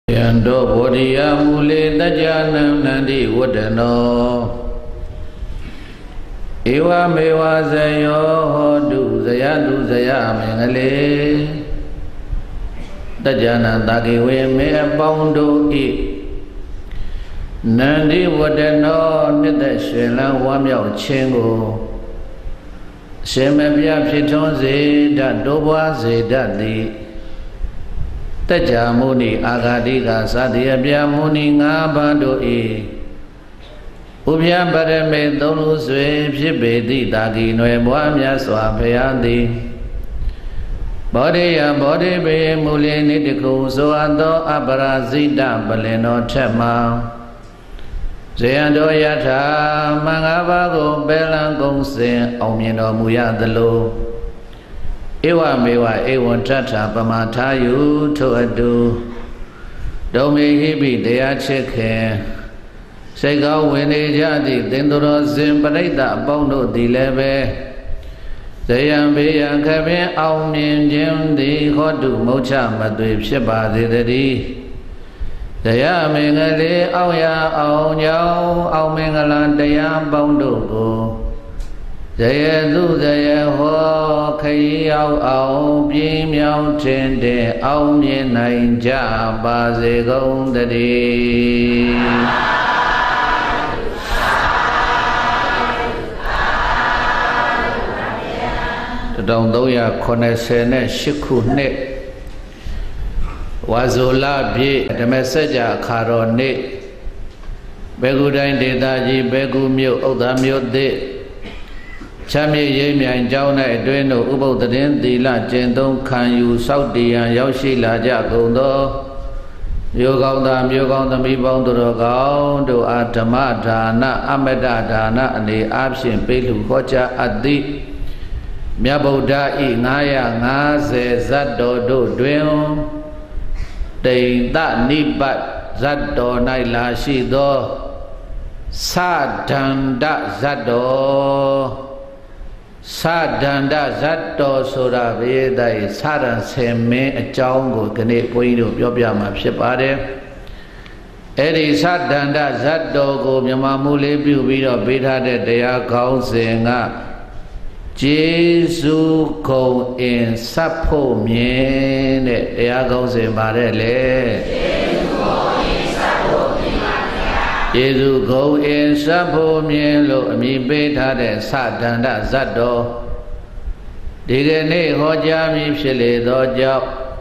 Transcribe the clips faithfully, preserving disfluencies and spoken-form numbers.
Yando Bodhiya Mule Dajanam Nandi Wadano Ewa Mewa Zayo Hodu Zayadu Zayamengale Dajana Dagiwe Me Bondo E Nandi Wadano Nida Shela Wamyao Chengo Shemabia Piton Zeda Doba Zeda Li Taja Muni Agadiga Sadia Bia Muni Ngabado E Ubia Bareme Donu Swe Pibedi Dagi Noe Boamia Swapayandi Bodhiya Bodhi Be Muli Nidiku Soando Abarazida Baleno Tema Zayando Yata Mangabago Belan Gongse Omino Muyadalo Ewa mewa ewa tata pamatayu to adu Dome hibi dea cheke Sega wene jadi dendoro zimbarida bondo dilebe Zayam beya kebe au min jim di hodu mocha madwe pshiba zidadi Zayam mingale au ya au nyau au mingalan dea bondo go Zaya du zaya ho kai au au pi miao chen de au mien nai ja ba ze gong de di Tadong doya kone se ne shikhu ne Wazola bi dame saja kharo ne Begu dain de da ji begu myo oda myo de Chami Yemian Jauna Edweno Ubo the Den Dila Jendon Kan you Saudi and Yoshi La Jagondo Yogonda Yogonda Mi Bondoro do Atamata Na Ameda Dana and the Abshin Pelu Hocha Adi Miaboda I Naya Naze Zado do Dwem De that Nibat Zado Naila Shido Sadanda Zado Sadanda Zato Sura Veda Saran Seme a Jango Gane Poino Yobiama Shepare Eri Sadanda Zato Go Yamamule Bubido Beta de Dea Gausenga Jesu Ko in Sapo Miene Ea Gausen Barele Jesu go in Sapo Mielo Mi Beta de Sadanda Zato Digene Hoja Mi Shile Dojo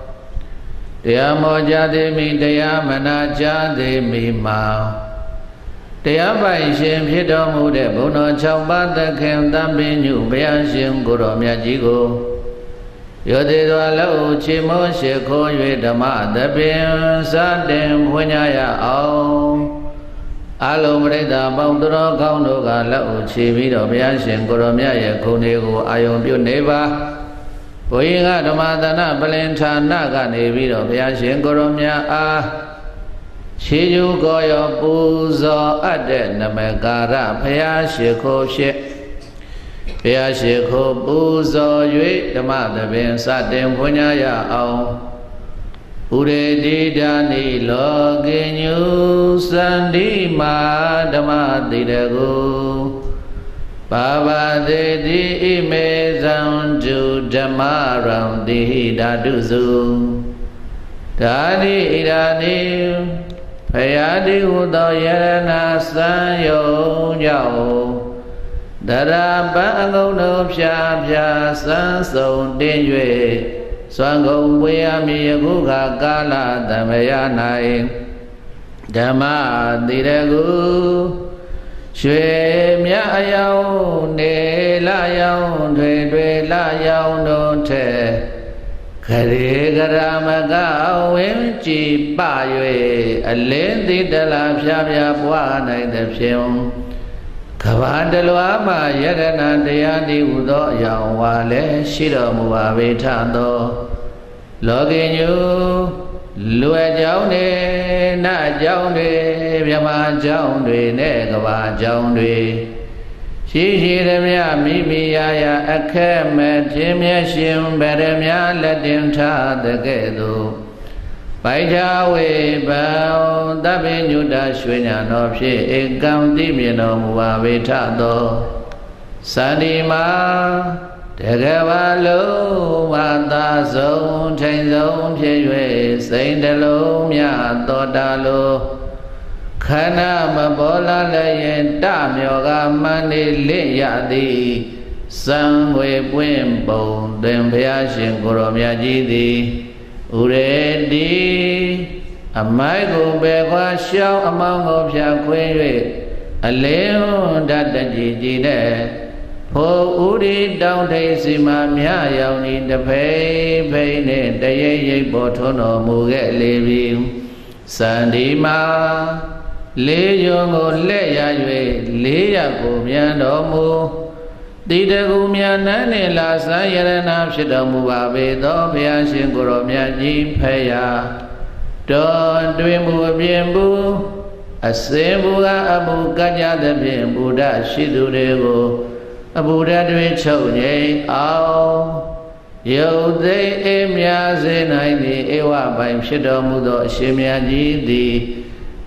Dea Moja de Mi Dea Manaja de Mi Ma Dea Bai Shin Pidomu de Bono Chamba de Kem Dambi Nyu Bea Shin Guru Miajigo Yode Dwalo Chimo Sheko Yue Dama De Bin Sadem Punyaya Aum Alo Mreda Bondro Gauno Gala Uchi Vido Biashin Goromia Kunego Ayon Pio Neva Boyinga Domadana Valenta Naga Nevido Biashin Goromia A Chiju Goyo Buzo Ade Namegara Payashiko Ship Payashiko Buzo Yui Damada Ben Satem Punyaya Ao Ure di dani loginyu sandi ma dhamma didagu Baba de di ime zanju dhamma ram di daduzu Dadi idani Payadi udo yarana sanyo yao Dada bango no pya pya san son din yue Swango Buyami Yaguga Gala Damaya Nai Dama Diragu Shwe Mya Yao Ne La Yao Dwe Dwe La Yao No Te Kare Garamaga Wimchi Pa Yue Alendi Dala Pya Pya Bua Nai De Pyong Kavandalwa Ma Yadana Dayani Udo Yang Wale Shiro Mubabe Tando Loginyu Lue Jaune Na Jaune Vyama Jaune Ne Kava Jaune Shishi Ramya Mimi Yaya Akeme Timya Shim Beremya Ladim Ta De Gedu Pai cha we bao tabi nyuta shwenya no phi ekam ti myin no muwa ve tha tho Sandi ma Dagava lo ma ta song chain song phie yue sain de lo mya to ta lo Khana ma bo la le yin ta myo ga man ni lit ya ti Sang we pwin pong Tin Phaya Shin Ko Ro Mya Ji ti Ure ti Amai ko be kwa xiao amang ko phya khwin yue A leon dat ta ji ji ne Pho uri dao thai si ma mya yaung ni ta phai phai ne ta yai yai po thon no mu ke le bi Sandi ma le yong ko let ya yue le ya ko myan do mu Ti ta ku mya nan ne la san yarana phit do mu ba be tho Phaya Shin Ko Ro Mya Ji Phaya Don twin mu a pyin bu A sin bu ga a mu ka ja ta pyin Buddha shi tu de ko A Buddha twin chou nyai ao Yau they e mya se nai ni e wa bai phit do mu tho A Shin Mya Ji ti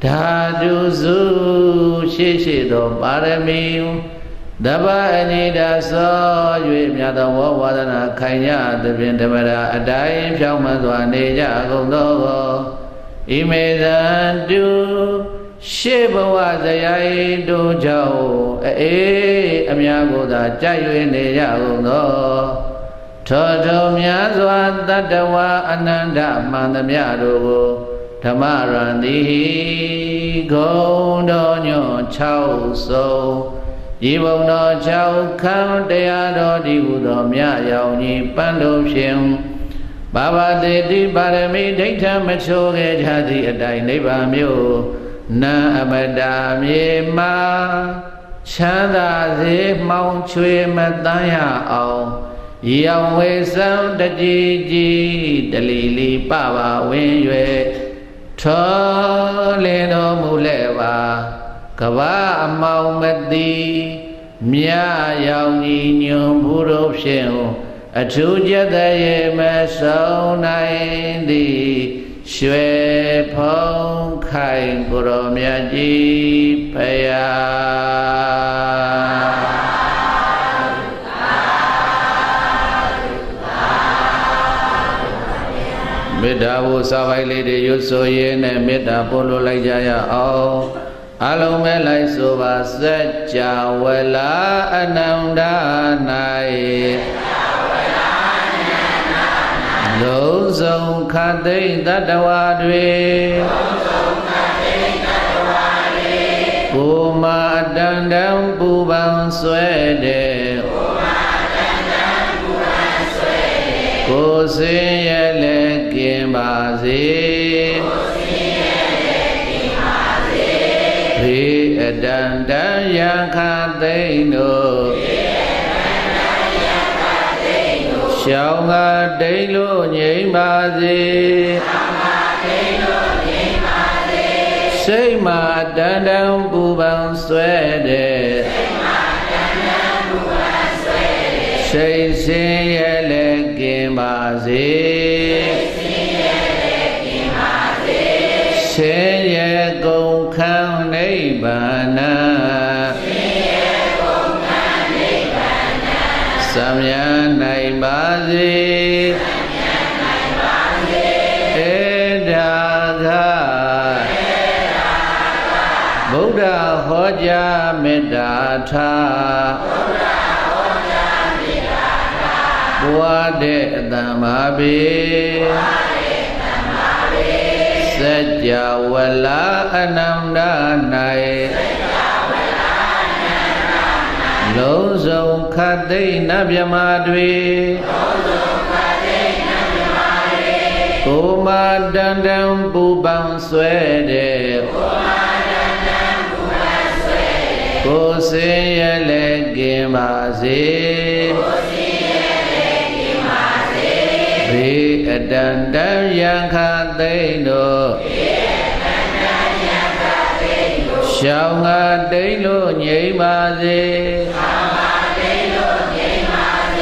Dhatu su shi shi tho parami Daba anida so yue mya tho wo wadana khai nya ta pyin Dhamara a dai phyaung man twa ne ja gung tho ko Ime zan tu She bawa zayai do jao E amya ko da jai yue ne ja gung tho Tho tho mya zwa tattawa ananda man thamya do ko Dhamma ti Gong do nyo chau so Yi bong do chau khang Taya do di hu do mya yaung ni pan do phin Baba te ti parami Daitha ma cho ke cha ti a tai Nibbā myo Na amata mye ma Chanda se maung chue ma tan ya aung Yaung we sang ta ji ji Dali li pa ba win yue Tho lin do mu le ba Kaba amaung ma ti Mya yaung ni nyung phu do phin A thu jat ta ye ma song nai ti Shwe phong khai Ko Ro Mya Ji Phaya Metta wo sa bai le de yut so ye ne metta po lo lai ja ya aung A long me lai so ba Sajja Wala Ananda nai Long song kha thai tattva twe Ko ma tan tan pu ban swe de Ko sin ye le kin ba se Phi a tan tan yang kha thai no Xiao nga dai lo nyai ma se Sai ma tan tan pu ban swe de Sai sin ye le kin ba se Sin ye gong khang Nibbāna Samya nai ba se Edha gha Buddha ho ja metta tha Bwa de dhamma be Sajja Wala Ananda nai Long song kha thai na Vyama twe Ko ma tan tan pu ban swe de Ko sin ye le kin ba se Phi a tan tan yang kha thai no Xiao nga dai lo nyai ma se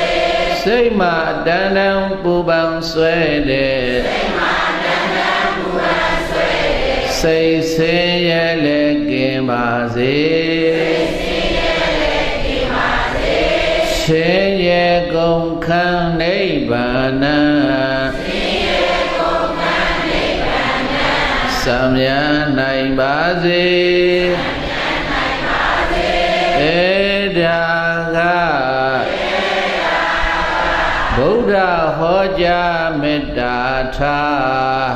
Sai ma tan tan pu ban swe de စိတ်ဆင်းရဲလည်းကင်းပါစေရှင်ရဲ့ကုန်ခန်းနိဗ္ဗာန်စံမြန်းနိုင်ပါစေဧဒါကဗုဒ္ဓဟောကြားမေတ္တာထား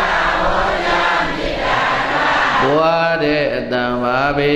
ဘွားတဲ့အတန်ပါပဲ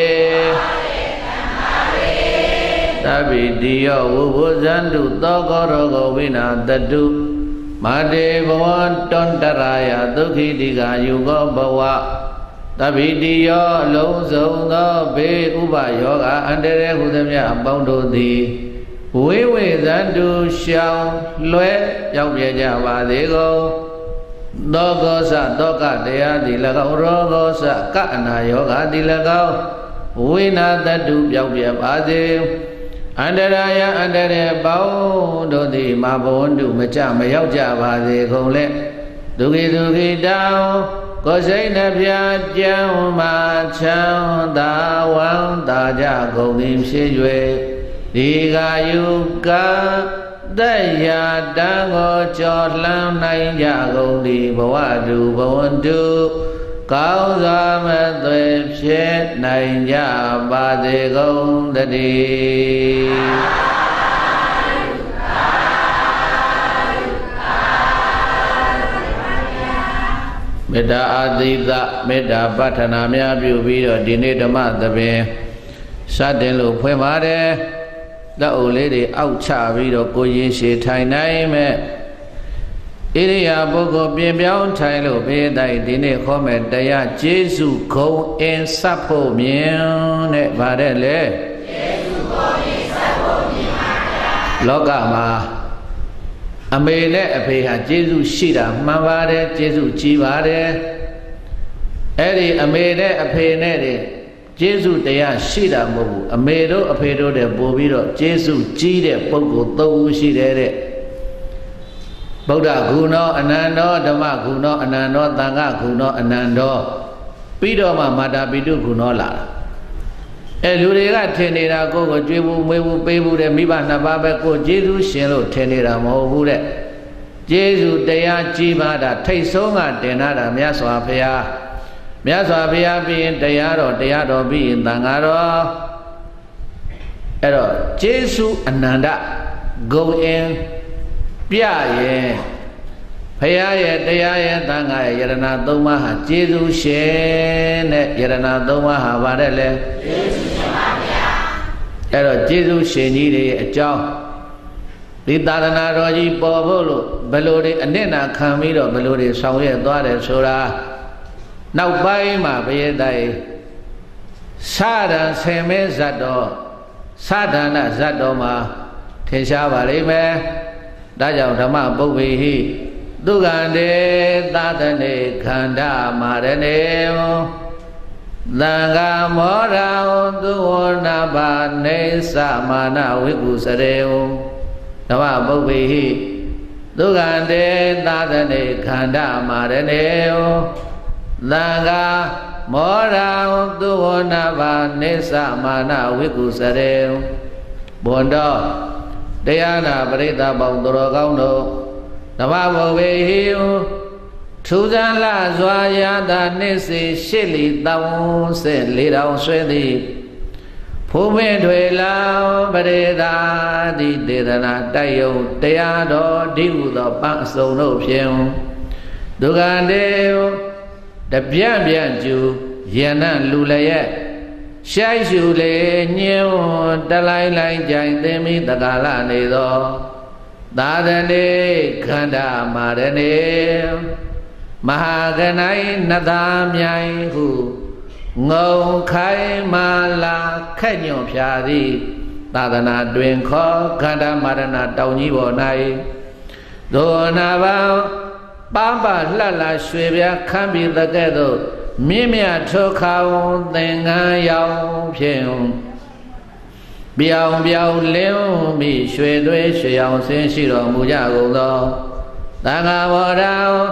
သဗ္ဗိတိယောဝုဘုဇန္တုသောကောရောဂဝိနာတတုမာတေဘဝတွန္တရာယဒုက္ခိတိကာယုကောဘဝသဗ္ဗိတိယောအလုံးစုံသောဘေးဥပယောဂအန္တရာယ်ဟုသမျှအပေါင်းတို့သည်ဝိဝေဇန္တုရှောင်လွဲရောက်ပြကြပါစေကုန်သောကောသသောကတရားသည်၎င်းရောဂောသကအနာယောဂသည်၎င်းဝိနာတတုပြောက်ပြပါစေအန္တရာယအန္တရာယ်ပေါင်းတို့သည်မဘဝန္တုမကြမရောက်ကြပါစေကုန်လေဒုက္ခိဒုက္ခိတောကိုယ်စိတ်နှပြကြံမှချမ်းသာဝမ်းသာကြကုန်သည်ဖြစ်၍ဒီကယုကတရာတံကိုကြော်လှမ်းနိုင်ကြကုန်သည်ဘဝတုဘဝန္တုကောင်းစွာမသွေဖြစ်နိုင်ကြပါစေကုန်တည်းမေတ္တာအာသီသမေတ္တာပဋ္ဌာနာများပြုပြီးတော့ဒီနေ့ဓမ္မသဘင်စတင်လို့ဖွင့်ပါတယ်လက်အုပ်လေးတွေအောက်ချပြီးတော့ကိုရင်ရှည်ထိုင်နိုင်မဲ့ဣရိယာပုဂ္ဂိုလ်ပြင်ပြောင်းထိုင်လို့ဘေးတိုက်ဒီနေ့ခေါ်မဲ့တရားကျေးဇူးဂုဏ်အင်းစပ်ဖို့မြင်တဲ့ဗါတဲ့လေကျေးဇူးဂုဏ်အင်းစပ်ဖို့မြင်ပါဗျာလောကမှာအမေနဲ့အဖေဟာကျေးဇူးရှိတာမှန်ပါတယ်ကျေးဇူးကြီးပါတယ်အဲ့ဒီအမေနဲ့အဖေနဲ့တွေကျေးဇူးတရားရှိတာမဟုတ်ဘူးအမေတို့အဖေတို့တဲ့ပို့ပြီးတော့ကျေးဇူးကြီးတဲ့ပုဂ္ဂိုလ်သုံးဦးရှိတယ်တဲ့ဗုဒ္ဓဂုဏောအနန္တောဓမ္မဂုဏောအနန္တောသံဃဂုဏောအနန္တောပြီးတော့မှမာတာပိတုဂုဏောလာတာအဲလူတွေကထင်နေတာကိုယ်ကိုကြွေးဘူးမွေးဘူးပေးဘူးတဲ့မိဘနှစ်ပါးပဲကိုကျေးဇူးရှင်လို့ထင်နေတာမဟုတ်ဘူးတဲ့ကျေးဇူးတရားကြီးပါတာထိတ်ဆုံးကတင်လာတာမြတ်စွာဘုရားမြတ်စွာဘုရားပြီးရင်တရားတော်တရားတော်ပြီးရင်သံဃာတော်အဲ့တော့ကျေးဇူးအနန္တဂုဏ်အင်းပြရဲ့ဘုရားရဲ့တရားရဲ့သံဃာရဲ့ယရဏသုံးပါးဟာကျေးဇူးရှင်တဲ့ယရဏသုံးပါးဟာဗါတဲ့လေကျေးဇူးရှင်ပါဗျာအဲ့တော့ကျေးဇူးရှင်ကြီးတွေအကြောင်းဒီသာသနာတော်ကြီးပေါ်ဖို့လို့ဘယ်လိုတွေအနစ်နာခံပြီးတော့ဘယ်လိုတွေဆောင်ရွက်သွားတယ်ဆိုတာနောက်ပိုင်းမှာဘုရားတိုင်သာဒံဆင်မဲဇတ်တော်သာဒနာဇတ်တော်မှာထင်ရှားပါလိမ့်မယ်ဒါကြောင့်ဓမ္မပုပ္ပေဟိသုခန္တေသာသနေခန္ဓာမာရဏေသံဃာမောရံသူဝနာဘာနေသမနာဝိကုစရေဓမ္မပုပ္ပေဟိသုခန္တေသာသနေခန္ဓာမာရဏေသံဃာမောရံသူဝနာဘာနေသမနာဝိကုစရေဘွန်တော်တရားနာပရိသတ်ပေါင်းသူတော်ကောင်းတို့ဓမ္မဘုဝေဟိထူးဆန်းလာစွာရတာနှစ်စီရှစ်လီတောင်းစက်လေးတောင်ဆွဲသည်ဖူးမင်းထွေလောင်ပရိသတ်ဒီတေသနာတိုက်ယုံတရားတော်ဒီဟုသောပန်းအစုံတို့ဖြင့်ဒုက္ခတေတပြန့်ပြန့်ကျူယန္နလူလျက်ရှိုက်ရှူလေညင်းတလိုက်လိုက်ကြိုင်သိမိတကာလနေသောသာသနေခန္ဓာမာရဏေမဟာကနိုင်နသာမြိုင်ဟုငုံခိုင်မာလာခက်ညွန့်ဖြာသည်သာသနာတွင်ခေါ်ခန္ဓာမာရဏတောင်ကြီးပေါ်၌ဒုနာဘပန်းပါလှလှရွှေပြားခမ်းပြီးတကဲ့သို့မြင့်မြတ်ထောခေါင်သင်္ကန်းရောင်ဖြင့်ပြောင်ပြောင်လင်းမိရွှေသွေးရွှေအောင်ဆင်းရှိတော်မူကြကုန်သောသံဃာဝရံ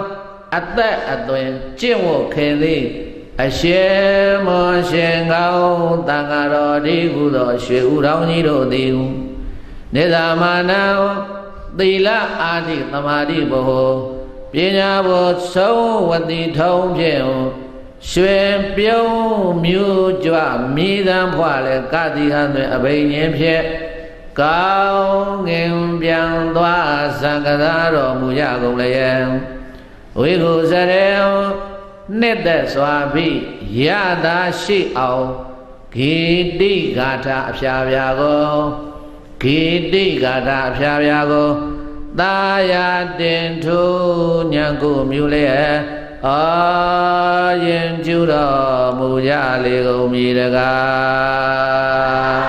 အသက်အသွင်ကျင့်ဝတ်ခဲ့သည်အရှင်မောရှင်ကောင်းတန်ဃာတော်ဒီဟုသောရွှေဥတော်ကြီးတို့သည်နေသာမာနံသီလအာတိသမာဓိဘဟုပညာဘုဆုံးဝတိထုံးဖြင့်ရွှေပြုံးမြူကြွမိသံဖွာလေကတိဟံတွင်အဘိညာဉ်ဖြင့်ကောင်းငင်ပြန်သွားသံဃာတော်မူကြကုန်လျက်ဝိကုစရေနှစ်သက်စွာဖြင့်ရတာရှိအောင်ဂီတိဂါထာအဖျားပြာကိုဂီတိဂါထာအဖျားပြာကိုသာယာတင်ထုညံကိုမြူလျက်အာရင်ကျူတော်မူကြလေကုန်မည်တကား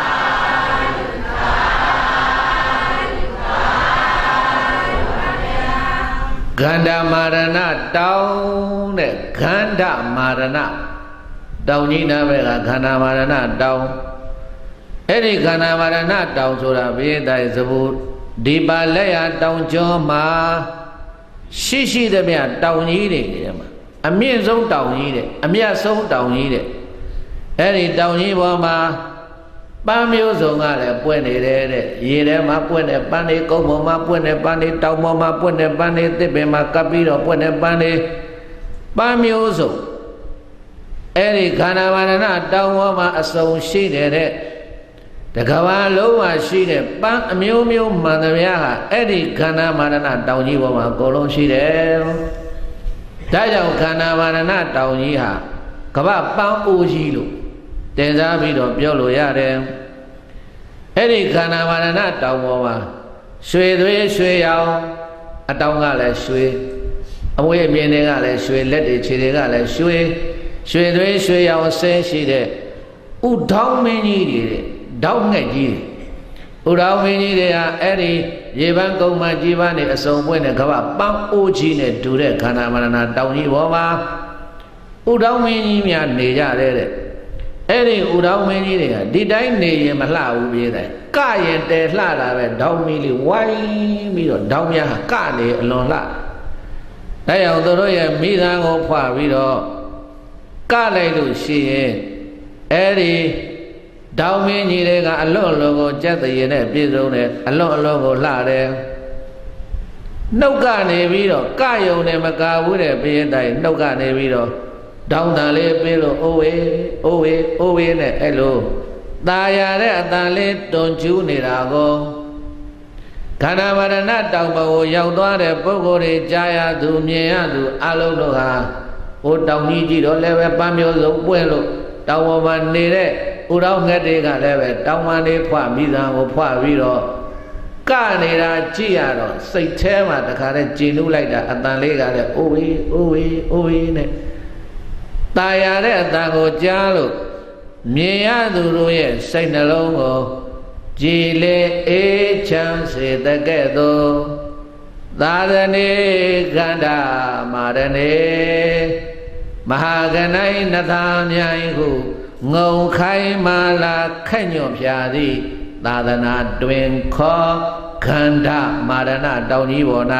ခန္ဓာမာရဏတောင်းတဲ့ခန္ဓာမာရဏတောင်းကြီးနာပဲကခန္ဓာမာရဏတောင်းအဲ့ဒီခန္ဓာမာရဏတောင်းဆိုတာဘိတိုင်သဘုဒီပါလက်ရတောင်းကျော်မှာရှိရှိသမျှတောင်းကြီးတွေနေမှာအမြင့်ဆုံးတောင်းကြီးတဲ့အမြတ်ဆုံးတောင်းကြီးတဲ့အဲ့ဒီတောင်းကြီးပေါ်မှာပန်းမျိုးစုံကလည်းပွင့်နေတယ်တဲ့ရေထဲမှာပွင့်တဲ့ပန်းတွေကုန်းပေါ်မှာပွင့်တဲ့ပန်းတွေတောင်ပေါ်မှာပွင့်တဲ့ပန်းတွေသစ်ပင်မှာကပ်ပြီးတော့ပွင့်တဲ့ပန်းတွေပန်းမျိုးစုံအဲ့ဒီခန္ဓာမာရဏတောင်ပေါ်မှာအစုံရှိတယ်တဲ့တကဘာလုံးမှာရှိတဲ့ပန်းအမျိုးမျိုးမှန်သမျှဟာအဲ့ဒီခန္ဓာမာရဏတောင်ကြီးပေါ်မှာအကုန်လုံးရှိတယ်ဒါကြောင့်ခန္ဓာမာရဏတောင်ကြီးဟာကမ္ဘာပန်းအိုးကြီးလို့တင်စားပြီးတော့ပြောလို့ရတယ်အဲ့ဒီခန္ဓာမာရဏတောင်ပေါ်မှာရွှေသွေးရွှေရောင်အတောင်ကလည်းရွှေအမွေးအမြင်တွေကလည်းရွှေလက်တွေခြေတွေကလည်းရွှေရွှေသွေးရွှေရောင်ဆင်းရှိတဲ့ဥထောင်းမင်းကြီးတွေတောက်ငှက်ကြီးဥထောင်းမင်းကြီးတွေဟာအဲ့ဒီရေပန်းကုန်းမှကြီးပန်းနေအစုံပွင့်တဲ့ကမ္ဘာပန်းအိုးကြီးနဲ့တူတဲ့ခန္ဓာမာရဏတောင်ကြီးပေါ်မှာဥထောင်းမင်းကြီးများနေကြတဲ့တဲ့အဲ့ဒီဥတော်မင်းကြီးတွေကဒီတိုင်းနေရင်မလှဘူးပြေးတယ်ကရင်တဲလှတာပဲဒေါင်းမီလေးဝိုင်းပြီးတော့ဒေါင်းများကနေအလွန်လှဒါကြောင့်သူတို့ရဲ့မိသားကိုဖွာပြီးတော့ကလိုက်လို့ရှိရင်အဲ့ဒီဒေါင်းမင်းကြီးတွေကအလွန်အလွန်ကိုကြက်တရေနဲ့ပြည့်စုံတယ်အလွန်အလွန်ကိုလှတယ်နှုတ်ကနေပြီးတော့ကယုံနဲ့မကာဘူးတဲ့ပြေးတိုင်းနှုတ်ကနေပြီးတော့တောင်းတန်လေးပေးလို့အိုးဝေးအိုးဝေးအိုးဝေးနဲ့အဲ့လိုตาရတဲ့အတန်လေးတွန်ကျူးနေတာကိုခန္ဓာမာရဏတောင်ပေါ်ကိုရောက်သွားတဲ့ပုဂ္ဂိုလ်တွေကြားရသူမြင်ရသူအလုံးတို့ဟာဟိုတောင်ကြီးကြီးတော့လည်းပဲပန်းမျိုးစုံပွင့်လို့တောင်ပေါ်မှာနေတဲ့ဥတော်ငှက်တွေကလည်းပဲတောင်ပန်းလေးဖွမိသားကိုဖွပြီးတော့ကနေတာကြည့်ရတော့စိတ်ထဲမှာတခါတည်းကျဉ်နှုတ်လိုက်တာအတန်လေးကလည်းအိုးဝေးအိုးဝေးအိုးဝေးနဲ့ตายရတဲ့အတန်ကိုကြားလို့မြင်ရသူတို့ရဲ့စိတ်နှလုံးကိုကြည်လေအေးချမ်းစေတဲ့ကဲ့သို့သာသနေခန္ဓာမာရဏေမဟာကနိုင်းနသာမြိုင်ဟုငုံခိုင်းမာလာခက်ညွန့်ဖြာသည်သာသနာတွင်ခောခန္ဓာမာရဏတောင်ကြီးပေါ်၌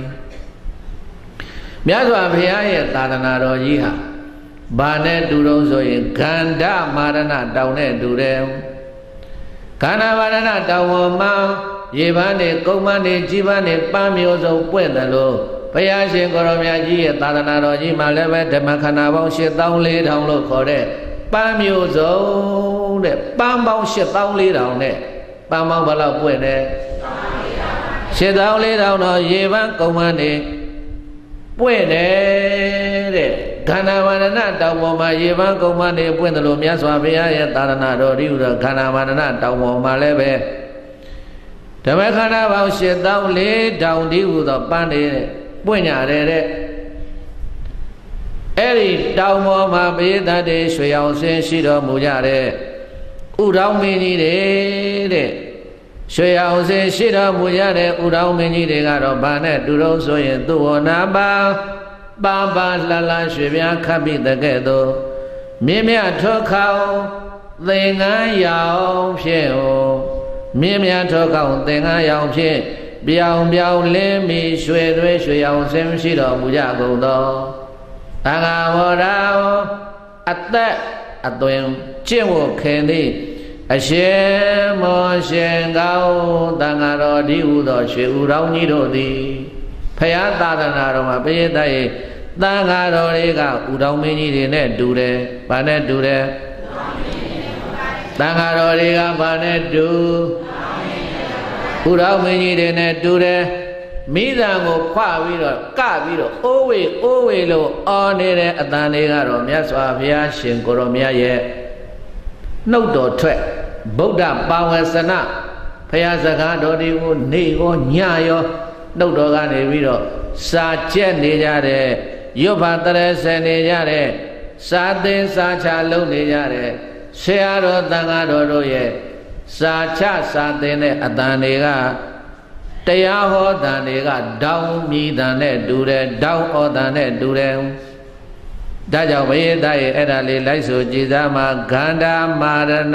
မြတ်စွာဘုရားရဲ့သာသနာတော်ကြီးဟာဘာနဲ့တူတော့ဆိုရင်ခန္ဓာမာရဏတောင်နဲ့တူတယ်ခန္ဓာမာရဏတောင်ပေါ်မှာရေပန်းနေကုန်းပန်းနေကြီးပန်းနေပန်းမျိုးစုံပွင့်တယ်လို့ဘုရားရှင်ကိုရောမြတ်ကြီးရဲ့သာသနာတော်ကြီးမှာလည်းပဲဓမ္မခန္ဓာပေါင်းရှစ်သောင်းလေးထောင်လို့ခေါ်တဲ့ပန်းမျိုးစုံတဲ့ပန်းပေါင်းရှစ်သောင်းလေးထောင်နဲ့ပန်းပေါင်းဘယ်လောက်ပွင့်လဲရှစ်သောင်းလေးထောင်တော့ရေပန်းကုန်းပန်းနေပွင့်တယ်တဲ့ခန္ဓာမာရဏတောင်ပေါ်မှာရေပန်းကုန်းပန်းနေပွင့်တယ်လို့မြတ်စွာဘုရားရဲ့သာသနာတော်ဒီဥဒ္ဒခန္ဓာမာရဏတောင်ပေါ်မှာလည်းပဲဓမ္မခန္ဓာပေါင်းရှစ်သောင်းလေးထောင်ဒီဥသောပန်းနေပွင့်ကြတယ်တဲ့အဲ့ဒီတောင်ပေါ်မှာဘေးသတ်တွေရွှေအောင်ဆင်းရှိတော်မူကြတဲ့ဥဒေါင်းမင်းကြီးတွေတဲ့ရွှေအောင်ဆင်းရှိတော်မူကြတဲ့ဥဒေါင်းမင်းကြီးတွေကတော့ဘာနဲ့တူတော့ဆိုရင်သူဝနာပါပါပါလှလှရွှေပြားခပ်ပြီးတကဲ့သို့မြင်းမြထောခေါင်သင်္ကန်းရောင်ဖြင့်ဟောမြင်းမြထောခေါင်သင်္ကန်းရောင်ဖြင့်ပြောင်ပြောင်လင်းမီရွှေသွေးရွှေအောင်စင်ရှိတော်မူကြကုန်သောသံဃာဝရဝအသက်အသွင်ကျင့်ဝတ်ခင်သည်အရှင်မောရှင်ကောင်းသံဃာတော်ဒီဟုသောရွှေဥတော်ကြီးတို့သည်ဖယားသာသနာတော်မှာပိဋကရဲ့သံဃာတော်တွေကဥတော်မင်းကြီးတွေနဲ့တူတယ်။ဘာနဲ့တူတယ်။သံဃာတော်တွေကဘာနဲ့တူဥတော်မင်းကြီးတွေနဲ့တူတယ်။မိသားကိုခွပြီးတော့ကပြီးတော့အိုးဝေအိုးဝေလို့အော်နေတဲ့အတန်တွေကတော့မြတ်စွာဘုရားရှင်ကိုရောမြတ်ရဲ့နှုတ်တော်ထွက်ဗုဒ္ဓပါဝေစနဘုရားစကားတော်တွေကိုနေရောညရောနှုတ်တော်ကနေပြီးတော့စာကျက်နေကြတဲ့ရွတ်ဖတ်တရဆယ်နေကြတဲ့စာသင်စာချလုပ်နေကြတဲ့ဆရာတော်သံဃာတော်တို့ရဲ့စာချစာသင်တဲ့အတန်တွေကတရားဟောတန်တွေကတောင်းမြည်တန်နဲ့တူတယ်တောင်းဩတန်နဲ့တူတယ်ဒါကြောင့်ဘုရားသားရဲ့အဲ့ဒါလေးလိုက်ဆိုကြည်စားမှာခန္ဓာမာရဏ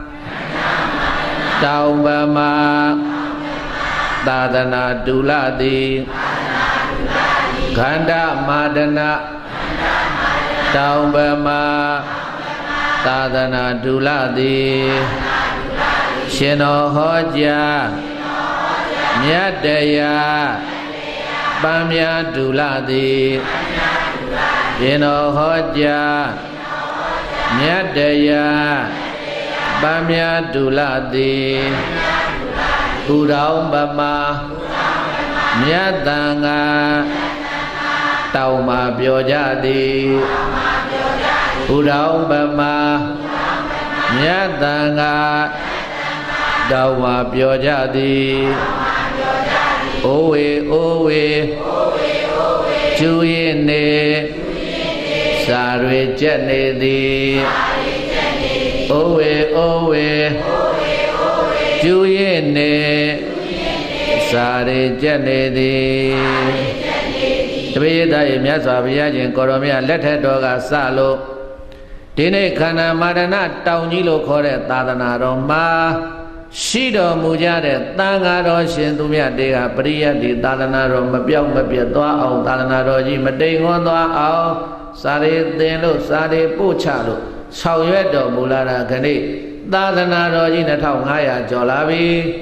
တောင်းပမာသာသနာတူလသည်ခန္ဓာမာဒနာတောင်းပမာသာသနာတူလသည်ရှင်တော်ဟောကြားမြတ်တရားပန်းမြတ်တူလသည်ရှင်တော်ဟောကြားမြတ်တရားပန်းမြတ်တူလသည်ဥတော်ပမာမြတ်တန်ဃာတောင်းမှာပြောကြသည်ဥတော်ပမာမြတ်တန်ဃာတောင်းမှာပြောကြသည်အိုဝေအိုဝေကျူရင်နေစာတွေကျက်နေသည်အိုဝေအိုဝေကျူရင်နေစာတွေကျက်နေသည်တပည့်သားရဲ့မြတ်စွာဘုရားရှင်ကိုရောမြတ်လက်ထက်တော်ကစလို့ဒီနေ့ခန္ဓာမာရဏတောင်ကြီးလို့ခေါ်တဲ့သာသနာတော်မှာရှိတော်မူကြတဲ့သံဃာတော်ရှင်သူမြတ်တွေကပရိယတ်ဒီသာသနာတော်မပြောင်းမပြတ်သွားအောင်သာသနာတော်ကြီးမတိမ်ခွန်းသွားအောင်စာရီသင်လို့စာရီပို့ချလို့ဆောင်ရွက်တော်မူလာတာခဏိသာသနာတော်ကြီးနှစ်ထောင်ငါးရာကျော်လာပြီ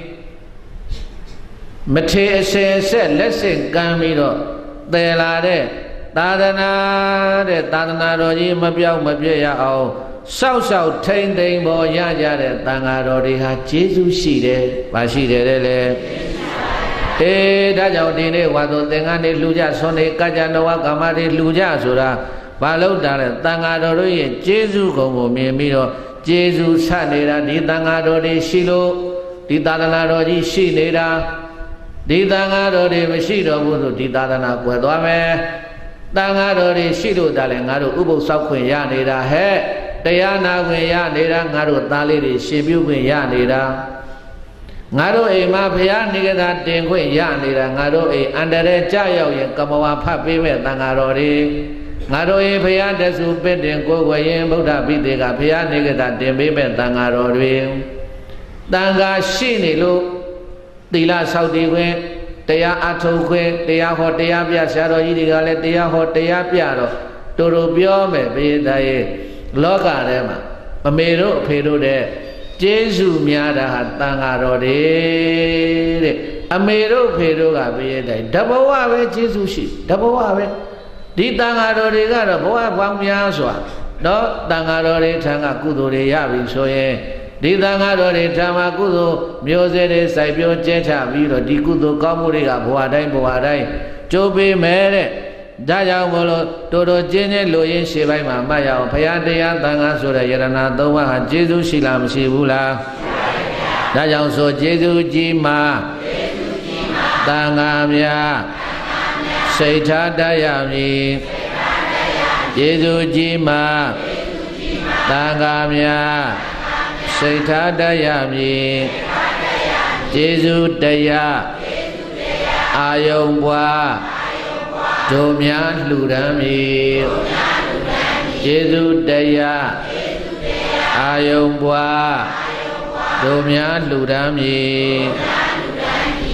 မထေအစဉ်ဆက်လက်ဆင့်ကမ်းပြီးတော့တည်လာတဲ့သာသနာတဲ့သာသနာတော်ကြီးမပြောင်းမပြည့်ရအောင်စောက်စောက်ထိန်ထိန်ပေါ်ရကြတဲ့သံဃာတော်တွေဟာကျေးဇူးရှိတယ်။ဘာရှိတယ်လဲလေ။အေးဒါကြောင့်ဒီနေ့ဝါသောသင်္ကန်းတွေလှူကြဆွန်နေကကြနဝကမ္မတွေလှူကြဆိုတာဘာလို့တာလဲသံဃာတော်တို့ရဲ့ကျေးဇူးကုန်ကိုမြင်ပြီးတော့ကျေးဇူးဆက်နေတာဒီသံဃာတော်တွေရှိလို့ဒီသာသနာတော်ကြီးရှိနေတာဒီသံဃာတော်တွေမရှိတော့ဘူးဆိုဒီသာသနာကွယ်သွားမယ်သံဃာတော်တွေရှိလို့ဒါလည်းငါတို့ဥပုသ်ဆောက်ခွင့်ရနေတာဟဲ့တရားနာခွင့်ရနေတာငါတို့သားလေးတွေရှင်ပြုခွင့်ရနေတာငါတို့အိမ်မှာဘုရားနေကတာတင်ခွင့်ရနေတာငါတို့အိမ်အန္တရာယ်ကြရောက်ရင်ကမ္မဝါဖတ်ပေးမဲ့သံဃာတော်တွေငါတို့အိမ်ဘုရားတဆူပင့်တင်ကိုယ်ဝရင်ဗုဒ္ဓပိသေကဘုရားနေကတာတင်ပေးမဲ့သံဃာတော်တွေသံဃာရှိနေလို့သီလဆောက်တည်ခွင့်တရားအထုတ်ခွင့်တရားဟောတရားပြဆရာတော်ကြီးတွေကလည်းတရားဟောတရားပြတော့တူတူပြောမယ်ဘုရားသားရဲ့လောကထဲမှာအမေတို့အဖေတို့တဲ့ကျေးဇူးများတာဟာသံဃာတော်တွေတဲ့အမေတို့ဖေတို့ကဘုရားသားတဘဝပဲကျေးဇူးရှိတဘဝပဲဒီသံဃာတော်တွေကတော့ဘဝပေါင်းများစွာတော့သံဃာတော်တွေထံကကုသိုလ်တွေရပြီဆိုရင်ဒီသံဃာတော်တွေထံမှာကုသိုလ်မျိုးစေ့တွေစိုက်ပျိုးကျဲချပြီးတော့ဒီကုသိုလ်ကောင်းမှုတွေကဘဝတိုင်းဘဝတိုင်းကျိုးပေးမယ်တဲ့ဒါကြောင့်မလို့တော်တော်ကျင်းတဲ့လူရင်းရှေ့ပိုင်းမှာမှတ်ရအောင်ဘုရားတရားသံဃာဆိုတဲ့ယရဏသုံးပါးဟာကျေးဇူးရှိလားမရှိဘူးလားဒါကြောင့်ဆိုကျေးဇူးကြီးမှာသံဃာများစိတ်ထားတတ်ရမည်ကျေးဇူးကြီးမှာသံဃာများစိတ်ထားတတ်ရမည်ကျေးဇူးတရားအာယုံပွားတို့များလှူဒန်းမည်ကျေးဇူးတရားအာယုံပွားတို့များလှူဒန်းမည်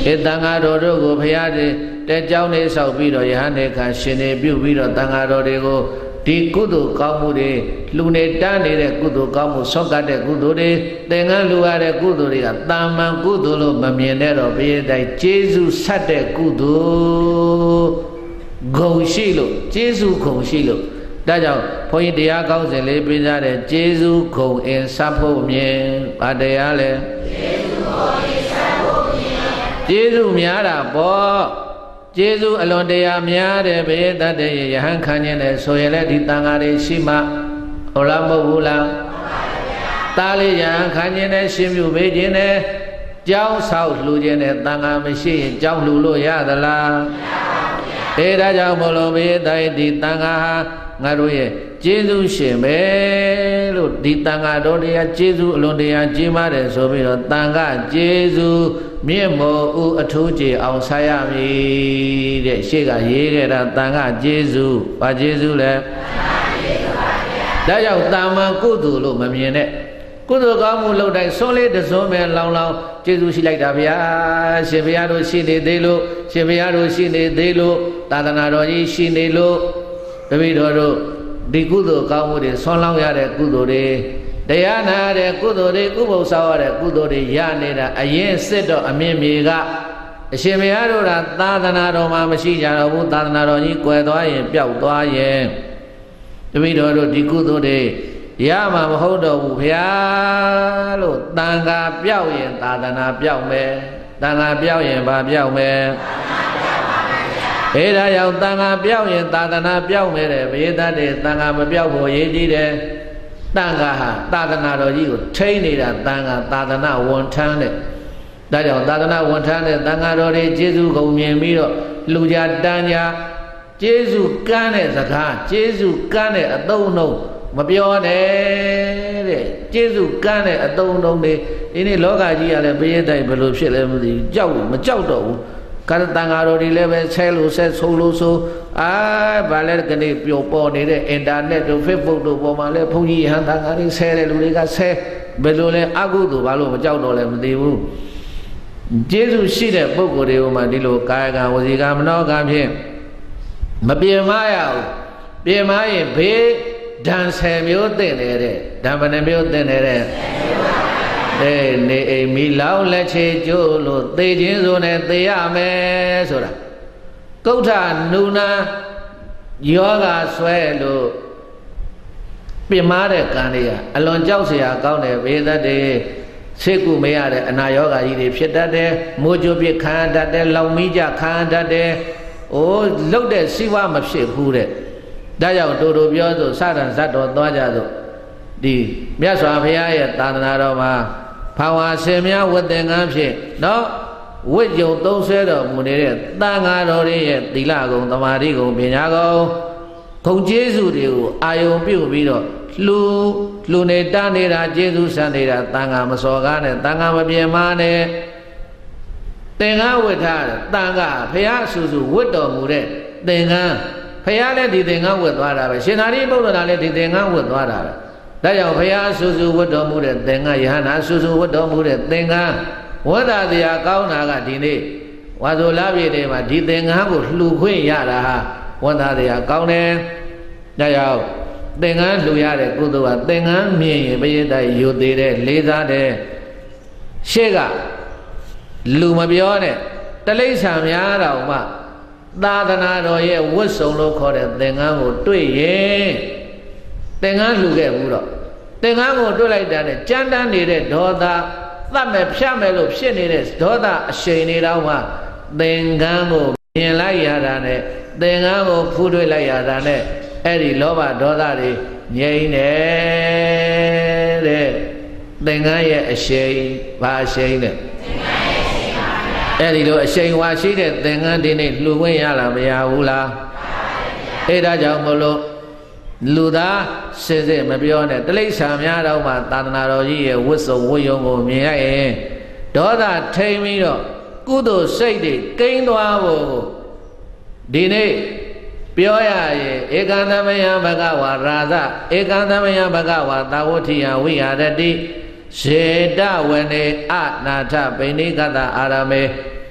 ဧတန်ဃာတော်တို့ကိုဘုရားတဲ့ကြောင်းလေးဆောက်ပြီးတော့ယဟန်နေခါရှင်နေပြုပြီးတော့တန်ဃာတော်တွေကိုဒီကုသိုလ်ကောင်းမှုတွေလူနေတန်းနေတဲ့ကုသိုလ်ကောင်းမှုဆော့ကတ်တဲ့ကုသိုလ်တွေသင်္ကန်းလူရတဲ့ကုသိုလ်တွေကတာမန်ကုသိုလ်လို့မမြင်တဲ့တော့ဘုရားတိုင်းကျေးဇူးဆက်တဲ့ကုသိုလ်ဂုဏ်ရှိလို့ကျေးဇူးဂုဏ်ရှိလို့ဒါကြောင့်ဘုန်းကြီးတရားကောင်းစဉ်လေးပြကြတဲ့ကျေးဇူးဂုဏ်အင်စပ်ဖို့မြင်ဗာတရားလဲကျေးဇူးဂုဏ်အင်စပ်ဖို့မြင်ကျေးဇူးများတာပေါ့ကျေးဇူးအလွန်တရာများတယ်ဘယ်တတ်တဲ့ယဟန်ခံခြင်းနဲ့ဆိုရင်လည်းဒီတန်ဃာတွေရှိမှဟုတ်လားမဟုတ်ဘူးလားတားလေးယဟန်ခံခြင်းနဲ့ရှင်ပြုပေးခြင်းနဲ့ကြောင်းဆောက်လှူခြင်းနဲ့တန်ဃာမရှိရင်ကြောင်းလှူလို့ရသလားမရပါဘူးဗျာအဲဒါကြောင့်မလို့ဘယ်တိုင်းဒီတန်ဃာဟာငါတို့ရဲ့ကျေးဇူးရှင်ပဲလို့ဒီတန်ဃာတော်တရားကျေးဇူးအလွန်တရာကြီးမားတယ်ဆိုပြီးတော့တန်ဃာကျေးဇူးမြင့်မောဥအထူးကြေအောင်ဆက်ရမည်တဲ့ရှေ့ကရေးခဲ့တာတန်ဃာကျေးဇူးဘာကျေးဇူးလဲတန်ဃာကျေးဇူးပါဗျာဒါကြောင့်တာမန်ကုသိုလ်လို့မမြင်နဲ့ကုသိုလ်ကောင်းမှုလုပ်တိုင်းစွန်းလေးတစွန်းပဲလောင်လောင်ကျေးဇူးရှိလိုက်တာဗျာရှင်ဘုရားတို့ရှိနေသေးလို့ရှင်ဘုရားတို့ရှိနေသေးလို့သာသနာတော်ကြီးရှိနေလို့တပည့်တော်တို့ဒီကုသိုလ်ကောင်းမှုတွေဆွမ်းလောင်းရတဲ့ကုသိုလ်တွေတရားနာတဲ့ကုသိုလ်တွေဥပုသ်ဆောင်ရတဲ့ကုသိုလ်တွေရနေတာအရင်စစ်တော့အမြင့်မြေကအရှင်ဘုရားတို့ကသာသနာတော်မှာမရှိကြတော့ဘူးသာသနာတော်ကြီးကွယ်သွားရင်ပျောက်သွားရင်တပည့်တော်တို့ဒီကုသိုလ်တွေရမှာမဟုတ်တော့ဘူးဗျာလို့တန်ခါပြောက်ရင်သာသနာပြောက်မယ်တန်ခါပြောက်ရင်ဘာပြောက်မယ်အဲဒါကြောင့်တန်ခါပြောက်ရင်သာသနာပြောက်မယ်တဲ့ဘုရားတတ်တဲ့တန်ခါမပြောက်ဖို့ရည်ကြီးတယ်တန်ခါဟာသာသနာတော်ကြီးကိုထိန်းနေတာတန်ခါသာသနာဝန်ထမ်းတဲ့ဒါကြောင့်သာသနာဝန်ထမ်းတဲ့တန်ခါတော်တွေကျေးဇူးကုန်မြင်ပြီးတော့လူကြတန်းကြကျေးဇူးကမ်းတဲ့စကားကျေးဇူးကမ်းတဲ့အသုံးအနှုန်းမပြောနဲ့တဲ့ကျေးဇူးကမ်းတဲ့အသုံးအနှုန်းတွေဒီနေ့လောကကြီးကလည်းဘုရားတိုင်းဘယ်လိုဖြစ်လဲမသိဘူးကြောက်မကြောက်တော့ဘူးကတန်ဃာတော်တွေလည်းပဲဆဲလို့ဆဲဆိုလို့ဆိုအာဗာလဲကနေပျော်ပေါ်နေတဲ့အင်တာနက်တို့ Facebook တို့ပေါ်မှာလည်းဘုန်းကြီးဟန်တန်ဃာတွေဆဲတယ်လူတွေကဆဲဘယ်လိုလဲအကုသိုလ်ဘာလို့မကြောက်တော့လဲမသိဘူးကျေးဇူးရှိတဲ့ပုဂ္ဂိုလ်တွေကမှဒီလိုကာယကံဝစီကံမနောကံဖြင့်မပြေမရဘူးပြေမရင်ဘေးဒဏ်ဆယ်မျိုးသိတယ်တဲ့ဒဏ်ဘယ်နှမျိုးသိတယ်တဲ့အဲနေအိမ်မီလောင်လက်ချေကျိုးလို့သေခြင်းဆိုနဲ့သေရမယ်ဆိုတာကုဋ္ဌနုနာယောဂဆွဲလို့ပြင်းမာတဲ့ကံတွေကအလွန်ကြောက်เสียကောင်းတယ်ဘေးသက်တွေစိတ်ကူမရတဲ့အနာယောဂကြီးတွေဖြစ်တတ်တယ်မိုးကြိုးပြခံတတ်တယ်လောင်မီးကြခံတတ်တယ်အိုးလှုပ်တဲ့စိဝမဖြစ်ဘူးတဲ့ဒါကြောင့်တူတူပြောဆိုစရံဇတ်တော်သွားကြဆိုဒီမြတ်စွာဘုရားရဲ့သာသနာတော်မှာဘာဝဆင်များဝတ်သင်္ကန်းဖြင့်နော်ဝိကြုံသုံးဆွဲတော်မူနေတဲ့သံဃာတော်တွေရဲ့သီလဂုဏ်သမာဓိဂုဏ်ပညာဂုဏ်ဂုဏ်ကျေးဇူးတွေကိုအာယုံပြုပြီးတော့လူလူနေတာနေတာကျေးဇူးဆန်နေတာသံဃာမစော်ကားနဲ့သံဃာမပြေမနဲ့သင်္ကန်းဝတ်ထားတဲ့သံဃာဘုရားဆူဆူဝတ်တော်မူတဲ့သင်္ကန်းဘုရားလည်းဒီသင်္ကန်းဝတ်သွားတာပဲရှင်သာရိပုတ္တရာလည်းဒီသင်္ကန်းဝတ်သွားတာပဲဒါကြောင့်ဘုရားဆူဆူဝတ်တော်မူတဲ့သင်္ကန်းယဟနာဆူဆူဝတ်တော်မူတဲ့သင်္ကန်းဝတ်တာတရားကောင်းတာကဒီနေ့ဝါဆိုလပြည့်တွေမှာဒီသင်္ကန်းကိုလှူခွင့်ရတာဟာဝတ်တာတရားကောင်းတယ်ဒါကြောင့်သင်္ကန်းလှူရတဲ့ကုသိုလ်ကသင်္ကန်းမြင်ရင်ဘုရားတိုင်ယူသေးတဲ့လေးစားတဲ့ရှေ့ကလူမပြောနဲ့တိရစ္ဆာန်များတော်မှသာသနာတော်ရဲ့ဝတ်စုံလို့ခေါ်တဲ့သင်္ကန်းကိုတွေ့ရင်သင်္ကန်းလှူခဲ့ဘူးတော့သင်္ကန်းကိုတွေ့လိုက်တာနဲ့ကြမ်းတမ်းနေတဲ့ဒေါသသတ်မဲ့ဖြတ်မဲ့လို့ဖြစ်နေတဲ့ဒေါသအရှိန်တွေတော့မှသင်္ကန်းကိုမြင်လိုက်ရတာနဲ့သင်္ကန်းကိုဖူးတွေ့လိုက်ရတာနဲ့အဲ့ဒီလောဘဒေါသတွေငြိမ်းတယ်တဲ့သင်္ကန်းရဲ့အရှိန်ဘာအရှိန်လဲအဲ့ဒီလိုအရှိန်ဝါရှိတဲ့သင်္ကန်းဒီနေ့လှူခွင့်ရလားမရဘူးလားအဲ့ဒါကြောင့်မလို့လူသားစစ်စစ်မပြောနဲ့တိရစ္ဆာန်များတော့မှသာသနာတော်ကြီးရဲ့ဝတ်စုံဝတ်ရုံကိုမြင်ရရင်ဒေါသထိန်ပြီးတော့ကုသိုလ်စိတ်တွေကိန်းသွားဖို့ဒီနေ့ပြောရရင်ဧကံသမယဘဂဝါရာဇဧကံသမယဘဂဝါသာဝတိယဝိဟာရတိဇေတဝနေအနာထပိဏိကတအာရမေ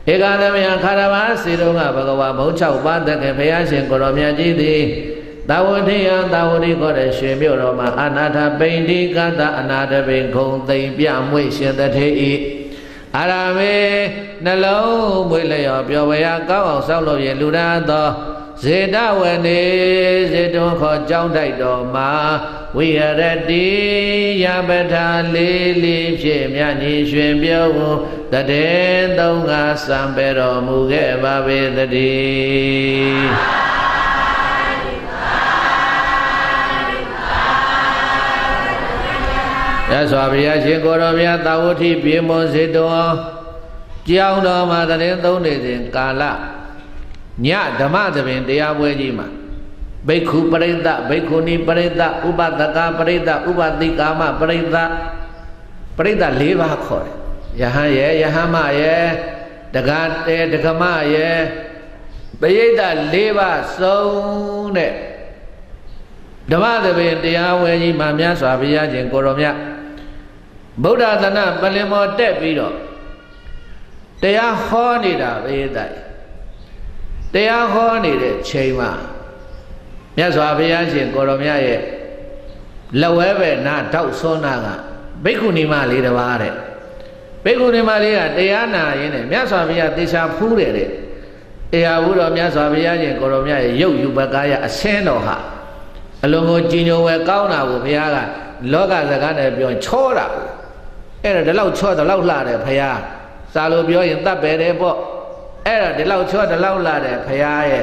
ဧကသမယခါရဝါစေတုံကဘဂဝါဘုံ၆ပါးတကယ်ဘုရားရှင်ကိုရောမြတ်ကြီးသည်သာဝတိယသာဝတိခေါ်တဲ့ရွှေမြို့တော်မှာအနာထပိန္တိကတအနာထပိန်ခုံသိမ့်ပြမွေရှင်တထေဤအာရမေနှလုံးမွေလျော်ပျော်ဝေရကောင်းအောင်ဆောက်လုပ်ရလူရသောဇေတဝနေဇေတုံခေါ်ကြောင်းတိုက်တော်မှာဝိရတိယပထာလေးလေးဖြင့်မြတ်ကြီးရွှင်ပြုံးတည်သုံးငါစံပေတော်မူခဲ့ပါပေတည်းရသော်ဘုရားရှင်ကိုရောမြတ်သာဝတိပြေမွန်စေတော်ကြောင်းတော်မှာတည်သုံးနေစဉ်ကာလညဓမ္မသဘင်တရားပွဲကြီးမှာဘိက္ခုပရိသတ်ဘိက္ခုနီပရိသတ်ဥပဒကပရိသတ်ဥပတိကာမပရိသတ်ပရိသတ်၄ပါးခေါ်တယ်ယဟန်ရဲ့ယဟမရဲ့တက္ကတေတက္ကမရဲ့ပရိသတ်၄ပါးစုံတဲ့ဓမ္မသဘင်တရားပွဲကြီးမှာမြတ်စွာဘုရားရှင်ကိုရောမြတ်ဗုဒ္ဓသနပလင်မောတက်ပြီးတော့တရားဟောနေတာပရိသတ်တရားဟောနေတဲ့ချိန်မှာမြတ်စွာဘုရားရှင်ကိုရောမြတ်ရဲ့လက်ဝဲပဲနာတောက်ဆွမ်းနာကဘိက္ခုနီမလေးတစ်ပါးတဲ့ဘိက္ခုနီမလေးကတရားနာရင်းနဲ့မြတ်စွာဘုရားသေချာဖူးတယ်တဲ့တရားဘူးတော်မြတ်စွာဘုရားရှင်ကိုရောမြတ်ရဲ့ရုပ်ယူပကာယအစင်းတော်ဟာအလုံးကိုကြည်ညိုဝဲကောင်းတာကိုဘုရားကလောကစကားနဲ့ပြောချောတာအဲ့ဒါဒီလောက်ချောဒီလောက်လှတယ်ဘုရားစာလို့ပြောရင်တတ်ပဲတယ်ပေါ့အဲ့ဒါဒီလောက်ချောဒီလောက်လှတယ်ဘုရားရဲ့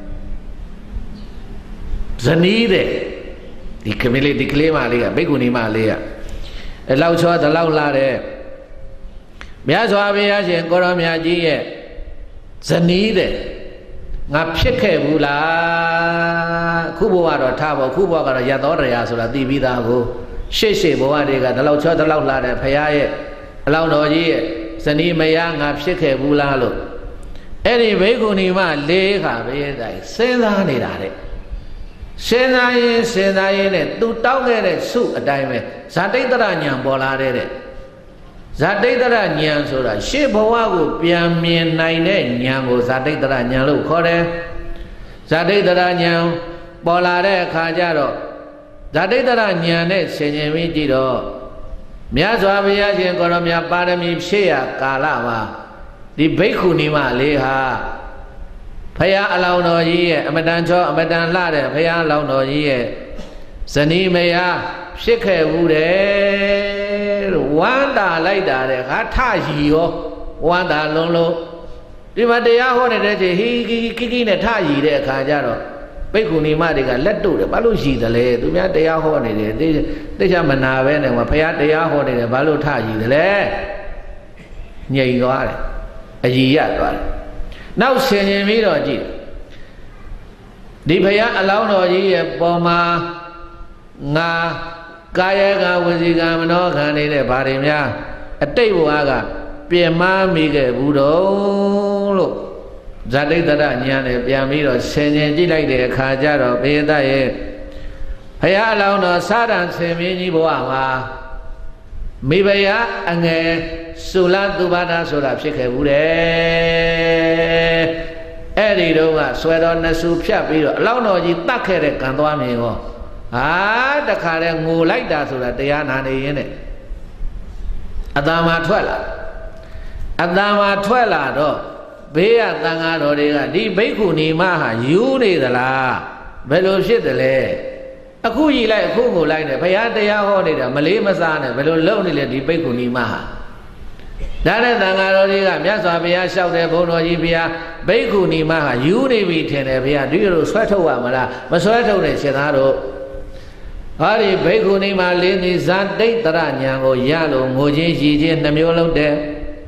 ဇနီးတဲ့ဒီကမလေးဒီကလေးမလေးကဘိက္ခုနီမလေးကအဲလောက်ချောဒီလောက်လှတယ်မြတ်စွာဘုရားရှင်ကိုရောမြတ်ကြီးရဲ့ဇနီးတဲ့ငါဖြစ်ခဲ့ဘူးလားခုဘဝတော့ထားပါခုဘဝကတော့ရသောတရားဆိုတာသိပြီးသားကိုရှေ့ရှေ့ဘဝတွေကဒီလောက်ချောဒီလောက်လှတယ်ဘုရားရဲ့အလောင်းတော်ကြီးရဲ့ဇနီးမယားငါဖြစ်ခဲ့ဘူးလားလို့အဲ့ဒီဘိက္ခုနီမလေးခါဘယ်တိုင်းစဉ်းစားနေတာတဲ့စဉ်းစားရင်စဉ်းစားရင်နဲ့သူတောင်းခဲ့တဲ့စုအတိုင်းပဲဇာတိတ္တရဉာဏ်ပေါ်လာတဲ့ဇာတိတ္တရဉာဏ်ဆိုတာရှေ့ဘဝကိုပြန်မြင်နိုင်တဲ့ဉာဏ်ကိုဇာတိတ္တရဉာဏ်လို့ခေါ်တယ်ဇာတိတ္တရဉာဏ်ပေါ်လာတဲ့အခါကျတော့ဇာတိတ္တရဉာဏ်နဲ့ဆင်ခြင်ပြီးကြည့်တော့မြတ်စွာဘုရားရှင်ကိုရောမြတ်ပါရမီဖြည့်ရကာလမှာဒီဘိက္ခုနီမလေးဟာဘုရားအလောင်းတော်ကြီးရဲ့အမတန်ချောအမတန်လှတဲ့ဘုရားအလောင်းတော်ကြီးရဲ့ဇနီးမယားဖြစ်ခဲ့ဘူးတဲ့ဝမ်းသာလိုက်တာတဲ့ခါထရီရောဝမ်းသာလုံးလုံးဒီမှာတရားဟောနေတဲ့ချိန်ဟီကီကီကီနဲ့ထရီတဲ့အခါကျတော့ဘိက္ခုနီမတွေကလက်တို့တယ်ဘာလို့ရီတယ်လဲသူများတရားဟောနေတယ်တိကျမနာပဲနဲ့ဘုရားတရားဟောနေတယ်ဘာလို့ထရီတယ်လဲငြိမ်သွားတယ်အကြီးရသွားတယ်နောက်ဆင်ញင်ပြီးတော့ကြည့်ဒီဘုရားအလောင်းတော်ကြီးရဲ့ပေါ်မှာငါကာယကဝစီကမနောခံနေတဲ့ဗာတွေများအတိတ်ဘဝကပြင်မမိခဲ့ဘူးတော့လို့ဇာတိတ္တရဉာဏ်နဲ့ပြန်ပြီးတော့ဆင်ញင်ကြည့်လိုက်တဲ့အခါကျတော့ဘေဒရဲ့ဘုရားအလောင်းတော်စာရံဆင်မင်းကြီးဘဝမှာမိဘယာအငယ်သုလသုဘာဒဆိုတာဖြစ်ခဲ့ဘူးတဲ့အဲ့ဒီတော့ကဆွဲတော်နှစ်ဆူဖြတ်ပြီးတော့အလောင်းတော်ကြီးတတ်ခဲ့တဲ့ကံသွားမြင်ရောဟာတခါတည်းငိုလိုက်တာဆိုတာတရားနာနေရင်းနဲ့အတ္တမှာထွက်လာအတ္တမှာထွက်လာတော့ဘေးကသံဃာတော်တွေကဒီဘိက္ခုနီမဟာယူနေသလားဘယ်လိုဖြစ်တယ်လဲအခုကြီးလိုက်အခုငိုလိုက်နဲ့ဘုရားတရားဟောနေတာမလေးမစားနဲ့ဘယ်လိုလုပ်နေလဲဒီဘိက္ခုနီမဟာဒါနဲ့သံဃာတော်တွေကမြတ်စွာဘုရားလျှောက်တယ်ဘုန်းတော်ကြီးဘုရားဘိက္ခုနီမဟာယူနေပြီထင်တယ်ဘုရားဒီလိုဆွဲထုတ်ရမလားမဆွဲထုတ်နဲ့ရှင်သားတို့ဟာဒီဘိက္ခုနီမလေးနေဇာတိတ္တရဉာဏ်ကိုရလို့ငိုချင်းရည်ချင်းနှမျိုးလုံးတယ်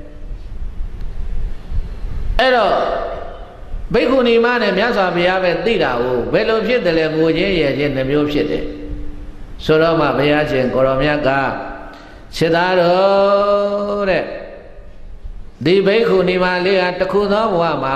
အဲ့တော့ဘိက္ခုနီမနဲ့မြတ်စွာဘုရားပဲသိတာကိုဘယ်လိုဖြစ်တယ်လဲငိုချင်းရည်ချင်းနှမျိုးဖြစ်တယ်ဆိုတော့မှဘုရားရှင်ကိုရောမြတ်ကစေသားတော်တဲ့ဒီဘိက္ခုနီမလေးဟာတခုသောဘဝမှာ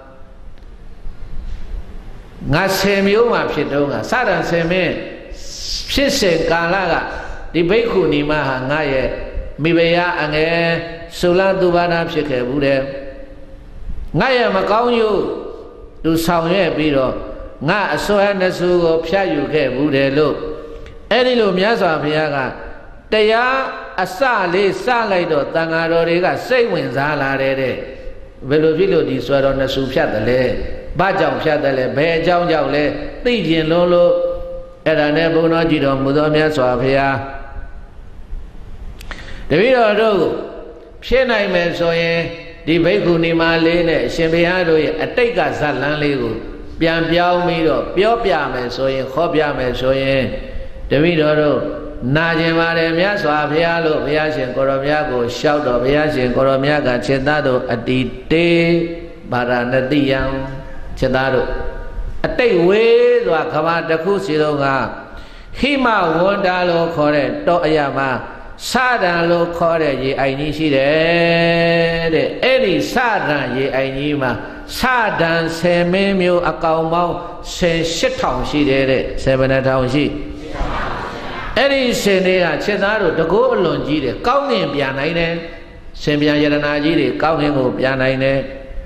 ငါဆယ်မျိုးမှဖြစ်တော့ကစရံဆယ်မင်းဖြစ်စဉ်ကာလကဒီဘိက္ခုနီမဟာငါရဲ့မိဖုရားအငယ်သုလသုဘာဒဖြစ်ခဲ့ဘူးတဲ့ ngay mà có như tu sau nhé bị rồi ngã xoay nó su có phíaอยู่cái bù đề lúc ấy đi lúc nhớ sao phía cả đây á xa đi xa lại đó tăng à rồi đi cả xây nguyên giá là đấy đấy về lúc phía lúc đi xoay đó nó su phía đó lên ba chồng phía đó lên bé chồng chồng lên tí tiền lô lô ấy là nên bố nói chỉ đó mua đó nhớ sao phía để biết rồi đâu phía này mình xoay đi mấy khu ni mà lên này xem bây giờ rồi ở đây cả sát lăng lên rồi biang biang mi rồi biao biang mình xoay khó biang mình xoay để biết rồi đâu na chỉ mà để miếng xoa phía luôn phía trên có rồi miếng có sáu đó phía trên có rồi miếng cả trên ta đó ở đi tê bà ra nó đi yang trên ta đó ở đây quê rồi các bạn đã khu xí đâu à khi mà vốn đã lo khó đấy đó ấy mà sa đàn lo khó đấy gì anh như gì đấy đấy ấy đi sa đàn gì anh như mà sa đàn xe mấy miêu à cầu mau xe xích thòng gì đấy đấy xe bên này thòng gì ấy đi xe này à trên đó rồi đâu có lộn gì đấy cao niệm bia này nè xe bia giờ này gì đấy cao niệm của bia này nè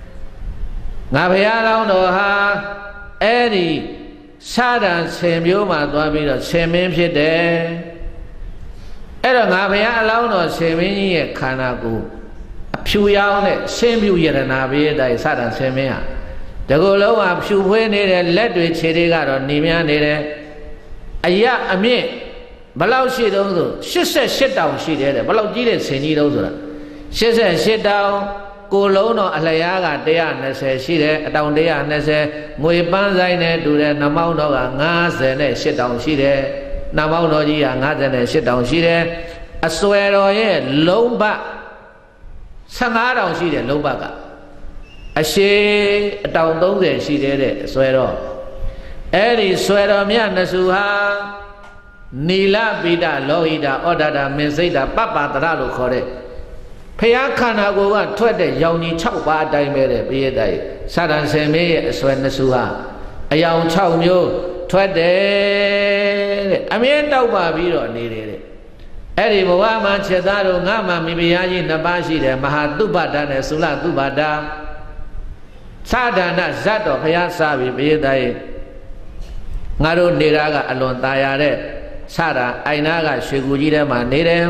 ngã bia lâu rồi ha ấy đi sa đàn xe miêu mà tôi biết là xe mấy phía đấy ấy là ngã bia lâu rồi xe mấy như khả năng của phiêu yao này xe miêu giờ này bia đây sa đàn xe mấy à đâu có lâu mà phiêu quê này đấy lết đuổi xe đi cả rồi niệm này đấy ấy à anh biết bao lâu xí đâu rồi, xí xe xí đầu xí đấy, bao lâu chỉ để xe đi đâu rồi, xí xe xí đầu, cô lâu nó lại à cái đấy à, nó xe xí đấy, đầu đấy à, nó xe, người bán dài này, đủ đấy, nằm mau nó cái ngã xe này xí đầu xí đấy, nằm mau nó gì à, ngã xe này xí đầu xí đấy, à xoay rồi ấy, lâu bạc, sang ngã đầu xí đấy, lâu bạc à, à xí đầu đông đấy xí đấy đấy, xoay rồi, ấy đi xoay rồi miếng nó su ha. Nila bida lohida odada mensida papa tara lo khó đấy. Phaya khana ko ka thoátတဲ့ရောင်ကြီးsáuပါးအတိုင်းပဲတဲ့ပြည့်တဲ့စာတန်ဆင်မေရဲ့အစွဲနှစ်စုဟာအယောင်sáuမျိုးထွက်တယ်တဲ့အမြဲတောက်ပါပြီးတော့နေတယ်တဲ့အဲ့ဒီဘဝမှာချက်သားတို့ငါမှမိဖုရားကြီးနှစ်ပါးရှိတယ်မဟာသုဘဒနဲ့သုလသုဘဒသာဒနာဇတ်တော်ဘုရားစားပြီးပြည့်တဲ့ငါတို့နေတာကအလွန်ตายရတဲ့စာတာအိုင်နာကရွှေကူကြီးထဲမှာနေတယ်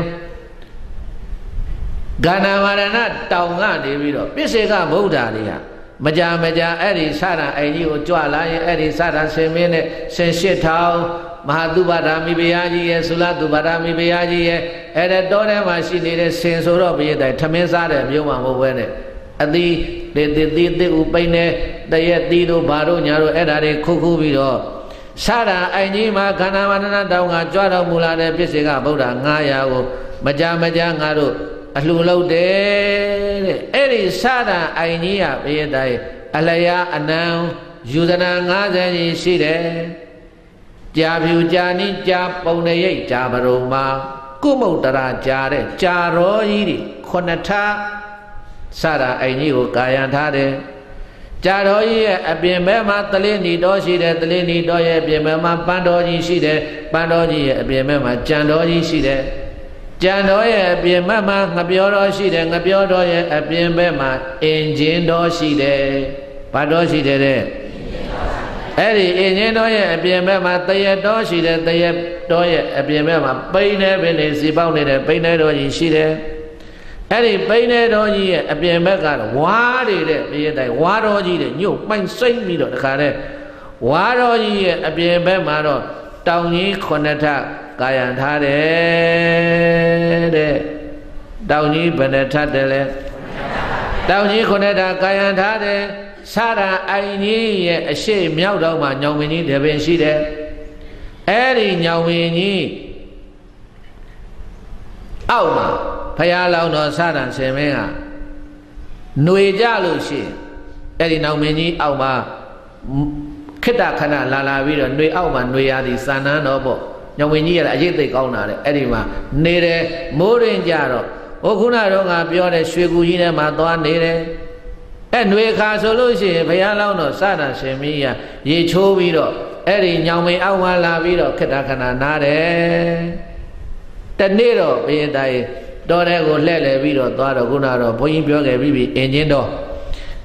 ဂန္ဓမာရဏတောင်ကနေပြီးတော့ပိစေကဗုဒ္ဓတွေဟာမကြာမကြာအဲ့ဒီစာတာအိမ်ကြီးကိုကြွလာရင်အဲ့ဒီစာတာဆင်မင်းနဲ့ဆင်ရှစ်ထောင်မဟာသုဘဒာမိဘုရားကြီးရဲ့သုလသုဘဒာမိဘုရားကြီးရဲ့အဲ့ဒါတောထဲမှာရှိနေတဲ့ဆင်ဆိုတော့ဘုရားတိုင်ထမင်းစားတဲ့မျိုးမှမဟုတ်ဘဲနဲ့အသီးတေတေတေတေဥပိနေတရက်သီးတို့ဘာတို့ညာတို့အဲ့ဒါတွေခုခုပြီးတော့စာတာအိမ်ကြီးမှာခန္ဓာဝန္ဒနာတောင်ကကြွတော်မူလာတဲ့ပြစ္ဆေကဗုဒ္ဓငါးရာကိုမကြာမကြာငါတို့အလှလုပ်တယ်တဲ့အဲ့ဒီစာတာအိမ်ကြီးကဘုရားတိုင်အလျာအနံယူဇနာ၅၀ကြီးရှိတယ်ကြာဖြူကြာနိကြာပုံနေရိပ်ကြာပရုံမှာကုမုတ်တရာကြာတဲ့ကြာရောကြီးတွေခုနှစ်ထားစာတာအိမ်ကြီးကိုကာယံထားတယ်ကြာတော်ကြီးရဲ့အပြင်ဘက်မှာတလင်းနီတော်ရှိတယ်တလင်းနီတော်ရဲ့အပြင်ဘက်မှာပန်းတော်ကြီးရှိတယ်ပန်းတော်ကြီးရဲ့အပြင်ဘက်မှာကြံတော်ကြီးရှိတယ်ကြံတော်ရဲ့အပြင်ဘက်မှာငပြောတော်ရှိတယ်ငပြောတော်ရဲ့အပြင်ဘက်မှာအင်ဂျင်တော်ရှိတယ်ဘာတော်ရှိတယ်တဲ့အဲ့ဒီအင်ဂျင်တော်ရဲ့အပြင်ဘက်မှာတရက်တော်ရှိတယ်တရက်တော်ရဲ့အပြင်ဘက်မှာပိန်းနေပင်နေစီပေါက်နေတဲ့ပိန်းနေတော်ကြီးရှိတယ်အဲ့ဒီပိန်းနေတော်ကြီးရဲ့အပြင်ဘက်ကတော့ဝါးတွေတဲ့ပြည့်တိုင်းဝါးတော်ကြီးတဲ့ညှို့ပိုင်စိမ့်ပြီးတော့တခါတဲ့ဝါးတော်ကြီးရဲ့အပြင်ဘက်မှာတော့တောင်ကြီးခုနှစ်ထပ်ကာယံထားတယ်တဲ့တောင်ကြီးဘယ်နှထပ်တယ်လဲတောင်ကြီးခုနှစ်ထပ်ကာယံထားတယ်စာရာအိုင်ကြီးရဲ့အရှိမြောက်တော့မှညောင်မင်းကြီးတပင်ရှိတယ်အဲ့ဒီညောင်မင်းကြီးအောက်မှာဖရာလောင်းတော်စာတန်ဆင်မင်းကຫນွေကြလို့ရှိရင်အဲ့ဒီနောင်မင်းကြီးအောက်မှာခိတ္တခဏလာလာပြီးတော့ຫນွေအောက်မှာຫນွေရသည်စံနန်းတော်ပေါ့ညောင်မင်းကြီးကအရေးသိကောင်းတာလေအဲ့ဒီမှာနေတယ်မိုးရင်ကြတော့ဟိုခုနတော့ငါပြောတဲ့ရွှေကူကြီးထဲမှာသွားနေတယ်အဲ့ຫນွေခါဆိုလို့ရှိရင်ဘုရားလောင်းတော်စာတန်ဆင်မင်းကရေချိုးပြီးတော့အဲ့ဒီညောင်မင်းအောက်မှာလာပြီးတော့ခိတ္တခဏနားတယ်တနေ့တော့ဘုရားတိုင်တော်တဲ့ကိုလှဲ့လေပြီးတော့သွားတော့ခုနတော့ဘုန်းကြီးပြောခဲ့ပြီးပြီအင်ဂျင်တော်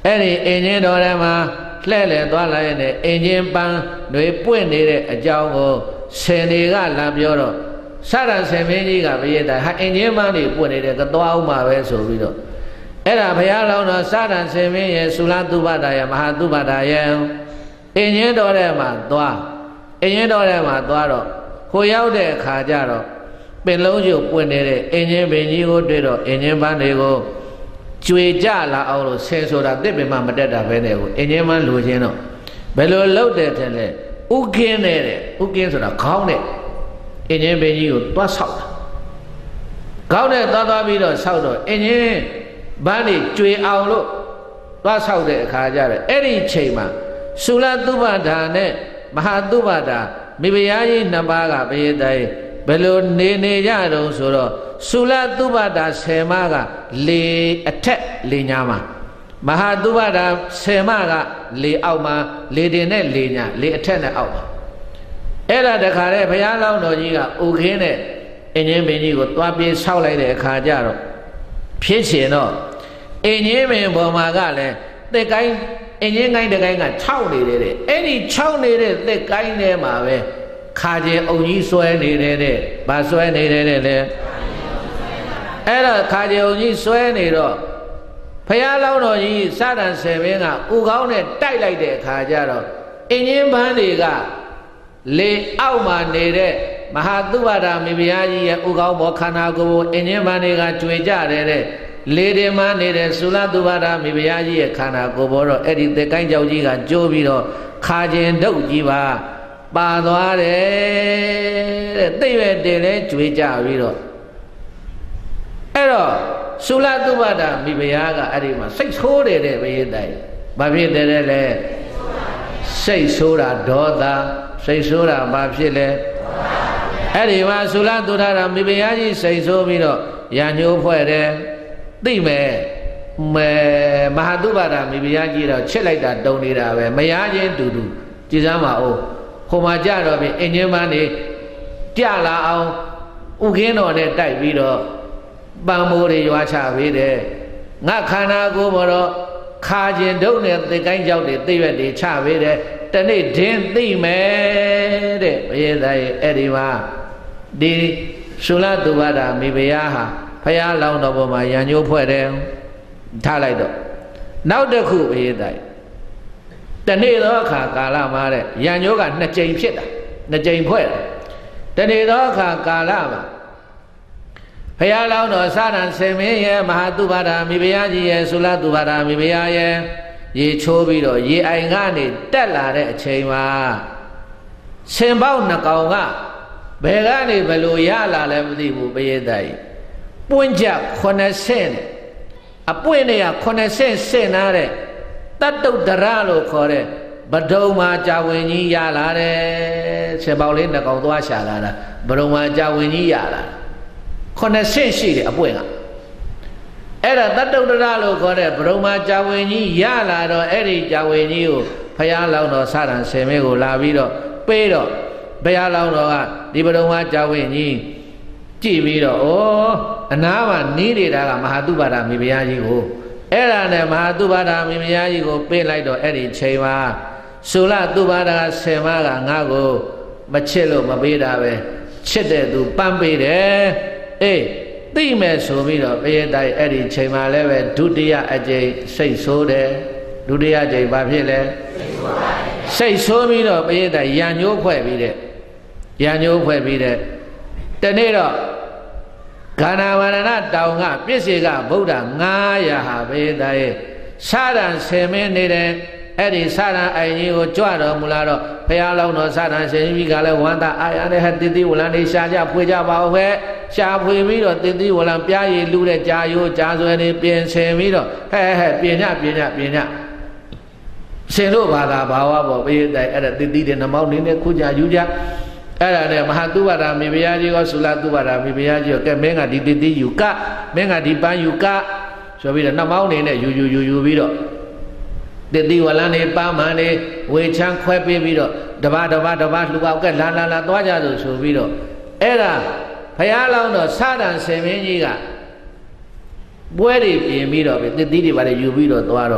အဲ့ဒီအင်ဂျင်တော်ထဲမှာလှဲ့လေသွားလိုက်တဲ့အင်ဂျင်ပန်းတွေပွင့်နေတဲ့အကြောင်းကိုဆင်တွေကလာပြောတော့စရဆင်မင်းကြီးကဘယက်တာဟာအင်ဂျင်ပန်းတွေပွင့်နေတဲ့ကသွားအောင်မှာပဲဆိုပြီးတော့အဲ့ဒါဘုရားလောင်းတော်စရဆင်မင်းရဲ့သုလသုဘတာရဲ့မဟာသုဘတာရဲ့အင်ဂျင်တော်ထဲမှာသွားအင်ဂျင်တော်ထဲမှာသွားတော့ကိုရောက်တဲ့အခါကျတော့ပင်လုံးကျုပ်ပွင့်နေတဲ့အင်ဂျင်ပင်ကြီးကိုတွေ့တော့အင်ဂျင်ပန်းတွေကိုကျွေကြလာအောင်လို့ဆဲဆိုတာတစ်ပင်မှမတက်တာပဲနဲ့ကိုအင်ဂျင်ပန်းလိုခြင်းတော့ဘယ်လိုလုပ်တယ်ထင်လဲဥကင်းနေတဲ့ဥကင်းဆိုတာခေါင်းနဲ့အင်ဂျင်ပင်ကြီးကိုတွားဆောက်တာခေါင်းနဲ့တွားသွားပြီးတော့ဆောက်တော့အင်ဂျင်ပန်းတွေကျွေအောင်လို့တွားဆောက်တဲ့အခါကျတော့အဲ့ဒီချိန်မှာသုလသုဘတာနဲ့မဟာသုဘတာမိဖုရားကြီးနှစ်ပါးကဘယက်တိုင်းဘယ်လိုနေနေကြတုံးဆိုတော့သုလသုဘတာဆယ်မကလေအထက်လေညာမှာမဟာသုဘတာဆယ်မကလေအောက်မှာလေတင်နဲ့လေညာလေအထက်နဲ့အောက်မှာအဲ့ဒါတခါတည်းဘုရားလောင်းတော်ကြီးကဥခင်းနဲ့အင်ဂျင်ပင်ကြီးကိုတွားပြေးဆောက်လိုက်တဲ့အခါကျတော့ဖြစ်ရှင်တော့အင်ဂျင်ပင်ပေါ်မှာကလည်းတက်ကိုင်းအင်ဂျင်ကိုင်းတကိုင်းကခြောက်နေတယ်တဲ့အဲ့ဒီခြောက်နေတဲ့တက်ကိုင်းထဲမှာပဲခါကျင်အုံကြီးဆွဲနေတယ်တဲ့ဗာဆွဲနေတယ်တဲ့လေအဲ့တော့ခါကျင်အုံကြီးဆွဲနေတော့ဘုရားလောင်းတော်ကြီးစတန်ဆယ်မင်းကဥကောင်းနဲ့တိုက်လိုက်တဲ့အခါကျတော့အင်ဂျင်ပန်းတွေကလေအောက်မှာနေတဲ့မဟာသုဘတာမိဖုရားကြီးရဲ့ဥကောင်းဘောခန္ဓာကိုယ်အင်ဂျင်ပန်းတွေကကျွေကြတယ်တဲ့လေတွေမှာနေတဲ့သုလသုဘတာမိဖုရားကြီးရဲ့ခန္ဓာကိုယ်ဘောတော့အဲ့ဒီသက်ကိုင်းကြောက်ကြီးကကျိုးပြီးတော့ခါကျင်ဒုတ်ကြီးပါပါသွားတယ်တဲ့သိပဲတင်လဲကျွေကြပြီးတော့အဲ့တော့သုလသုဘတာမိဖုရားကအဲ့ဒီမှာစိတ်ဆိုးတယ်တဲ့ဘယက်တိုင်းဘာဖြစ်တယ်လဲစိတ်ဆိုးတာဒေါသစိတ်ဆိုးတာဘာဖြစ်လဲအဲ့ဒီမှာသုလသုဒ္ဓရာမိဖုရားကြီးစိတ်ဆိုးပြီးတော့ရညိုးဖွဲ့တယ်သိမယ်မဲမဟာသုဘတာမိဖုရားကြီးတော့ချစ်လိုက်တာတုံနေတာပဲမရချင်းတူတူကြည်စမ်းပါဦးဟိုမှာကြတော့ပြီအင်ဂျင်ပန်းနေကြလာအောင်ဥခင်းတော်နဲ့တိုက်ပြီးတော့ပန်းမိုးတွေရွာချပေးတယ်ငါခန္ဓာကိုယ်ပေါ်တော့ခါကျင်ဒုတ်နဲ့သိကိုင်းကြောက်တွေသိရွက်တွေချပေးတယ်တနေ့ဒင်းသိမယ်တဲ့ဘုရားသားရဲ့အဲ့ဒီမှာဒီသုလသုဘတာမိဖုရားဟာဘုရားလောင်းတော်ပေါ်မှာရံညိုးဖွဲ့တယ်ထားလိုက်တော့နောက်တစ်ခုဘုရားသားတနေ့သောအခါကာလမှာတဲ့ရံညိုးကနှစ်ကြိမ်ဖြစ်တာနှစ်ကြိမ်ဖွဲ့တယ်တနေ့သောအခါကာလမှာဘုရားလောင်းတော်စရံဆင်မင်းရဲ့မဟာသုဘတာမိဖုရားကြီးရဲ့သုလသုဘတာမိဖုရားရဲ့ရေချိုးပြီးတော့ရေအိုင်ကနေတက်လာတဲ့အချိန်မှာဆင်ပေါက်နှစ်ကောင်ကဘယ်ကနေဘယ်လိုရလာလဲမသိဘူးဘယက်တိုင်းပွင့်ကြခုနှစ်ဆင့်နဲ့အပွင့်တွေကခုနှစ်ဆင့်ဆင့်နာတဲ့တတ္တုဒ္ဒရလို့ခေါ်တဲ့ဗဒုံမာကြာဝင်ကြီးရလာတယ်ဆင်ပေါက်လေးနှစ်ကောင်သွားရှာလာတာဗဒုံမာကြာဝင်ကြီးရလာခုနှစ်ဆင့်ရှိတယ်အပွင့်ကအဲ့ဒါတတ္တုဒ္ဒရလို့ခေါ်တဲ့ဗဒုံမာကြာဝင်ကြီးရလာတော့အဲ့ဒီကြာဝင်ကြီးကိုဘုရားလောင်းတော်စရံဆင်မဲကိုလာပြီးတော့ပေးတော့ဘုရားလောင်းတော်ကဒီဗဒုံမာကြာဝင်ကြီးကြည့်ပြီးတော့ဩအနားမှာနီးနေတာကမဟာသုဘတာမိဖုရားကြီးကိုအဲ့ဒါနဲ့မဟာသုဘတာမိဖုရားကြီးကိုပေးလိုက်တော့အဲ့ဒီချိန်မှာသုလသုဘတာဆယ်မကငါ့ကိုမချစ်လို့မပေးတာပဲချစ်တဲ့သူပန်းပေးတယ်အေးသိမယ်ဆိုပြီးတော့ဘုရားတိုင်းအဲ့ဒီချိန်မှာလည်းပဲဒုတိယအကြိမ်စိတ်ဆိုးတယ်ဒုတိယအကြိမ်ဘာဖြစ်လဲစိတ်ဆိုးပြီးတော့ဘုရားတိုင်းရံညိုးဖွဲ့ပြီးတဲ့ရံညိုးဖွဲ့ပြီးတဲ့တနေ့တော့ခန္ဓာဝရဏတောင်ကပြစ္ဆေကဗုဒ္ဓငါးရာဟာဘုရားတိုင်းစရံဆင်မင်းနေတယ်အဲ့ဒီစရံအိုင်ကြီးကိုကြွတော်မူလာတော့ဘုရားလောင်းတော်စရံရှင်ကြီးကလည်းဝန္တာအာရနဲ့ဟတိတိဝလန်နေရှားကြဖွေကြပါဦးပဲရှားဖွေပြီးတော့တိတိဝလန်ပြားရည်လူတဲ့ကြာရိုးကြာဆွဲနေပြင်ဆင်ပြီးတော့ဟဲ့ဟဲ့ပြင်ညပြင်ညပြင်ညရှင်တို့ဘာသာဘာဝပေါ့ဘုရားတိုင်းအဲ့ဒါတိတိတဲ့နှမောင်းနေနဲ့ခုကြယူကြအဲ့ဒါနဲ့မဟာသုဘတာမိဖုရားကြီးကသုလသုဘတာမိဖုရားကြီးကကဲမင်းကဒီတိတိယူကမင်းကဒီပန်းယူကဆိုပြီးတော့နှမောင်းနေနဲ့ယူယူယူယူပြီးတော့တိတိဝလန်နေပန်းမှန်နေဝေချမ်းခွဲပေးပြီးတော့တပါးတပါးတပါးလှူအောင်ကဲလာလာလာသွားကြဆိုဆိုပြီးတော့အဲ့ဒါဘုရားလောင်းတော်စရံဆင်မင်းကြီးကပွဲတွေပြင်ပြီးတော့တိတိတွေပါလေယူပြီးတော့သွားတော့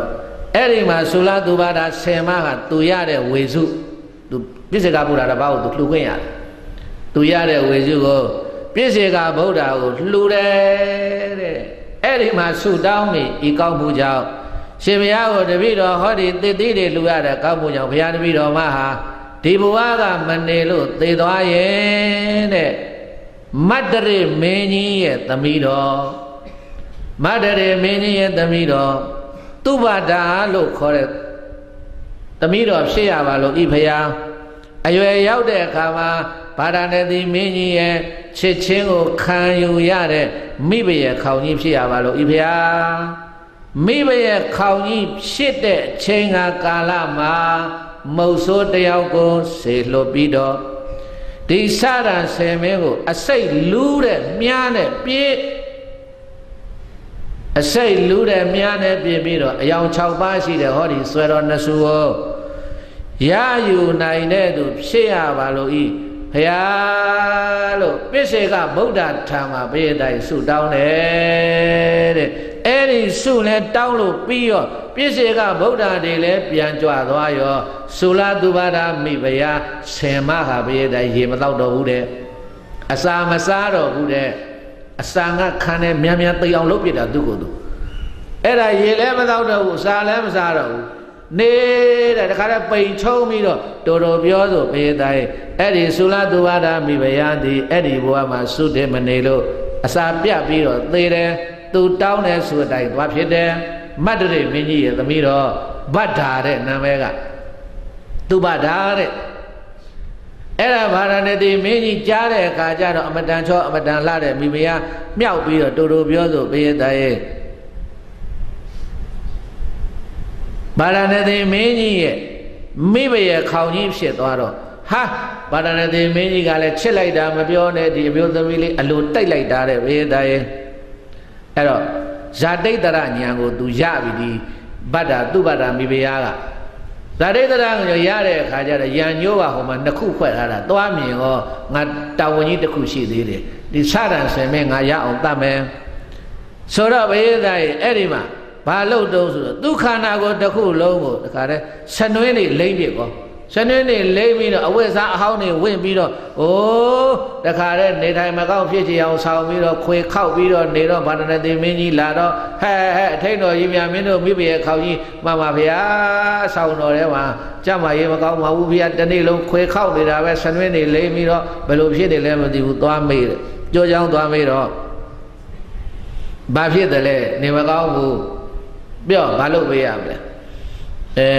အဲ့ဒီမှာသုလသုဘာဒဆယ်ပါးကသူရတဲ့ဝေစုသူပြစ္ဆေကဗုဒ္ဓတပါးကိုသူလှူခွင့်ရတယ်သူရတဲ့ဝေစုကိုပြစ္ဆေကဗုဒ္ဓကိုလှူတယ်တဲ့အဲ့ဒီမှာဆုတောင်းပြီးဤကောင်းမှုကြောင့်ရှင်ဘုရားကိုတပည့်တော်ဟောဒီသစ်သီးတွေလှူရတဲ့ကောင်းမှုကြောင့်ဘုရားတပည့်တော်မဟာဒီဘဝကမနေလို့သေသွားရဲ့တဲ့မတ္တရိမင်းကြီးရဲ့သမီးတော်မတ္တရိမင်းကြီးရဲ့သမီးတော်သူဘတာလို့ခေါ်တဲ့သမီးတော်ဖြစ်ရပါလို့ဤဘုရားအရွယ်ရောက်တဲ့အခါမှာဗာရာဏသီမင်းကြီးရဲ့ချစ်ချင်းကိုခံယူရတဲ့မိဘရဲ့ခေါင်းကြီးဖြစ်ရပါလို့ဤဘုရားမိဘရဲ့ခေါင်းကြီးဖြစ်တဲ့ချိန်ကာလမှာမုတ်ဆိုးတယောက်ကိုဆေလွတ်ပြီးတော့ဒီစရံဆယ်မင်းကိုအစိတ်လူးတဲ့မြားနဲ့ပြေးအစိတ်လူးတဲ့မြားနဲ့ပြေးပြီးတော့အယောင်၆ပါးရှိတဲ့ဟောဒီဆွဲတော်နှဆူကိုရယူနိုင်တဲ့သူဖြစ်ရပါလို့ဤဘုရားလို့ပစ္စေကဗုဒ္ဓထံမှာဘေးတိုင်းဆုတောင်းတယ်တဲ့အဲ့ဒီဆုလဲတောင်းလို့ပြီးရောပြစ္ဆေကဗုဒ္ဓတွေလည်းပြန်ကြွသွားရောသုလသုဘာဒမိဖုရားဆင်မဟာဘေးတိုင်းရေမတော့တော့ဘူးတဲ့အစာမစားတော့ဘူးတဲ့အစာငါခံနဲ့မြန်မြန်သိအောင်လုပ်ပြတာသူ့ကိုယ်သူအဲ့ဒါရေလည်းမတော့တော့ဘူးအစာလည်းမစားတော့ဘူးနေတဲ့တခါတည်းပိန်ချုံပြီးတော့တော်တော်ပြောဆိုဘေးတိုင်းအဲ့ဒီသုလသုဘာဒမိဖုရားသည်အဲ့ဒီဘဝမှာသုတေမနေလို့အစာပြတ်ပြီးတော့သေတယ်သူတောင်းတဲ့ဆိုတိုင်းသွားဖြစ်တယ်မတ္တရိမင်းကြီးရဲ့သမီးတော်ဗဒ္ဓါတဲ့နာမည်ကသူဗဒ္ဓါတဲ့အဲ့ဒါဗာရာဏသီမင်းကြီးကြားတဲ့အခါကျတော့အမတန်ချောအမတန်လှတဲ့မိဖုရားမြောက်ပြီးတော့တူတူပြောဆိုဘေးတည်းဗာရာဏသီမင်းကြီးရဲ့မိဘရဲ့ခေါင်းကြီးဖြစ်သွားတော့ဟာဗာရာဏသီမင်းကြီးကလည်းချစ်လိုက်တာမပြောနဲ့ဒီအမျိုးသမီးလေးအလိုတိုက်လိုက်တာတဲ့ဘေးတည်းအဲ့တော့ဇာတိတ္တရဉာဏ်ကိုသူရပြီဒီဗဒ္ဓသူဗဒ္ဓမိဖုရားကဇာတိတ္တရဉာဏ်ရတဲ့အခါကျတော့ယံညိုးပါဟိုမှာနှစ်ခုဖွဲ့ထားတာသွားမြင်ရောငါတာဝန်ကြီးတစ်ခုရှိသေးတယ်ဒီစရံဆင်မဲ့ငါရအောင်တတ်မယ်ဆိုတော့ဘုရားသားရဲ့အဲ့ဒီမှာဘာလို့တုံးဆိုတော့ဒုက္ခနာကိုတစ်ခုလုံးကိုတခါတည်းဆနွင်းနေလိမ့်ပြကောဆနွင်းနေလိမ့်ပြီးတော့အဝတ်စားအဟောင်းတွေဝင်ပြီးတော့အိုးတခါတည်းနေထိုင်မကောင်းဖြစ်ချင်အောင်ဆောင်ပြီးတော့ခွေခောက်ပြီးတော့နေတော့ဗာရာဏသီမင်းကြီးလာတော့ဟဲ့ဟဲ့အထိန်တော်ကြီးမြမင်းတို့မိဘရဲ့ခေါင်းကြီးမှန်ပါဗျာဆောင်တော်ထဲမှာကြမ်းမရေးမကောင်းပါဘူးဗျာတနေ့လုံးခွေခောက်နေတာပဲဆနွင်းနေလိမ့်ပြီးတော့ဘယ်လိုဖြစ်နေလဲမသိဘူးသွားမေးတယ်ကြောကြောင်းသွားမေးတော့ဘာဖြစ်တယ်လဲနေမကောင်းဘူးပြောဘာလို့ပေးရမလဲအဲ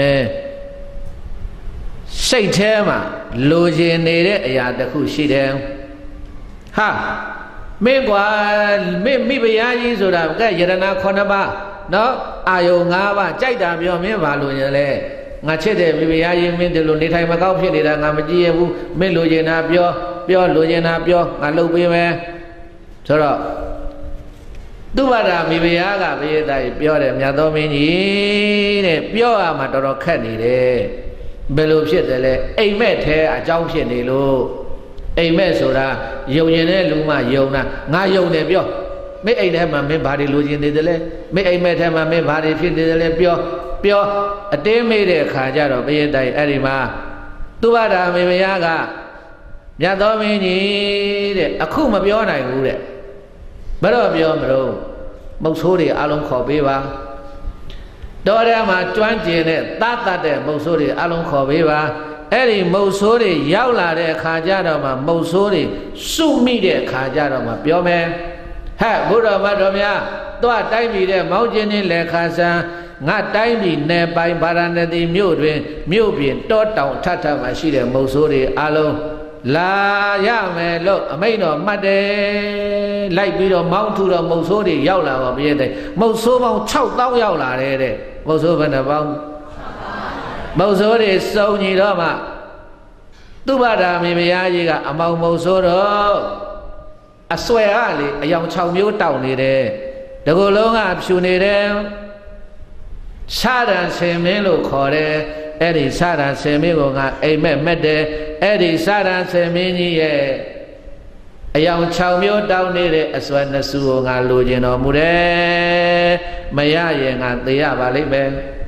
စိတ်ထဲမှာလိုချင်နေတဲ့အရာတစ်ခုရှိတယ်ဟာမင်းကွာမင်းမိဖုရားကြီးဆိုတာကဲယရဏခုနှစ်ပါးနော်အာယုံ၅ပါးကြိုက်တာပြောမင်းဘာလို့ညလဲငါချစ်တဲ့မိဖုရားကြီးမင်းဒီလိုနေထိုင်မကောင်းဖြစ်နေတာငါမကြည့်ရဘူးမင်းလိုချင်တာပြောပြောလိုချင်တာပြောငါလုပ်ပေးမယ်ဆိုတော့သူဗဒမိဖုရားကဘုရားသားပြောတယ်မြတ်သောမင်းကြီးတဲ့ပြောရမှာတော်တော်ခက်နေတယ်ဘယ်လိုဖြစ်တယ်လဲအိမ်မက်ထဲအကြောင်းဖြစ်နေလို့အိမ်မက်ဆိုတာယုံရင်တဲ့လူမှယုံတာငါယုံတယ်ပြောမင်းအိမ်ထဲမှာမင်းဘာတွေလိုချင်နေတယ်လဲမင်းအိမ်မက်ထဲမှာမင်းဘာတွေဖြစ်နေတယ်လဲပြောပြောအတင်းမေးတဲ့အခါကျတော့ဘုရားသားအဲ့ဒီမှာသူဗဒမိဖုရားကမြတ်သောမင်းကြီးတဲ့အခုမပြောနိုင်ဘူးတဲ့ဘယ်တော့ပြောမလို့မုတ်ဆိုးတွေအလုံးခေါ်ပေးပါတော်ထဲမှာကျွမ်းကျင်တဲ့သတ်တတ်တဲ့မုတ်ဆိုးတွေအလုံးခေါ်ပေးပါအဲ့ဒီမုတ်ဆိုးတွေရောက်လာတဲ့အခါကျတော့မှမုတ်ဆိုးတွေစုမိတဲ့အခါကျတော့မှပြောမယ်ဟဲ့ဘုရားမတော်များသွားတိုင်းပြည်တဲ့မောင်းကျင်းနေလက်ခါဆန်းငါတိုင်းပြည်နယ်ပိုင်ဗာရာဏသီမြို့တွင်မြို့ပြင်တောတောင်ထထမှာရှိတဲ့မုတ်ဆိုးတွေအလုံးလာရမယ်လို့အမိန့်တော်မှတ်တယ်လိုက်ပြီးတော့မောင်းထူတော့မုတ်ဆိုးတွေရောက်လာပါဘုရားတဲ့မုတ်ဆိုးပေါင်း၆သောင်းရောက်လာတယ်တဲ့မုတ်ဆိုးဘယ်နှပေါင်းမုတ်ဆိုးတွေစုံညီတော့မှသူဗဒမိဖုရားကြီးကအမောင်မုတ်ဆိုးတော့အဆွဲကလေအယောင်၆မျိုးတောက်နေတယ်တကူလုံးကဖြူနေတယ်စရံဆင်မင်းလို့ခေါ်တယ်အဲ့ဒီစရံဆင်မင်းကငါအိမ်မက်မက်တယ်အဲ့ဒီစရံဆင်မင်းကြီးရဲ့အယောင်၆မျိုးတောင်းနေတဲ့အစွမ်းနှစုကိုငါလိုချင်တော်မူတယ်မရရင်ငါသေရပါလိမ့်မယ်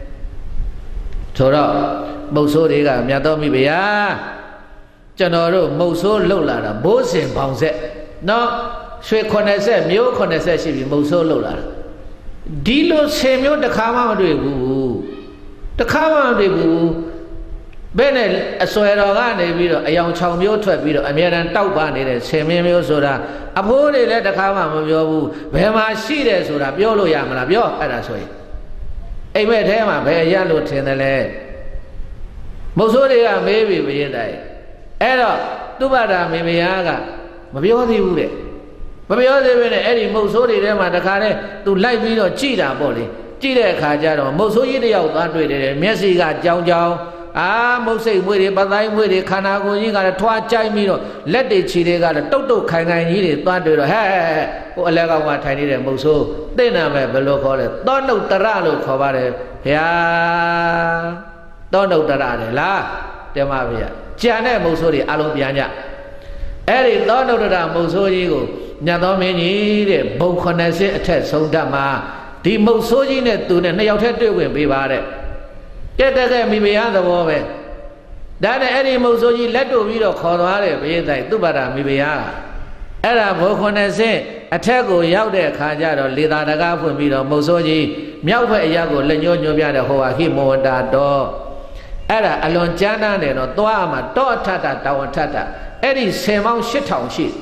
ဆိုတော့မုတ်ဆိုးတွေကမြတ်တော်မိဖုရားကျွန်တော်တို့မုတ်ဆိုးလှုပ်လာတာဘိုးစင်ပေါင်ဆက်နော်ရွှေ80မျိုး80ရှိပြီမုတ်ဆိုးလှုပ်လာတာဒီလိုဆယ်မျိုးတစ်ခါမှမတွေ့ဘူးတစ်ခါမှမတွေ့ဘူးဘယ်နဲ့အစွဲတော်ကနေပြီးတော့အယောင်၆မျိုးထွက်ပြီးတော့အမြဲတမ်းတောက်ပါနေတဲ့ဆယ်မင်းမျိုးဆိုတာအဖိုးတွေလည်းတစ်ခါမှမပြောဘူးဘယ်မှာရှိတယ်ဆိုတာပြောလို့ရမလားပြောအဲ့ဒါဆိုရင်အိမ်မက်ထဲမှာဘယ်ရလို့ထင်တယ်လဲမုတ်ဆိုးတွေကမေးပြီဘရင်တိုင်အဲ့တော့သူ့ဘာသာမေမယားကမပြောသေးဘူးတဲ့မပြောသေးဘူးနဲ့အဲ့ဒီမုတ်ဆိုးတွေထဲမှာတခါတည်းသူလိုက်ပြီးတော့ကြည်တာပေါ့လေကြည့်တဲ့အခါကျတော့မုတ်ဆိုးကြီးတယောက်သွားတွေ့တယ်မျက်စိကကြောင်ကြောင်အာမုတ်စိတ်မွေးတွေပတိုင်းမွေးတွေခန္ဓာကိုယ်ကြီးကလည်းထွားကြိုက်ပြီးတော့လက်တွေခြေတွေကလည်းတုတ်တုတ်ခိုင်ခိုင်ကြီးတွေသွားတွေ့တော့ဟဲ့ဟိုအလဲကောင်ကထိုင်နေတဲ့မုတ်ဆိုးသိနာမဲ့ဘယ်လိုခေါ်လဲသောနုတ္တရလို့ခေါ်ပါတယ်ဗျာသောနုတ္တရတယ်လားတင်ပါဗျာကြံတဲ့မုတ်ဆိုးတွေအလုံးပြန်ကြအဲ့ဒီသောနုတ္တရမုတ်ဆိုးကြီးကိုညတ်တော်မင်းကြီးတဲ့ဘုံ80အထက်ဆုံးတတ်မှာဒီမုတ်ဆိုးကြီးနဲ့သူနဲ့နှစ်ယောက်တည်းတွေ့ဝင်ပေးပါတဲ့ကဲတဲ့ကဲမိမရသဘောပဲဒါနဲ့အဲ့ဒီမုတ်ဆိုးကြီးလက်တို့ပြီးတော့ခေါ်သွားတယ်ဘုရင်တိုင်သူ့ဘာသာမိမရအဲ့ဒါဘုံ80အထက်ကိုရောက်တဲ့အခါကျတော့လေသာတကားဖွင့်ပြီးတော့မုတ်ဆိုးကြီးမြောက်ဘက်အရာကိုလက်ညှိုးညွှန်ပြတဲ့ဟောဟာဟိမောတာတော့အဲ့ဒါအလွန်ကြမ်းတမ်းတယ်တော့သွားမှာတောအထထတောင်အထထအဲ့ဒီဆယ်ပေါင်း၈ထောင်ရှိ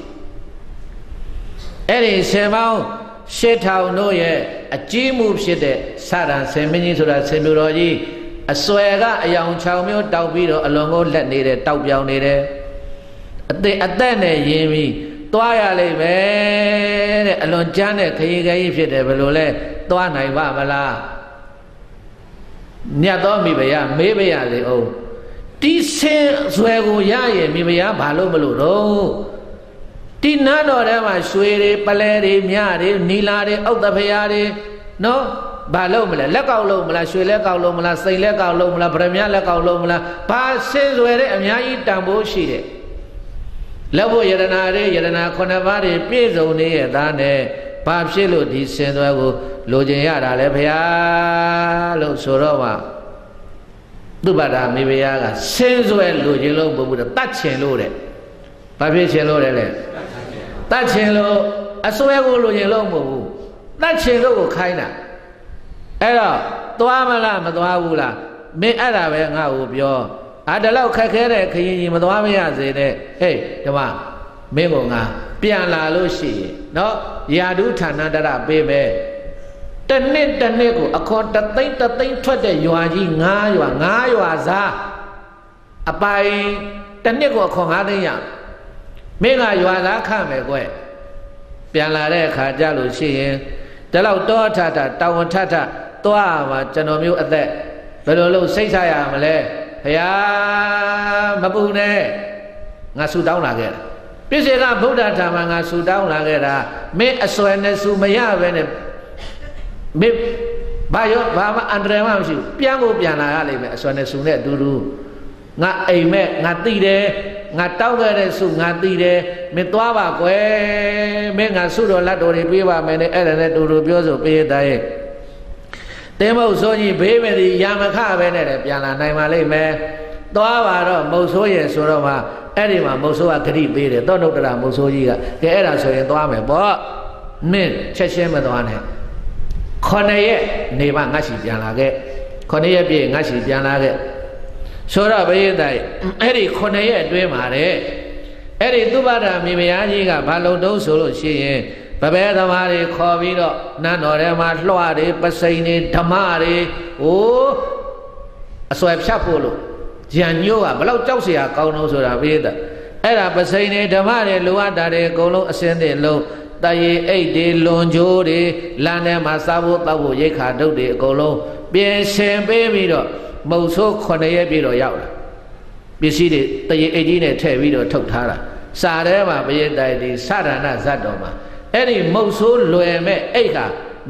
အဲ့ဒီဆယ်ပေါင်း၈ထောင်တို့ရဲ့အကြီးမှုဖြစ်တဲ့စရံဆယ်မင်းကြီးဆိုတာဆယ်မျိုးတော်ကြီးအစွဲကအယောင်၆မျိုးတောက်ပြီးတော့အလွန်ကိုလက်နေတယ်တောက်ပြောင်နေတယ်အသက်အသက်နဲ့ရင်းပြီးသွားရလိမ့်မယ်တဲ့အလွန်ကြမ်းတဲ့ခရီးခရီးဖြစ်တယ်ဘယ်လိုလဲသွားနိုင်ပါမလားမြတ်တော်မိဖုရားမေးပါရစေအောင်ဒီဆင်းဆွဲကိုရရင်မိဖုရားဘာလို့မလို့တော့ဒီနန်းတော်ထဲမှာရွှေတွေပလဲတွေမြတွေနီလာတွေအောက်တဖရားတွေနော်ဘာလို့မလဲလက်ကောက်လို့မလားရွှေလက်ကောက်လို့မလားစိန်လက်ကောက်လို့မလားဗရမ ्या လက်ကောက်လို့မလားဘာဆင်းဆွဲတဲ့အများကြီးတန်ဖိုးရှိတယ်လက်ဖို့ယရနာတွေယရနာခုနှစ်ပါးတွေပြည့်စုံနေရဲ့သားနဲ့ဘာဖြစ်လို့ဒီဆင်းဆွဲကိုလိုချင်ရတာလဲဘုရားလို့ဆိုတော့မှသူ့ဘာသာမိဖုရားကဆင်းဆွဲလိုချင်လို့ဘုရားတတ်ချင်လို့တဲ့ဘာဖြစ်ချင်လို့လဲလဲတတ်ချင်လို့အစွဲကိုလိုချင်လို့မဟုတ်ဘူးတတ်ချင်လို့ကိုခိုင်းတာအဲ့တော့သွားမလားမသွားဘူးလားမင်းအဲ့ဒါပဲငါ့ကိုပြောအာဒီလောက်ခက်ခဲတဲ့ခရင်ကြီးမသွားမရစေနဲ့ဟေးဓမ္မမင်းကငါပြန်လာလို့ရှိရင်နော်ယာဓုဌာနတရပေးမယ်တနှစ်တနှစ်ကိုအခေါ်တသိန်းတသိန်းထွက်တဲ့ရွာကြီး၅ရွာ၅ရွာစားအပိုင်တနှစ်ကိုအခေါ်၅သိန်းရမင်းကရွာသားခမယ်ကွပြန်လာတဲ့အခါကြလို့ရှိရင်ဒီလောက်တောထထတောင်ထထသွားမှာကျွန်တော်မျိုးအသက်ဘယ်လိုလုပ်စိတ်ဆရမလဲဘုရားမပူနဲ့ငါဆူတောင်းလာခဲ့တာပြစ္ဆေကဗုဒ္ဓဓမ္မငါဆူတောင်းလာခဲ့တာမင်းအစွဲနဲ့ဆူမရပဲနဲ့မင်းဘာရောဘာမှအန္တရာယ်မှမရှိဘူးပြန်ကိုပြန်လာရလိမ့်မယ်အစွဲနဲ့ဆူနဲ့အတူတူငါအိမ်မဲ့ငါသိတယ်ငါတောက်ခဲ့တဲ့ဆုငါသိတယ်မင်းသွားပါကွယ်မင်းငါဆုတော်လက်တော်တွေပေးပါမယ်နဲ့အဲ့ဒါနဲ့တူတူပြောဆိုပေးတဲ့ရဲ့တင်းမုတ်ဆိုးကြီးဘေးမယ်ဒီရာမခပဲနဲ့လည်းပြန်လာနိုင်ပါလိမ့်မယ်သွားပါတော့မုတ်ဆိုးရဲ့ဆိုတော့မှအဲ့ဒီမှာမုတ်ဆိုးကဂရိပေးတယ်သောနုတ္တရမုတ်ဆိုးကြီးကကဲအဲ့ဒါဆိုရင်သွားမယ်ပေါ့မင်းချက်ချင်းမသွားနဲ့ခုနှစ်ရက်နေပါငါရှိပြန်လာခဲ့ခုနှစ်ရက်ပြည့်ငါရှိပြန်လာခဲ့ဆိုတော့ဘုရားတိုင်အဲ့ဒီခုနှစ်ရက်အတွင်းမှာတဲ့အဲ့ဒီသုဘဒမိမယားကြီးကဘာလုံးတုံးဆိုလို့ရှိရင်ဗဘဲသမားတွေခေါ်ပြီးတော့နန်းတော်ထဲမှာလွှတွေပစိန်တွေဓမ္မတွေဟိုအစွဲဖြတ်ဖို့လို့ဂျန်ညိုးကဘလောက်ကြောက်เสียကောင်းလို့ဆိုတာဘုရားတိုင်အဲ့ဒါပစိန်တွေဓမ္မတွေလိုအပ်တာတွေအကုန်လုံးအစင်းတဲ့လုံးတရေအိတ်တွေလွန်ကြိုးတွေလမ်းထဲမှာစားဖို့တောက်ဖို့ရိတ်ခါဒုတ်တွေအကုန်လုံးပြင်ဆင်ပေးပြီးတော့မုတ်ဆိုးခုနှစ်ရက်ပြည့်တော့ရောက်လာပစ္စည်းတွေတရေအိတ်ကြီးနဲ့ထည့်ပြီးတော့ထုတ်ထားတာစာထဲမှာဘုရင်တိုင်ဒီစရဏဇတ်တော်မှာအဲ့ဒီမုတ်ဆိုးလွယ်မဲ့အိတ်ဟာ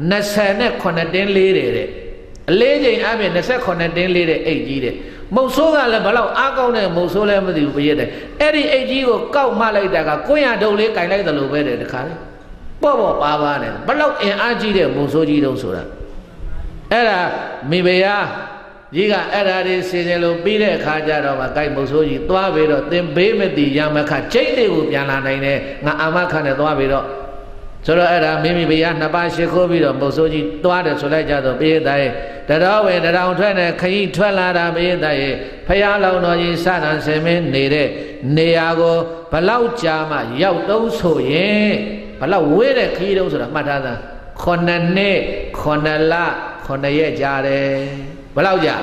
29တင်းလေးတယ်တဲ့အလေးချိန်အပြင်29တင်းလေးတဲ့အိတ်ကြီးတဲ့မုတ်ဆိုးကလည်းဘလောက်အားကောင်းတဲ့မုတ်ဆိုးလည်းမသိဘူးဘုရင်တိုင်အဲ့ဒီအိတ်ကြီးကိုကောက်မှလိုက်တာကကိုရဒုံလေးကင်လိုက်တယ်လို့ပဲတဲ့တခါလေပေါ့ပေါ့ပါပါနဲ့ဘလောက်အင်အားကြီးတဲ့မုတ်ဆိုးကြီးတုံးဆိုတာအဲ့ဒါမိဖုရားကြီးကအဲ့ဒါတွေဆင်ခြင်လို့ပြီးတဲ့အခါကျတော့မှကိုက်မုတ်ဆိုးကြီးသွားပြီးတော့သင်ဘေးမတိရမခကျိတ်တွေကိုပြန်လာနိုင်တယ်ငါအာမခံနဲ့သွားပြီးတော့ဆိုတော့အဲ့ဒါမိမိဘုရားနှစ်ပါးရှိခိုးပြီးတော့မုတ်ဆိုးကြီးသွားတယ်ဆိုလိုက်ကြတော့ပိယသားရဲ့တတော်ဝင်တရောင်ထွက်တဲ့ခရီးထွက်လာတာပိယသားရဲ့ဖရာလောင်းတော်ကြီးစတန်ဆင်မင်းနေတဲ့နေရာကိုဘလောက်ကြာမှရောက်တော့ဆိုရင်ဘလောက်ဝေးတဲ့ခရီးတုံးဆိုတာမှတ်ထားသားခုနှစ်နှစ်ခုနှစ်လခုနှစ်ရက်ကြာတယ်ဘလောက်ကြာ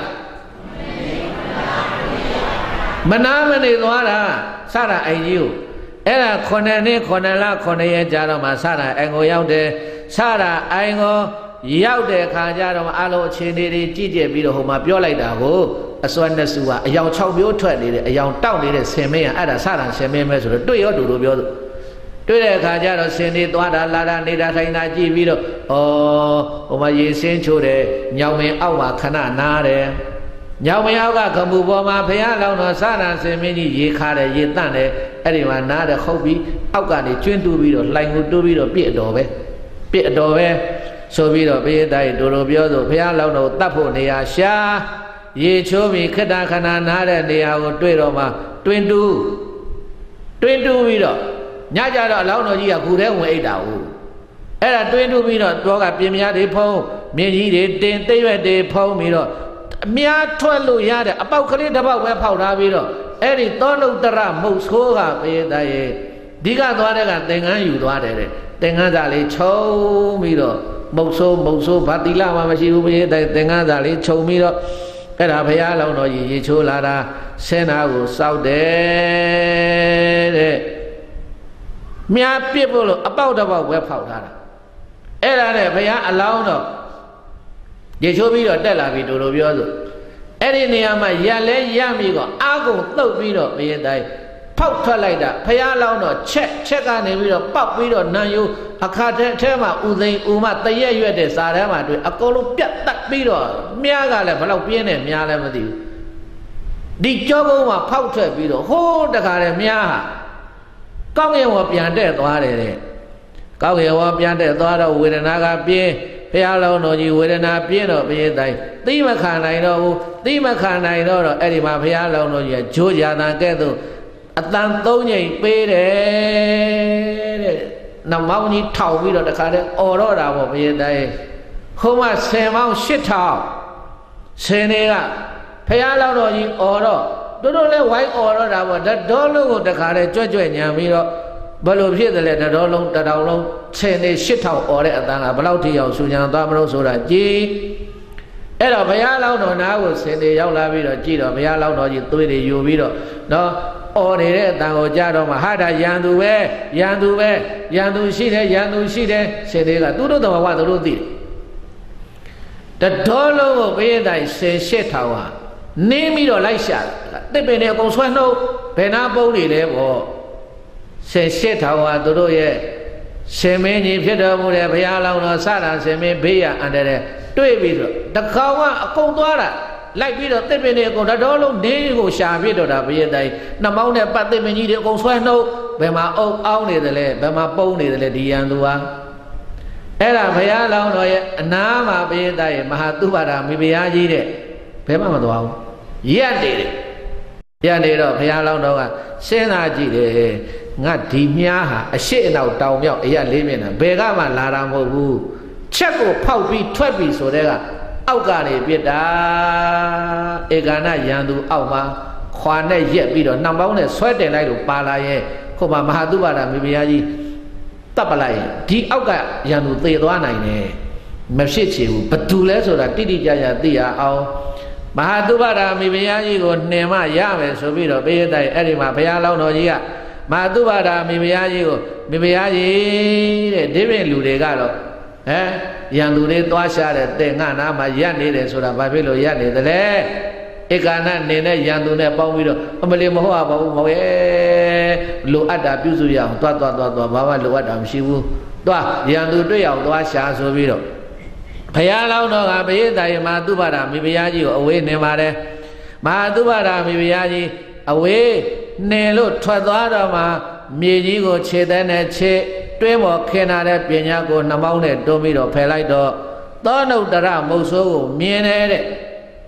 မနာမနေသွားတာစတာအိမ်ကြီးကိုအဲ့ဒါခုနှစ်နှစ်ခုနှစ်လခုနှစ်ရက်ကြာတော့မှစတာအိမ်ကိုရောက်တယ်စတာအိမ်ကိုရောက်တဲ့အခါကျတော့မှအလုံးအခြေအနေတွေကြည့်ကြပြီးတော့ဟိုမှာပြောလိုက်တာကိုအစွမ်းနှစ်စုကအယောင်၆မျိုးထွက်နေတယ်အယောင်တောက်နေတဲ့ဆင်မင်းကအဲ့ဒါစတာဆင်မင်းပဲဆိုတော့တွေ့ရောတူတူပြောသူတွေ့တဲ့အခါကျတော့ဆင်နေသွားတာလာတာနေတာထိုင်တာကြည့်ပြီးတော့ဩဟိုမှာရေစင်းချိုးတယ်ညောင်မင်းအောက်မှာခဏနားတယ်ညောင်မင်းအောက်ကကမှုပေါ်မှာဘုရားလောင်းတော်စတာဆင်မင်းကြီးရေခါတယ်ရေတန့်တယ်အဲ့ဒီမှာနားတယ်ခုတ်ပြီးအောက်ကနေကျွင်းတူးပြီးတော့လှိုင်ကိုတူးပြီးတော့ပြစ်တော်ပဲပြစ်တော်ပဲဆိုပြီးတော့ဘုရားတိုင်းတို့လိုပြောဆိုဘုရားလောင်းတော်တတ်ဖို့နေရာရှာရေချိုးပြီးခဏခဏနားတဲ့နေရာကိုတွေ့တော့မှတွင်တူးတွင်တူးပြီးတော့ညကြတော့အလောင်းတော်ကြီးကခုထဲဝင်အိတ်တာဟုတ်အဲ့ဒါတွင်တူးပြီးတော့တောကပြင်းများတွေဖုံးမြင်းကြီးတွေတင်သိမ့်ရွက်တွေဖုံးပြီးတော့အများထွက်လို့ရတဲ့အပေါက်ကလေးတစ်ပေါက်ပဲဖောက်ထားပြီးတော့အဲ့ဒီသောနုတ္တရမုတ်ဆိုးကဘုရားတိုင်းရဲ့ဒီကသွားတဲ့ကသင်္ကန်းယူသွားတယ်တဲ့သင်္ကန်းစာလေးခြုံပြီးတော့မုတ်ဆိုးမုတ်ဆိုးဗတိလမှမရှိဘူးဘုရားတိုင်းသင်္ကန်းစာလေးခြုံပြီးတော့အဲ့ဒါဘုရားလောင်းတော်ကြီးရေချိုးလာတာဆင်းနာကိုစောက်တယ်တဲ့မြားပြစ်ဖို့လို့အပေါက်တစ်ပေါက်ပဲဖောက်ထားတာအဲ့ဒါနဲ့ဘုရားအလောင်းတော်ရေချိုးပြီးတော့တက်လာပြီတို့လိုပြောဆိုအဲ့ဒီနေရာမှာရက်လဲရမိကောအာကုန်သုတ်ပြီးတော့ဘုရားတိုင်းဖောက်ထွက်လိုက်တာဘုရားလောင်းတော်ချက်ချက်ကနေပြီးတော့ပောက်ပြီးတော့နံယိုးအခါထဲထဲမှာဥသိမ်းဥမတရက်ရွက်တဲ့စာထဲမှာတွေ့အကုန်လုံးပြတ်တက်ပြီးတော့မြားကလည်းဘလောက်ပြင်းနေမြားလည်းမသိဘူးဒီကြောကုန်းမှာဖောက်ထွက်ပြီးတော့ဟိုးတခါလေမြားဟာကောင်းကင်ဝပြန်တက်သွားတယ်တဲ့ကောင်းကင်ဝပြန်တက်သွားတော့ဝေဒနာကပြင်းဘုရားလောင်းတော်ကြီးဝေဒနာပြင်းတော့ဘုရားတိုင်းသိမခံနိုင်တော့ဘူးသိမခံနိုင်တော့တော့အဲ့ဒီမှာဘုရားလောင်းတော်ကြီးကဂျိုးရာသာကဲ့သို့အတန်သုံးညိမ်ပေးတယ်တဲ့နမောင်းကြီးထောင်ပြီးတော့တခါတည်းអော်တော့တာပေါ့ဘုရားတိုင်းဟိုမှာဆယ်မောင်းရှစ်ထောင်ဆယ်နေကဘုရားလောင်းတော်ကြီးអော်တော့တို့တို့လည်းဝိုင်းអော်တော့တာပေါ့တတော်လုံးကိုတခါတည်းကြွကြွညံပြီးတော့ဘယ်လိုဖြစ်တယ်လဲတတော်လုံးတတောင်လုံးဆယ်နေရှစ်ထောင်អော်တဲ့အတန်ကဘယ်လောက်ထိအောင်ဆူညံသွားမလို့ဆိုတာကြည်အဲ့တော့ဘုရားလောင်းတော်နားကိုဆယ်နေရောက်လာပြီးတော့ကြည်တော့ဘုရားလောင်းတော်ကြီးသွေးတွေယူပြီးတော့နော်အော်နေတဲ့အတန်ကိုကြားတော့မှဟာတာရန်သူပဲရန်သူပဲရန်သူရှိတယ်ရန်သူရှိတယ်ဆယ်တွေကသူတို့တော်ဝသူတို့သိတယ်တတော်လုံးကိုဘုရားတိုင်းဆယ်ရှစ်ထောင်ဟာနင်းပြီးတော့လိုက်ရှာတစ်ပင်နဲ့အကုန်ဆွဲနှုတ်ဘယ်နာပုံးနေလဲပေါ့ဆယ်ရှစ်ထောင်ဟာသူတို့ရဲ့ရှင်မင်းကြီးဖြစ်တော်မူတဲ့ဘုရားလောင်းတော်စတာရှင်မင်းဘေးရအန္တရာယ်တွေ့ပြီးတော့တကောင်ကအကုန်သွားတာလိုက်ပြီးတော့တစ်ပင်တွေအကုန်တတော်လုံးနင်းကိုရှာပြတော့တာဘုရားတိုင်းနှမောင်းနဲ့ပတ်တစ်ပင်ကြီးတွေအကုန်ဆွဲနှုတ်ဘယ်မှာအုပ်အောင်းနေတယ်လဲဘယ်မှာပုံးနေတယ်လဲဒီရန်သူဟာအဲ့ဒါဘုရားလောင်းတော်ရဲ့အနားမှာဘုရားတိုင်းရဲ့မဟာသုဘရာမိဖုရားကြီးတဲ့ဘယ်မှမသွားဘူးရက်နေတယ်ရက်နေတော့ဘုရားလောင်းတော်ကစဉ်းစားကြည့်တယ်ငါဒီမြားဟာအရှိအနောက်တောင်မြောက်အရက်လေးမျက်နှာဘယ်ကမှလာတာမဟုတ်ဘူးချက်ကိုဖောက်ပြီးထွက်ပြီးဆိုတဲ့ကအောက်ကနေပြစ်တာဧကနာရန်သူအောက်မှာခွာနဲ့ရက်ပြီးတော့နှောင်ပေါင်းနဲ့ဆွဲတင်လိုက်လို့ပါလာရဲ့ခုမှမဟာသုဘရာမိဖုရားကြီးတပ်ပလိုက်ရင်ဒီအောက်ကရန်သူသေသွားနိုင်တယ်မဖြစ်ချေဘူးဘသူလဲဆိုတာတိတိကျကျသိရအောင်မဟာသုဘရာမိဖုရားကြီးကိုနှင်မှရမယ်ဆိုပြီးတော့ဘေးတိုင်အဲ့ဒီမှာဘုရားလောင်းတော်ကြီးကမဟာသုဘရာမိဖုရားကြီးကိုမိဖုရားကြီးတဲ့ဒီပြင်လူတွေကတော့ဟမ်ရန်သူတွေသွားရှာတဲ့တဲ့ငါနာမှာရက်နေတယ်ဆိုတာဘာဖြစ်လို့ရက်နေသလဲဧကနာနေနဲ့ရန်သူနဲ့ပေါင်းပြီးတော့အမလီမဟုတ်ပါဘူးမဟုတ်ရဲ့လိုအပ်တာပြုစုရအောင်သွားသွားသွားသွားဘာမှလိုအပ်တာမရှိဘူးသွားရန်သူတွေ့အောင်သွားရှာဆိုပြီးတော့ဘုရားလောင်းတော်ကဘုရားတိုင်မဟာသုဘရာမိဖုရားကြီးကိုအဝေးနေပါတယ်မဟာသုဘရာမိဖုရားကြီးအဝေးနေလို့ထွက်သွားတော့မှမြေကြီးကိုခြေတဲ့နဲ့ခြေတွင်းပေါ်ခင်းလာတဲ့ပညာကိုနှမောင်းနဲ့တွန်းပြီးတော့ဖယ်လိုက်တော့သောနုတ္တရမုတ်ဆိုးကိုမြင်တယ်တဲ့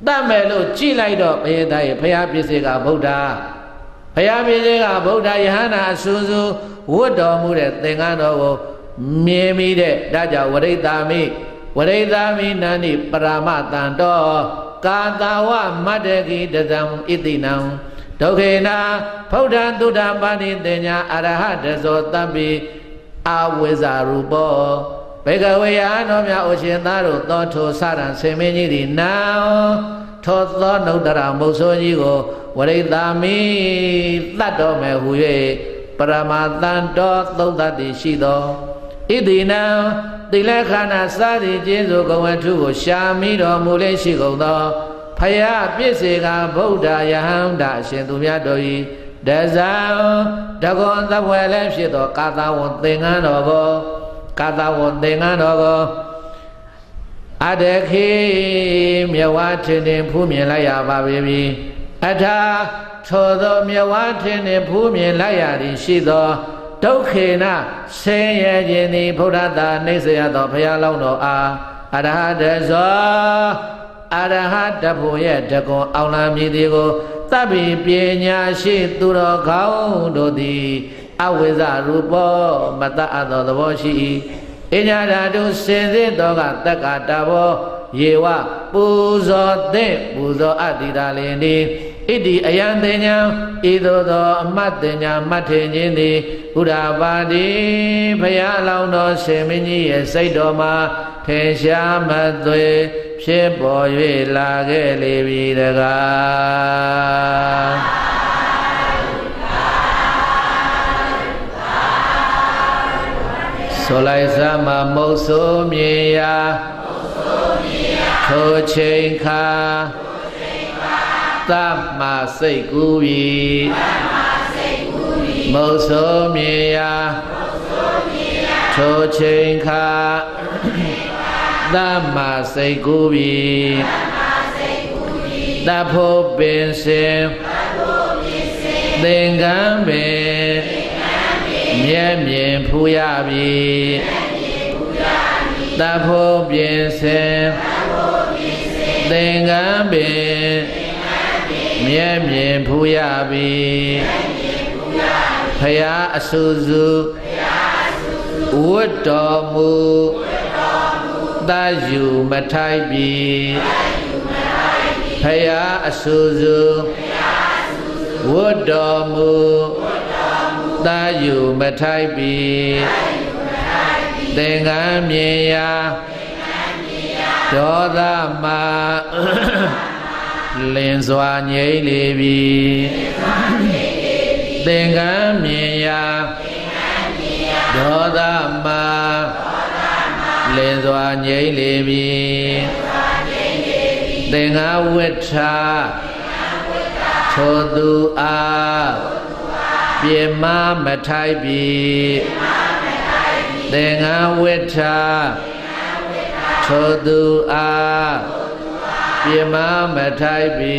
တတ်မယ်လို့ကြည်လိုက်တော့ဘုရားသားရဲ့ဘုရားပြည့်စေကဗုဒ္ဓဘုရားပြည့်စေကဗုဒ္ဓယဟန္တာအဆူဆူဝတ်တော်မူတဲ့သင်္ကန်းတော်ကိုမြင်မိတဲ့ဒါကြောင့်ဝရိတာမိဝရိတာမိနန္ဒီပရမတန်တော်ကာတာဝမတ္တကိတဇံဣတိနံဒုက္ခေနာဗုဒ္ဓံသုဒ္ဓပါဏိတေညာအရဟတဇောတပ္ပိအဝိဇ္ဇရူပောဘေကဝေယဟန်တော်များအိုရှင်သားတို့သောထိုစရံဆေမင်းကြီးသည်နာထောသောနုတ္တရမုတ်ဆိုးကြီးကိုဝရိတာမိတတ်တော်မယ်ဟူ၍ပရမတန်တော်သုံးသတ်သည်ရှိသောဣတိနံတိလက္ခဏာစသည်ကျေးဇူးကုံဝတ္ထုကိုရှာမိတော်မူလေးရှိကုန်သောဖယားပြည့်စေကဗုဒ္ဓယဟန္တာအရှင်သူမြတ်တို့၏ဒဇံတကွန်သဘွယ်လည်းဖြစ်သောကာသဝသင်္ကန်းတော်ကိုကာသဝသင်္ကန်းတော်ကိုအတခေမြဝထင်ထင်ဖူးမြင်လိုက်ရပါပြီအထာထိုသောမြဝထင်ထင်ဖူးမြင်လိုက်ရသည်ရှိသောဒုက္ခေနဆင်းရဲခြင်းသည်ဘုရားသာနှိစ္စရသောဘုရားလောင်းတော်အားအရဟတဇောအရဟတဖို့ရဲ့တကွန်အောင်လာမည်သည်ကိုသဗ္ဗိပညာရှိသူတော်ကောင်းတို့သည်အဝိဇ္ဇရူပောမတတ်အပ်သောသဘောရှိ၏အညာဓာတုစင်စစ်တော်ကတက္ကတာဘောယေဝပူဇော်သင့်ပူဇော်အပ်သည်သာလင်သည်ဣတိအယံတင်ညာဤသို့သောအမတ်တင်ညာမှတ်ထင်ခြင်းသည်ဘုရားပါတိဘုရားလောင်းတော်ရှင်မင်းကြီးရဲ့စိတ်တော်မှာထင်ရှားမသွေဖြစ်ပေါ်၍လာခဲ့လေပြီတကားဆိုလိုက်စမ်းမှာမုတ်ဆိုးမြေယာထိုချိန်ခါသဗ္ဗစိတ်ကူ၏မုတ်ဆိုးမြေယာထိုချိန်ခါသဗ္ဗစိတ်ကူ၏သဗ္ဗပင်စင်သင်္ကန်းပင်မြဲမြင်ဖူးရပြီသဗ္ဗပင်စင်သင်္ကန်းပင်မြဲမြင်ဖူးရပြီဖယားအဆူဆူဝတ်တော်မူသာယူမထိုက်ပြီဖယားအဆူဆူဝတ်တော်မူသာယူမထိုက်ပြီသင်္ကန်းမြင်ရာဒေါသမလင်းစွာငြိမ့်လေပြီသင်္ကန်းမြင်ရာဒေါသမလင်းစွာငြိမ့်လေပြီသင်္ဃဝိထထိုသူအားပြေမမထိုက်ပြီသင်္ဃဝိထထိုသူအားပြေမမထိုက်ပြီ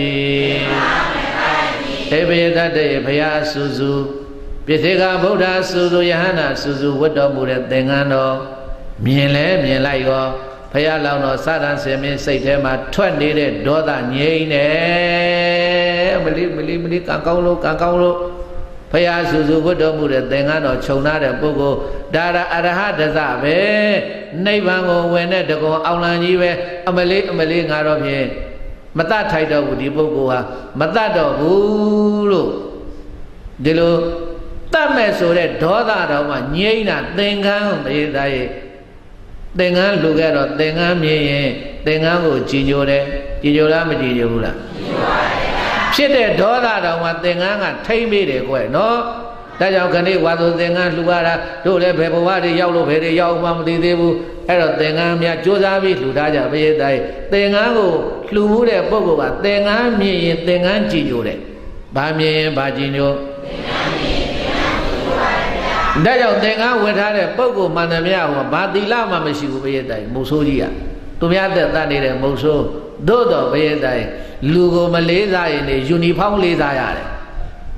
ဧဘေတတ္တေဘုရားဆူဆူပြစ္ဆေကဗုဒ္ဓဆူဆူယဟန္တာဆူဆူဝတ်တော်မူတဲ့သင်္ကန်းတော်မြင်လဲမြင်လိုက်ရောဘုရားလောင်းတော်စတန်ဆင်မင်းစိတ်ထဲမှာထွက်နေတဲ့ဒေါသငြိမ့်နေမလီမလီမလီကံကောင်းလို့ကံကောင်းလို့ဘုရားဆူဆူဝတ်တော်မူတဲ့သင်္ကန်းတော်ခြုံထားတဲ့ပုဂ္ဂိုလ်ဒါရအရဟတဇပဲနိဗ္ဗာန်ကိုဝင်တဲ့တကွန်အောင်လံကြီးပဲအမလေးအမလေးငါတော့ဖြင့်မတတ်ထိုက်တော့ဘူးဒီပုဂ္ဂိုလ်ဟာမတတ်တော့ဘူးလို့ဒီလိုတတ်မဲ့ဆိုတဲ့ဒေါသတော်မှငြိမ့်တာသင်္ကန်းကိုမေးသားရဲ့သင်္ကန်းလူခဲ့တော့သင်္ကန်းမြင်ရင်သင်္ကန်းကိုကြည်ညိုတယ်ကြည်ညိုလားမကြည်ညိုဘူးလားကြည်ညိုပါဘူးဖြစ်တဲ့ဒေါသတော်မှသင်္ကန်းကထိမ့်မိတယ်ကွယ်နော်ဒါကြောင့်ခဏဝါသူသင်္ကန်းလှူရတာတို့လည်းဘယ်ဘဝတွေရောက်လို့ဘယ်တွေရောက်မှမသိသေးဘူးအဲ့တော့သင်္ကန်းများကြိုးစားပြီးလှူထားကြဘုရားသားသင်္ကန်းကိုလှူမှုတဲ့ပုဂ္ဂိုလ်ကသင်္ကန်းမြင်ရင်သင်္ကန်းကြည်ညိုတယ်ဘာမြင်ရင်ဘာကြည်ညိုသင်္ကန်းမြင်သင်္ကန်းကြည်ညိုပါဗျာဒါကြောင့်သင်္ကန်းဝတ်ထားတဲ့ပုဂ္ဂိုလ်မှန်တယ်များဟောဘာသီလမှမရှိဘူးဘုရားသားမုတ်ဆိုးကြီးကသူများသက်တတ်နေတဲ့မုတ်ဆိုးသို့တော်ဘုရားသားလူကိုမလေးစားရင်နေယူနီဖောင်းလေးစားရတယ်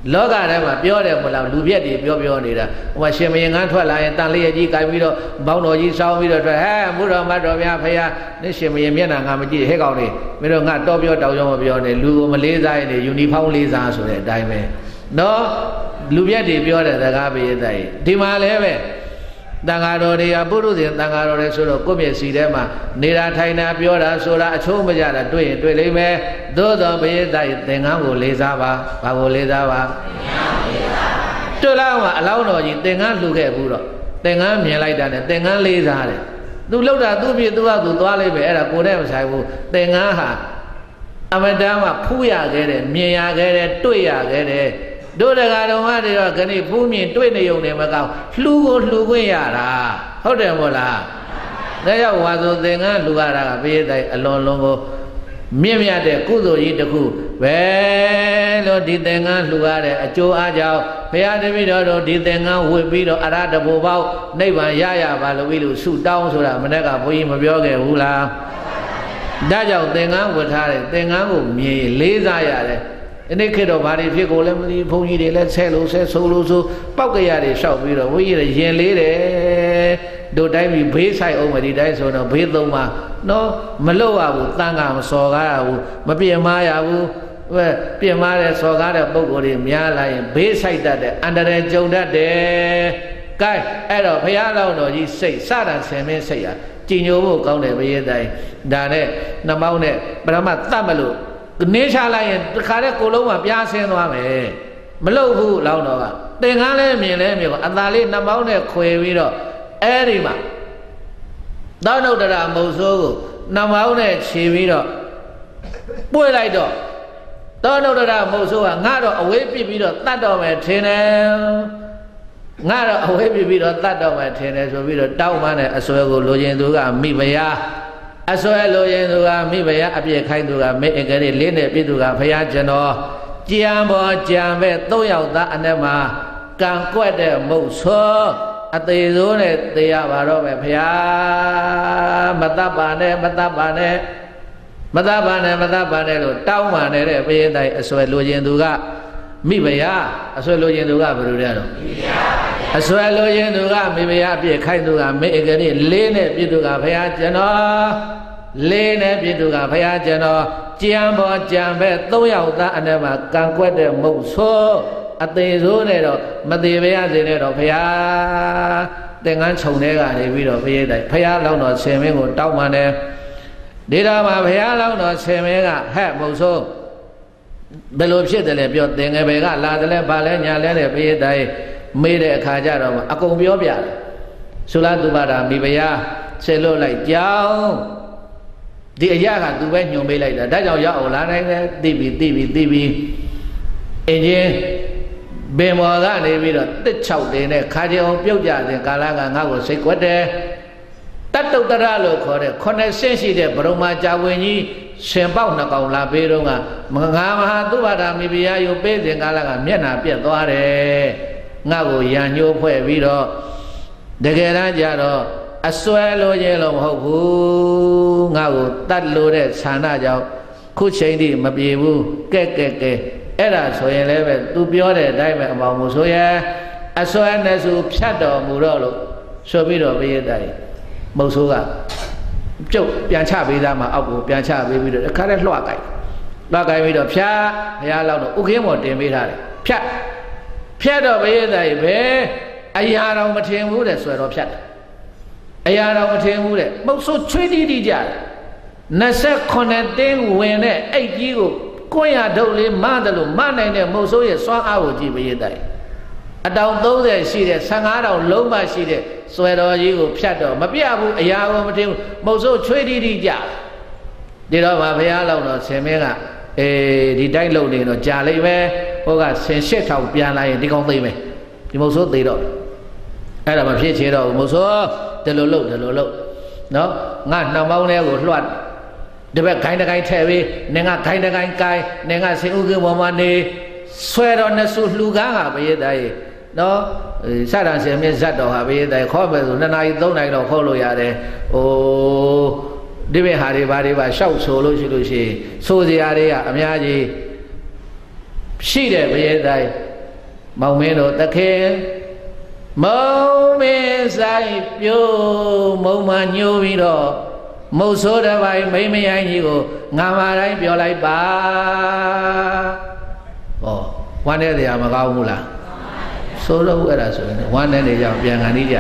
လောကထဲမှာပြောတယ်မလားလူပြက်တွေပြောပြောနေတာဟိုမှာရှင်မင်းငန်းထွက်လာရင်တန်လေးရကြီးကြိုက်ပြီးတော့ဘောင်းတော်ကြီးစောင်းပြီးတော့ထွက်ဟဲဘုရားမတ်တော်ဗျာဖေဟာနေရှင်မင်းမျက်နှာငါမကြည့်ဟဲ့ကောင်လေးမင်းတို့ငါတော့ပြောတောက်ရောမပြောနဲ့လူကိုမလေးစားရင်ယူနီဖောင်းလေးစားဆိုတဲ့အတိုင်းပဲနော်လူပြက်တွေပြောတဲ့စကားပေးတဲ့ဒီမှာလည်းပဲတန်ဃာတော်တွေကပုရုဇဉ်တန်ဃာတော်တွေဆိုတော့ကိုယ့်မျက်စီထဲမှာနေတာထိုင်တာပြောတာဆိုတာအချိုးမကြတာတွေ့ရင်တွေ့လိမ့်မယ်သို့တော်ဘုရားတိုက်သင်္ကန်းကိုလေးစားပါဘာကိုလေးစားပါတွေ့လာမှာအလောင်းတော်ကြီးသင်္ကန်းလှူခဲ့ဘူးတော့သင်္ကန်းမြင်လိုက်တာနဲ့သင်္ကန်းလေးစားတယ်သူလှုပ်တာသူ့ပြသူ့ဟာသူသွားလိုက်ပဲအဲ့ဒါကိုယ်နဲ့မဆိုင်ဘူးသင်္ကန်းဟာအမတန်မှဖူးရခဲ့တယ်မြင်ရခဲ့တယ်တွေ့ရခဲ့တယ်တို့တကာတော်မတွေတော့ခဏဖူးမြင်တွေ့နေုံနဲ့မကောင်းလှူကိုလှူခွင့်ရတာဟုတ်တယ်မို့လားဒါကြောင့်ဝါဆိုသင်္ကန်းလှူရတာကဘုရားတိုက်အလွန်လုံးကိုမြင့်မြတ်တဲ့ကုသိုလ်ကြီးတစ်ခုပဲလို့ဒီသင်္ကန်းလှူရတဲ့အကျိုးအားကြောင့်ဘုရားတပည့်တော်တို့ဒီသင်္ကန်းဝတ်ပြီးတော့အရဟတဘုပေါက်နိဗ္ဗာန်ရရပါလို့ပြီးလို့ဆုတောင်းဆိုတာမနေ့ကဘုန်းကြီးမပြောခဲ့ဘူးလားဒါကြောင့်သင်္ကန်းဝတ်ထားတဲ့သင်္ကန်းကိုမြင်လေးစားရတယ်ဒီနေ့ခေတ်တော့ဘာတွေဖြစ်ကိုလည်းမသိဘုန်းကြီးတွေလည်းဆဲလို့ဆဲဆိုလို့ဆိုပောက်ကရတွေလျှောက်ပြီးတော့ဘုန်းကြီးတွေရင်လေးတယ်တို့တိုင်းပြီးဘေးဆိုင်အောင်မဒီတိုင်းဆိုတော့ဘေးသုံးပါနော်မလွတ်ရဘူးတန်ခါမစော်ကားရဘူးမပြင်းမရဘူးဟဲ့ပြင်းမတဲ့စော်ကားတဲ့ပုံကိုယ်တွေများလာရင်ဘေးဆိုင်တတ်တဲ့အန္တရာယ်ကြုံတတ်တယ်ကဲအဲ့တော့ဘုရားတော်တော်ကြီးစိတ်စတာဆင်မင်းစိတ်ရကြည်ညိုဖို့ကောင်းတယ်ဘုရားတိုင်းဒါနဲ့နှမောင်းနဲ့ပရမတ်တတ်မလို့နေချလိုက်ရင်တခါတည်းကိုလုံးမှာပြားဆင်းသွားမယ်မလုပ်ဘူးလောင်းတော်ကသင်္ကန်းလဲမြင်လဲမြင်အသာလေးနှမောင်းနဲ့ခွေပြီးတော့အဲ့ဒီမှာသောနုတ္တရမုတ်ဆိုးကိုနှမောင်းနဲ့ခြေပြီးတော့ပွေလိုက်တော့သောနုတ္တရမုတ်ဆိုးကငါတော့အဝေးပြစ်ပြီးတော့တတ်တော့မယ်ထင်တယ်ငါတော့အဝေးပြစ်ပြီးတော့တတ်တော့မယ်ထင်တယ်ဆိုပြီးတော့တောက်မှန်းတဲ့အစွဲကိုလိုချင်သူကမိဖုရားအစွဲလိုရင်သူကမိဖုရားအပြည့်ခိုင်းသူကမေအကလေးလေးနဲ့ပြည့်သူကဖုရားကျွန်တော်ကြံပေါ်ကြံပဲသုံးယောက်သားအနက်မှာကံကွက်တဲ့မုတ်ဆိုးအသေးစိုးနဲ့သေရပါတော့မယ်ဖုရားမတတ်ပါနဲ့မတတ်ပါနဲ့မတတ်ပါနဲ့မတတ်ပါနဲ့လို့တောင်းပါနေတဲ့ဘုရားတိုင်အစွဲလိုရင်သူကမိဖုရားအစွဲလိုရင်သူကဘယ်လိုလဲတော့အစွဲလိုရင်သူကမိဖုရားအပြည့်ခိုင်းသူကမေအကလေးလေးနဲ့ပြည့်သူကဖုရားကျွန်တော်လေးနဲ့ပြည့်သူကဖုရားကျွန်တော်ကြံပေါ်ကြံပဲသုံးယောက်သားအနက်မှာကံကွက်တဲ့မုတ်ဆိုးအသေးစိုးနဲ့တော့မသေးပါရစေနဲ့တော့ဖုရားသင်္ကန်းခြုံတဲ့ကနေပြီးတော့ဘုရားတိုင်ဖုရားလောင်းတော်ဆင်မင်းကိုတောင်းပန်တယ်ဒီတော့မှဘုရားလောင်းတော်ဆင်မင်းကဟဲ့မုတ်ဆိုးဘယ်လိုဖြစ်တယ်လဲပြောသင်္ကယ်ဘယ်ကလာတယ်လဲဘာလဲညာလဲတဲ့ဘုရားတိုင်မေးတဲ့အခါကျတော့မှအကုန်ပြောပြတယ်သုလသုဘတာမိဖုရားဆယ်လို့လိုက်ကြောင်းဒီအရာကသူပဲညွန်ပေးလိုက်တာဒါကြောင့်ရောက်အောင်လာနိုင်တယ်သိပြီသိပြီသိပြီအင်းချင်းဘင်မော်ကနေပြီးတော့တစ်ချောက်တင်နဲ့ခါကြအောင်ပြုတ်ကြတဲ့ကာလကငါ့ကိုစိတ်ကွက်တယ်တတ္တုတ္တရလို့ခေါ်တဲ့ခုနှစ်ဆင့်ရှိတဲ့ဘရုံမာကြာဝင်ကြီးရှင်ပေါက်နှစ်ကောင်လာပေးတော့ကမငါမဟာသုဘတာမိဖုရားယုပေးတဲ့ကာလကမျက်နှာပြက်သွားတယ်ငါ့ကိုရန်ညှိုးဖွဲ့ပြီးတော့တကယ်တမ်းကျတော့အစွဲလိုခြင်းလို့မဟုတ်ဘူးငါ့ကိုတတ်လို့တဲ့ဌာနကြောင့်ခုချိန်ထိမပြေဘူးကဲကဲကဲအဲ့ဒါဆိုရင်လည်းပဲသူပြောတဲ့အတိုင်းပဲအမောင်မို့ဆိုရင်အစွဲနဲ့ဆိုဖြတ်တော်မူတော့လို့ဆိုပြီးတော့ဘုရားတိုင်မုတ်ဆိုးကပြုတ်ပြန်ချပေးသားမှာအောက်ကိုပြန်ချပေးပြီးတော့အခါတည်းလွှတ်ကြိုက်လွှတ်ကြိုက်ပြီးတော့ဖြတ်ဘုရားလောက်တော့ဥခင်းပေါ်တင်ပေးထားတယ်ဖြတ်ဖြတ်တော့ဘုရားတိုင်ပဲအရာတော်မထင်ဘူးတဲ့ဆွဲတော်ဖြတ်တယ်အရာတော်မထင်ဘူးတဲ့မုတ်ဆိုးချွေးတီးတီးကြတယ်နှစ်ဆက်ခုနှစ်တင်းဝင်တဲ့အိတ်ကြီးကိုကိုယ်ရဒုတ်လေးမတယ်လို့မနိုင်တဲ့မုတ်ဆိုးရဲ့စွမ်းအားကိုကြည့်ဘုရားတိုင်အတောင်သုံးဆယ်ရှိတဲ့ဆယ်ငါးတောင်လုံးပါရှိတဲ့ဆွဲတော်ကြီးကိုဖြတ်တော့မပြဘူးအရာကိုမထင်ဘူးမုတ်ဆိုးချွေးတီးတီးကြဒီတော့ဗာဘုရားလောက်တော့ဆင်မင်းကအေးဒီတိုက်လုံနေတော့ကြာလိမ့်မယ်ဟိုကဆင်ရှစ်ထောင်ပြန်လာရင်ဒီကောင်သိမ့်မယ်ဒီမုတ်ဆိုးသိတော့အဲ့ဒါမဖြစ်ချေတော့ဘူးမုတ်ဆိုးဒီလိုလုပ်ဒီလိုလုပ်နော်ငါနှောင်ပေါင်းလေးကိုလွှတ်ဒီဘက်ခိုင်းတကိုင်းထည့်ပြီးနင်ကခိုင်းတကိုင်းကိုင်းနင်ကစင်ဥကင်းပေါ်မှာနေဆွဲတော်နှစ်ဆူလှူကားကဘယတိုင်နော်စတန်ဆင်မြင့်ဇတ်တော်ဟာဘယတိုင်ခေါ်မယ်ဆိုနှစ်နာရီသုံးနာရီတော့ခေါ်လို့ရတယ်ဟိုဒီဘက်ဟာတွေဘာတွေပါရှောက်ဆိုလို့ရှိလို့ရှိဆိုစရာတွေကအများကြီးရှိတယ်ဘယတိုင်မောင်မင်းတို့သခင်မုံမင်းဆိုင်ပြိုးမုံမှညှိုးပြီးတော့မုတ်ဆိုးတစ်ပိုင်မိမရိုင်းကြီးကိုငါမာတိုင်းပြောလိုက်ပါဩဝမ်းတဲ့တရားမကောင်းဘူးလားဆိုတော့အဲ့ဒါဆိုရင်ဝမ်းတဲ့နေကြောင်ပြန်ခံနေကြ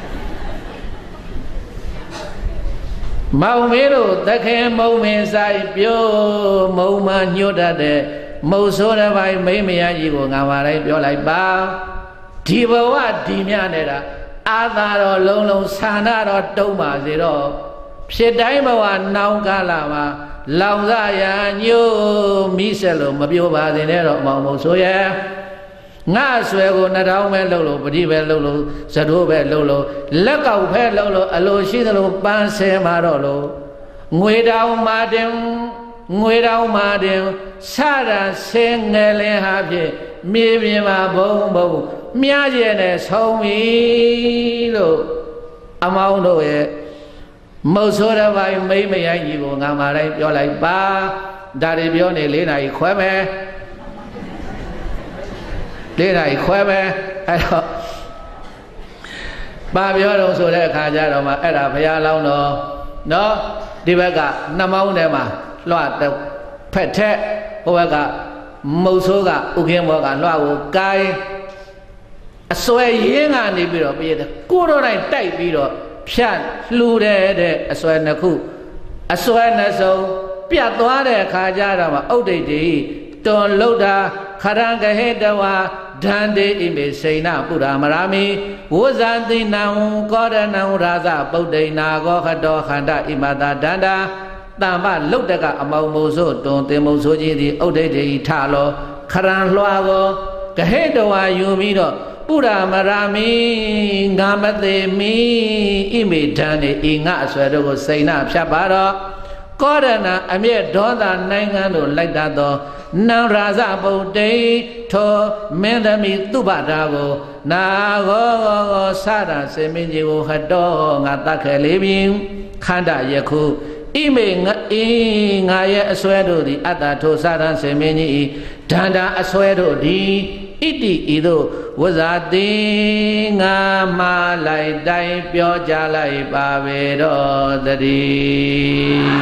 မောင်မင်းတို့သခင်မုံမင်းဆိုင်ပြိုးမုံမှညှိုးတတ်တဲ့မုတ်ဆိုးတစ်ပိုင်မိမရိုင်းကြီးကိုငါမာတိုင်းပြောလိုက်ပါဒီဘဝဒီမြနေတာအာသာတော်လုံးလုံးဆန္ဒတော်တုံးပါစေတော့ဖြစ်တိုင်းဘဝနောင်ကာလမှာလောင်စားရညို့မိဆက်လို့မပြောပါစေနဲ့တော့မောင်မို့ဆိုရဲငါဆွဲကိုနှထောင်းပဲလှုပ်လို့ပတိပဲလှုပ်လို့ဇတိုးပဲလှုပ်လို့လက်ကောက်ပဲလှုပ်လို့အလိုရှိသလိုပန်းဆဲမှာတော့လို့ငွေတောင်မာတင်ငွေတောင်မာတင်စတာဆင်းငယ်လင်းဟာဖြင့်မြေပြင်မှာဘုံဘုံမြားကျဲနဲ့ဆုံးပြီလို့အမောင်းတို့ရဲ့မုတ်ဆိုးတစ်ပိုင်မိမရိုင်းကြီးကိုငါမာတိုင်းပြောလိုက်ပါဒါတွေပြောနေလေးနာရီခွဲမယ်လေးနာရီခွဲမယ်အဲ့တော့ပါပြောတော့ဆိုတဲ့အခါကျတော့မှအဲ့ဒါဘုရားလောင်းတော်နော်ဒီဘက်ကနှမောင်းထဲမှာလွှတ်တဲ့ဖက်ထက်ဟိုဘက်ကမုတ်ဆိုးကဥခင်းဘောကလွှတ်ကိုကိုင်းအစွဲရင်းကနေပြီးတော့ပြည့်တယ်ကိုတော့တိုင်းတိုက်ပြီးတော့ဖြတ်လှူတဲ့တဲ့အစွဲနှစ်ခုအစွဲနှစ်စုံပြတ်သွားတဲ့အခါကျတော့မှဥဒိတ်တိတွန်လုဒ္ဓခရံကဟေတဝါဒန္တေဣမေစိဏပုရမရာမိဝဇာတိနံကောရဏံရာဇပုဒ္ဒိနာကောခတောခန္ဓဣမတာဒန္တာတမ္ပလုတ်တကအမောင်မို့ဆိုတွန်တင်မုံဆိုကြီးသည်ဥဒိတ်တိထလောခရံလွှာကောကဟေတဝါယူပြီးတော့ပုရမရာမိငါမသေးမီဣမေဒံနေဤငါအဆွဲတို့ကိုစိဏဖြတ်ပါတော့ကောရဏအမျက်ဒေါသနိုင်ငံတို့လိုက်တတ်သောနံရာဇပုဒ္ဒိထောမင်းသမီးသူပတာကိုနာဂောဂောဂောစတာစေမင်းကြီးကိုဟတော်ငါတတ်ခဲ့လေပြီခန္ဓာယခုဣမေငါဤငါရဲ့အဆွဲတို့သည်အတ္တထိုစတာစေမင်းကြီးဒန္တာအဆွဲတို့သည်ဣတိဤသို့ဝဇာတိငါမာလိုက်တိုင်းပြောကြလိုက်ပါပဲတော့တည်း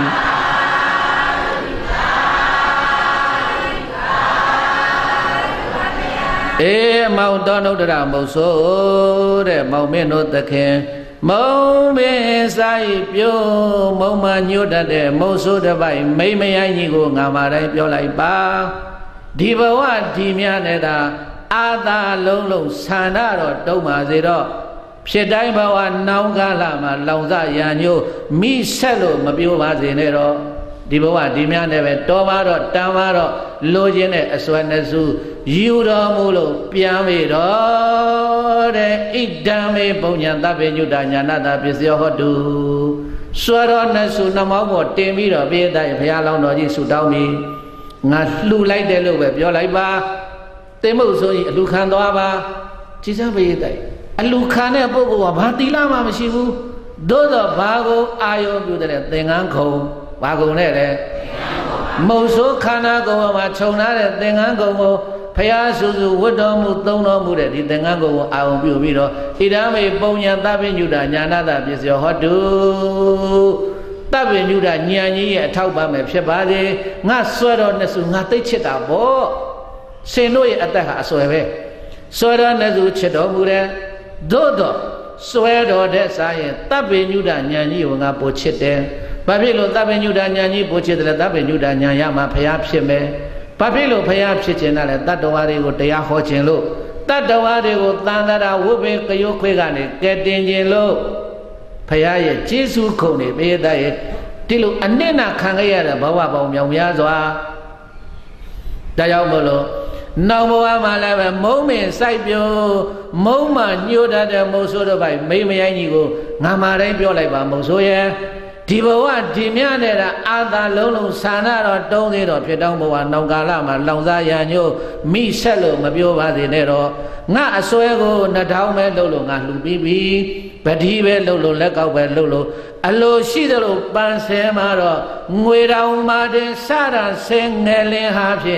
အေးမောင်တော်နုဒ္ဒရမုတ်ဆိုးတဲ့မောင်မင်းတို့သခင်မုံမင်းဆိုင်ပြိုးမုံမညှို့တတ်တဲ့မုတ်ဆိုးတစ်ပိုက်မိမရိုင်းကြီးကိုငါမာတိုင်းပြောလိုက်ပါဒီဘဝဒီမြနေတာအာသာလုံးလုံးဆန္ဒတော့တုံးပါစေတော့ဖြစ်တိုင်းဘဝနောင်ကာလမှာလောင်စားရံညို့မိဆက်လို့မပြောပါစေနဲ့တော့ဒီဘဝဒီမြနဲ့ပဲတော်ပါတော့တန်ပါတော့လိုချင်တဲ့အစွမ်းနဲ့စုယူတော်မူလို့ပြန်ပြီတော့တဲ့ဣဒံမေပုံညာသဗ္ဗညုတညာနာတာပစ္စယောဟောတုစွဲတော်နဲ့စုနှမောင်းပေါ်တင်ပြီးတော့ပြေးတဲ့ဘုရားလောင်းတော်ကြီးဆုတောင်းပြီးငါလှူလိုက်တယ်လို့ပဲပြောလိုက်ပါတင်မို့ဆိုရင်အလူခံသွားပါကြည်စားပေးတဲ့အလူခံတဲ့ပုဂ္ဂိုလ်ကဘာတိလမှမရှိဘူးသို့တော့ဘာကိုအာယုပြုတဲ့သင်္ကန်းခုံဘာကုံနဲ့လဲမုတ်ဆိုးခန္ဓာကိုယ်မှာခြုံထားတဲ့သင်္ကန်းကုံကိုဖျားစုစုဝတ်တော်မူသုံးတော်မူတဲ့ဒီသင်္ကန်းကုံကိုအာယုပြုပြီးတော့ဣဒံမေပုံညာသဗ္ဗညုတညာနာတပစ္စယောဟောတုသဗ္ဗညုတဉာဏ်ကြီးရဲ့အထောက်ပံ့ပဲဖြစ်ပါစေငါဆွဲတော်နဲ့စုငါသိချစ်တာပေါ့ရှင်တို့ရဲ့အသက်ဟာအဆွဲပဲဆွဲတော်နဲ့စုချစ်တော်မူတယ်သို့တော့ဆွဲတော်တဲ့စားရင်သဗ္ဗညုတဉာဏ်ကြီးကိုငါပို့ချစ်တယ်ဘာဖြစ်လို့သဗ္ဗညုတဉာဏ်ကြီးပို့ချစ်တယ်လဲသဗ္ဗညုတဉာဏ်ရမှာဖျားဖြစ်မယ်ဘာဖြစ်လို့ဖျားဖြစ်ခြင်းလဲတတ္တဝါတွေကိုတရားဟောခြင်းလို့တတ္တဝါတွေကိုသံသရာဝိပင်ကယုခွေးကနေကဲတင်ခြင်းလို့ဖျားရဲ့ကျေးဇူးခုံနေပေးတဲ့ရဲ့ဒီလိုအနစ်နာခံခဲ့ရတဲ့ဘဝပေါင်းမြောင်များစွာဒါကြောင့်မို့လို့နောက်ဘဝမှာလည်းပဲမုံမင်စိုက်ပြိုးမုံမှညှို့တတ်တဲ့မုံဆိုးတို့ပိုင်မိမရိုင်းကြီးကိုငါမာတိုင်းပြောလိုက်ပါမုံဆိုးရဲ့ဒီဘဝဒီမြနေတာအာသာလုံးလုံးဆန္ဒတော့တုံးသေးတော့ဖြစ်တော့ဘဝနောင်ကာလမှာလောင်စားရညို့မိဆက်လို့မပြောပါစေနဲ့တော့ငါအစွဲကိုနှထောင်းပဲလှုပ်လို့ငါလှူပြီးပြီပတိပဲလှုပ်လို့လက်ကောက်ပဲလှုပ်လို့အလိုရှိသလိုပန်းဆဲမှာတော့ငွေတောင်မာတင်စတာဆဲငယ်လင်းဟာဖြင့်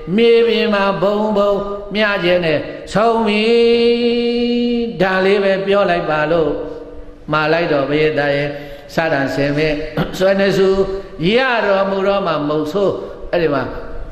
maybe my bone bone, Miajene, so me, Dali, Pure like Balo, Malaido, Veda, Sadan Seme, Sonesu, Yaro Muroma Moso, Edema,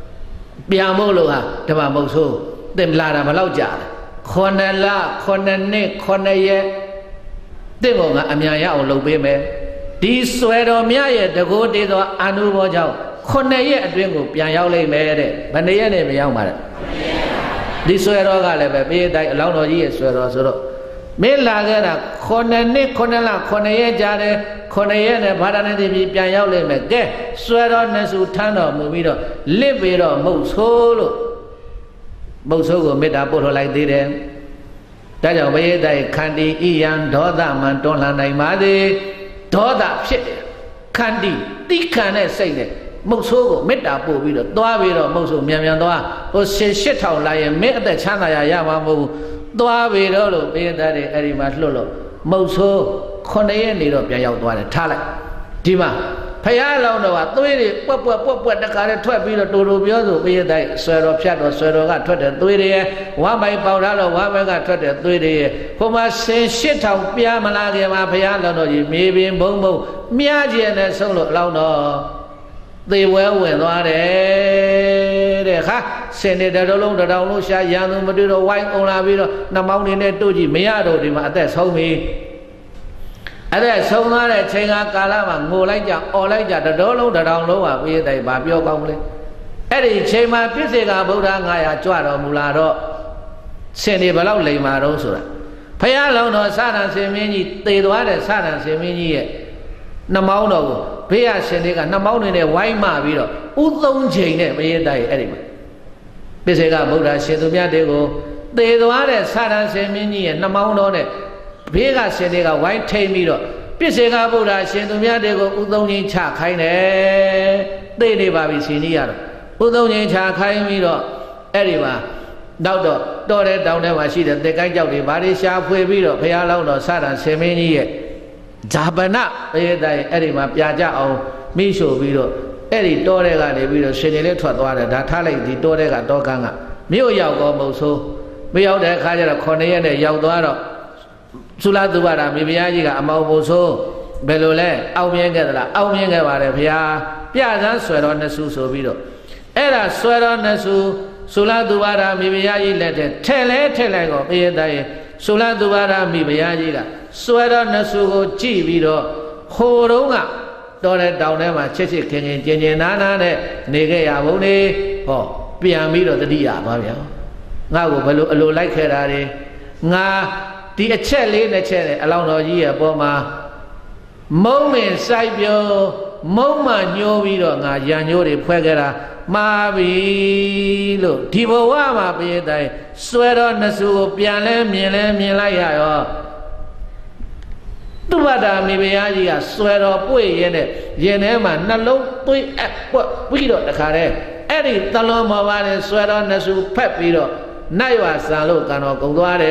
Biamoloa, Dema Moso, them Lara Malauja, Conella, Conene, Coneye, Demonga, Amia, or Lobeme, this sweater Mia, the good day or Anu Bojao, Coneye, Dringo, Piaole Mere, Banayane, Yamar. This sweater, I be that alone or years, sweater. Melagera, Conene, Conella, Coneye Jare, Coneye, Paranadi, Piaole Mege, sweater Nesu Tano, Mumido, Libido, Mosolo, Mosogo made a bottle like this. That is why they candy Ian Doda Mantona Naimade Doda shit candy. They can't say that Moso Metapo with a Doavido Moso Miamiandoa or say shit out like make the China Yamamu Doavido be that Erimas Lolo Moso Conayan Lido Piao Tala Dima. Payalo no, I do it. What what what what the car at twelve to Rubio, be that swear of shadow, swear of got twenty three, one by Paulalo, one by got twenty three. For my say shit out, Piamalaga, my Payalo, maybe in Bombo, Miaji and Solo Launo. They well went on there. Ha, send it along the download, young Maduro, white on a video, the mountain at Doji, Miado, that's homie. At that so not a Chinga Kalama, Molaja, Olaja, the Dolo, the download, we they Babio Gomley. Eddie Chema, Pisiga, Budanga, Chuado, Mulado, send it below Lima Rosura. Payalo no Sadan Semini, they do other Sadan Semini. Namauno, Pia Seneca, Namau in a Waima Vido, Udon Jane, we die anyway. Pisiga Buddha, Shetumia Dego, they do other Sadan Semini and Namauno. Vega Seneca, white Tamiro, Pisiga Buddha, Shentumia Dego, Udoni Chakaine, they never be seen here. Udoni Chakaimiro, Eriva, Daudo, Dore down there, she that the guy out the body sharp, Pueblo, Payalo, no Sadan Semini, Zabana, Erima, Piaja, or Misho Vido, Eri Dorega, the Vido, Senile Twatwada, that Tale, the Dorega Doganga, Mio Yago Moso, we out there, Kaja, Cornean, Yaudaro. Sula Dubara, Mibiaga, Amaboso, Belole, Aumianga, Aumianga, Pia, Piazza, swear on the Suso Vido. Era swear on the Su, Sula Dubara, Mibiagi letter, Tele, Telego, Pia, Sula Dubara, Mibiaga, swear on the Sugo, G Vido, Horonga, Dore down there, Chesi, King, Jenana, Negea, Bone, oh, Piamido, the Dia, Babia. Now, Belu like Herari, Nga. The Acheli, the Chele, along the year, Boma Moment, Saibio, Moma, Yovido, Yanori, Pegara, Mavi, look, Tibowama, be thy sweat on the Su, Piale, Mile, Milaya. Tubada, Mibiagia, sweat up way in it, Yenema, Nalo, we don't the care. Eddie, Taloma, sweat on the Su, Pepido. Naiwa Salo cano Gondare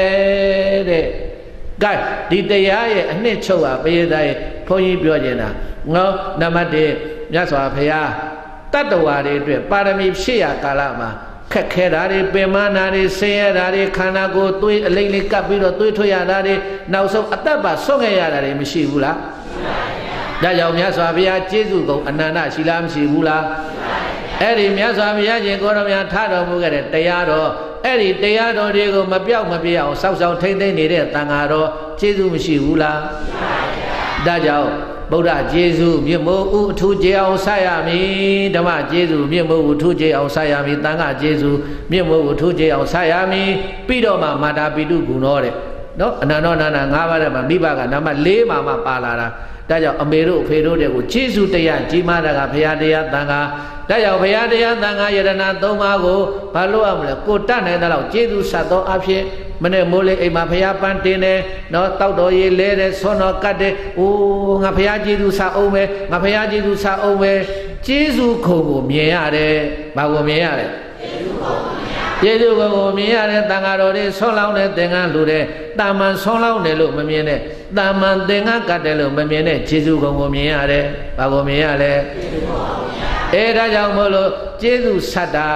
Guy, did they aye a nature be thy Poy Biogena? No, Namade, Yaswa Paya, Tatawari, Parami Shia Kalama, Kakerari, Bemanari, Sayari, Kanago, Tui, Lily Capito, Tuitoyadari, now so Ataba, Songayari, Mishivula. Dayam Yaswavia, Jesu, Anana, Shilam Shivula. Eddie Miasavia, Goromia Tado Mugare, Tayado. Eddie, they are no Diego Mabia, Mabia, South South Tende, Tangaro, Jesu Mishula. Dajao, Boda, Jesu, Mimo, two Jao Sayami, Dama, Jesu, Mimo, two Jao Sayami, Tanga, Jesu, Mimo, two Jao Sayami, Pidoma, Mada Bidu Gunore. No, no, no, no, Nava, Bibaga, Nama, Le Mama Palara. Daja Amero, Fedo, Jesu, Tea, Jimada, Piadea, Tanga. Daya Payadea, Tanga, Yadana, Domago, Paloam, Kotan, and allow Jesu Sato Apshe, Menemole, Emapia Pantine, no Taudoye, Lede, Sono Cade, O Napia Jesu Saome, Napia Jesu Saome, Jesu Kogo, Miare, Bago Miare. Jesu Kogo, Miare, Tangaro, Solone, Tenga Lude, Daman Solone, Lumine, Daman Tenga Catelo, Memene, Jesu Kogo Miare, Bago Miare. Era Jamolo, Jesu Sada,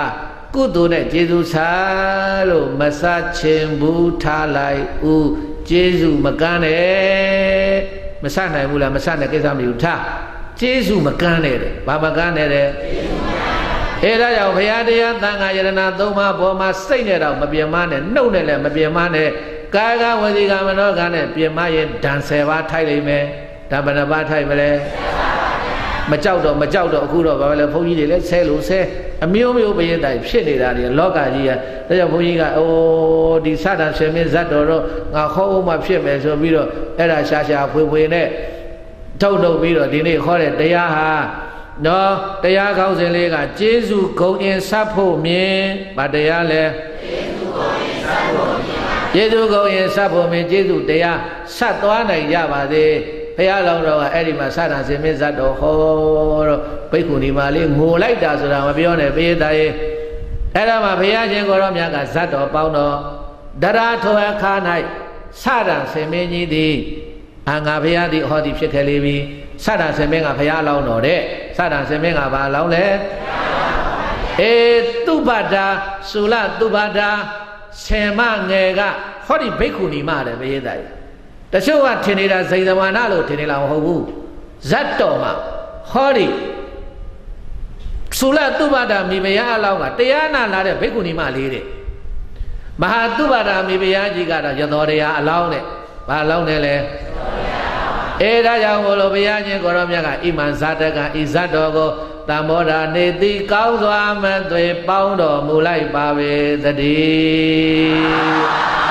ကုသိုလ်နဲ့ကျေးဇူးစားလို့မဆချင်ဘူးထားလိုက်ဦးကျေးဇူးမကမ်းနဲ့မဆနိုင်ဘူးလားမဆတဲ့ကိစ္စမယူထားကျေးဇူးမကမ်းနဲ့တဲ့ဘာမကမ်းနဲ့တဲ့အဲဒါကြောင့်ဘုရားတရားသံဃာယရဏသုံးပါးပေါ်မှာစိတ်နဲ့တော့မပြင်းမနဲ့နှုတ်နဲ့လည်းမပြင်းမနဲ့ကာယကဝစီကမနောကနဲ့ပြင်းမရဲ့ဓာန်ဆယ်ပါးထိုက်လိမ့်မယ်ဒါဘယ်နှပါးထိုက်မလဲမကြောက်တော့မကြောက်တော့အခုတော့ဘာလဲဘုန်းကြီးတွေလည်းဆဲလို့ဆဲအမျိုးမျိုးပရိသတ်ဖြစ်နေတာတွေလောကကြီးကဒါကြောင့်ဘုန်းကြီးကအိုးဒီစတာဆွေမင်းဇတ်တော်တော့ငါခေါ်အောင်မှဖြစ်မယ်ဆိုပြီးတော့အဲ့ဒါရှာရှာဖွေဖွေနဲ့ထုတ်ထုတ်ပြီးတော့ဒီနေ့ခေါ်တဲ့တရားဟာနော်တရားကောင်းစဉ်လေးကကျေးဇူးဂုဏ်အင်ဆက်ဖို့မြင်ဗာတရားလဲကျေးဇူးဂုဏ်အင်ဆက်ဖို့မြင်ကျေးဇူးဂုဏ်အင်ဆက်ဖို့မြင်ကျေးဇူးတရားဆက်သွားနိုင်ကြပါစေဘုရားလောင်းတော်ကအဲ့ဒီမှာစတာစင်မင်းဇတ်တော်ဟောတော့ဘိက္ခုနီမလေးငိုလိုက်တာဆိုတာမပြောနဲ့ပိယတာရဲ့အဲ့ဒါမှဘုရားရှင်ကိုရောမြတ်ကဇတ်တော်ပေါင်းတော်တရာထောအခါ၌စတာစင်မင်းကြီးသည်အာငါဘုရားသည်ဟောသည်ဖြစ်ခဲ့လေပြီစတာစင်မင်းကဘုရားလောင်းတော်တဲ့စတာစင်မင်းကဘာလောင်းလဲအေတုပ္ပတာသုလတုပ္ပတာဆေမငယ်ကဟောဒီဘိက္ခုနီမတဲ့ပိယတာရဲ့တချို့ကထင်နေတာဇိသမဏလို့ထင်နေလားမဟုတ်ဘူးဇတ်တော်မှာဟောဒီသုလတုပ္ပတာမိဖုရားအလောင်းကတရားနာလာတဲ့ဘိက္ခုနီမလေးတဲ့မဟာတုပ္ပတာမိဖုရားကြီးကတော့ရသောတရားအလောင်းတဲ့ဘာအလောင်းနဲ့လဲအဲဒါကြောင့်ဘုလိုဘုရားရှင်ကိုရောမြတ်ကဣမံဇာတကဤဇတ်တော်ကိုတမ္မောဓာနေတိကောင်းစွာမသွေပေါင်းတော်မူလိုက်ပါပေသတည်း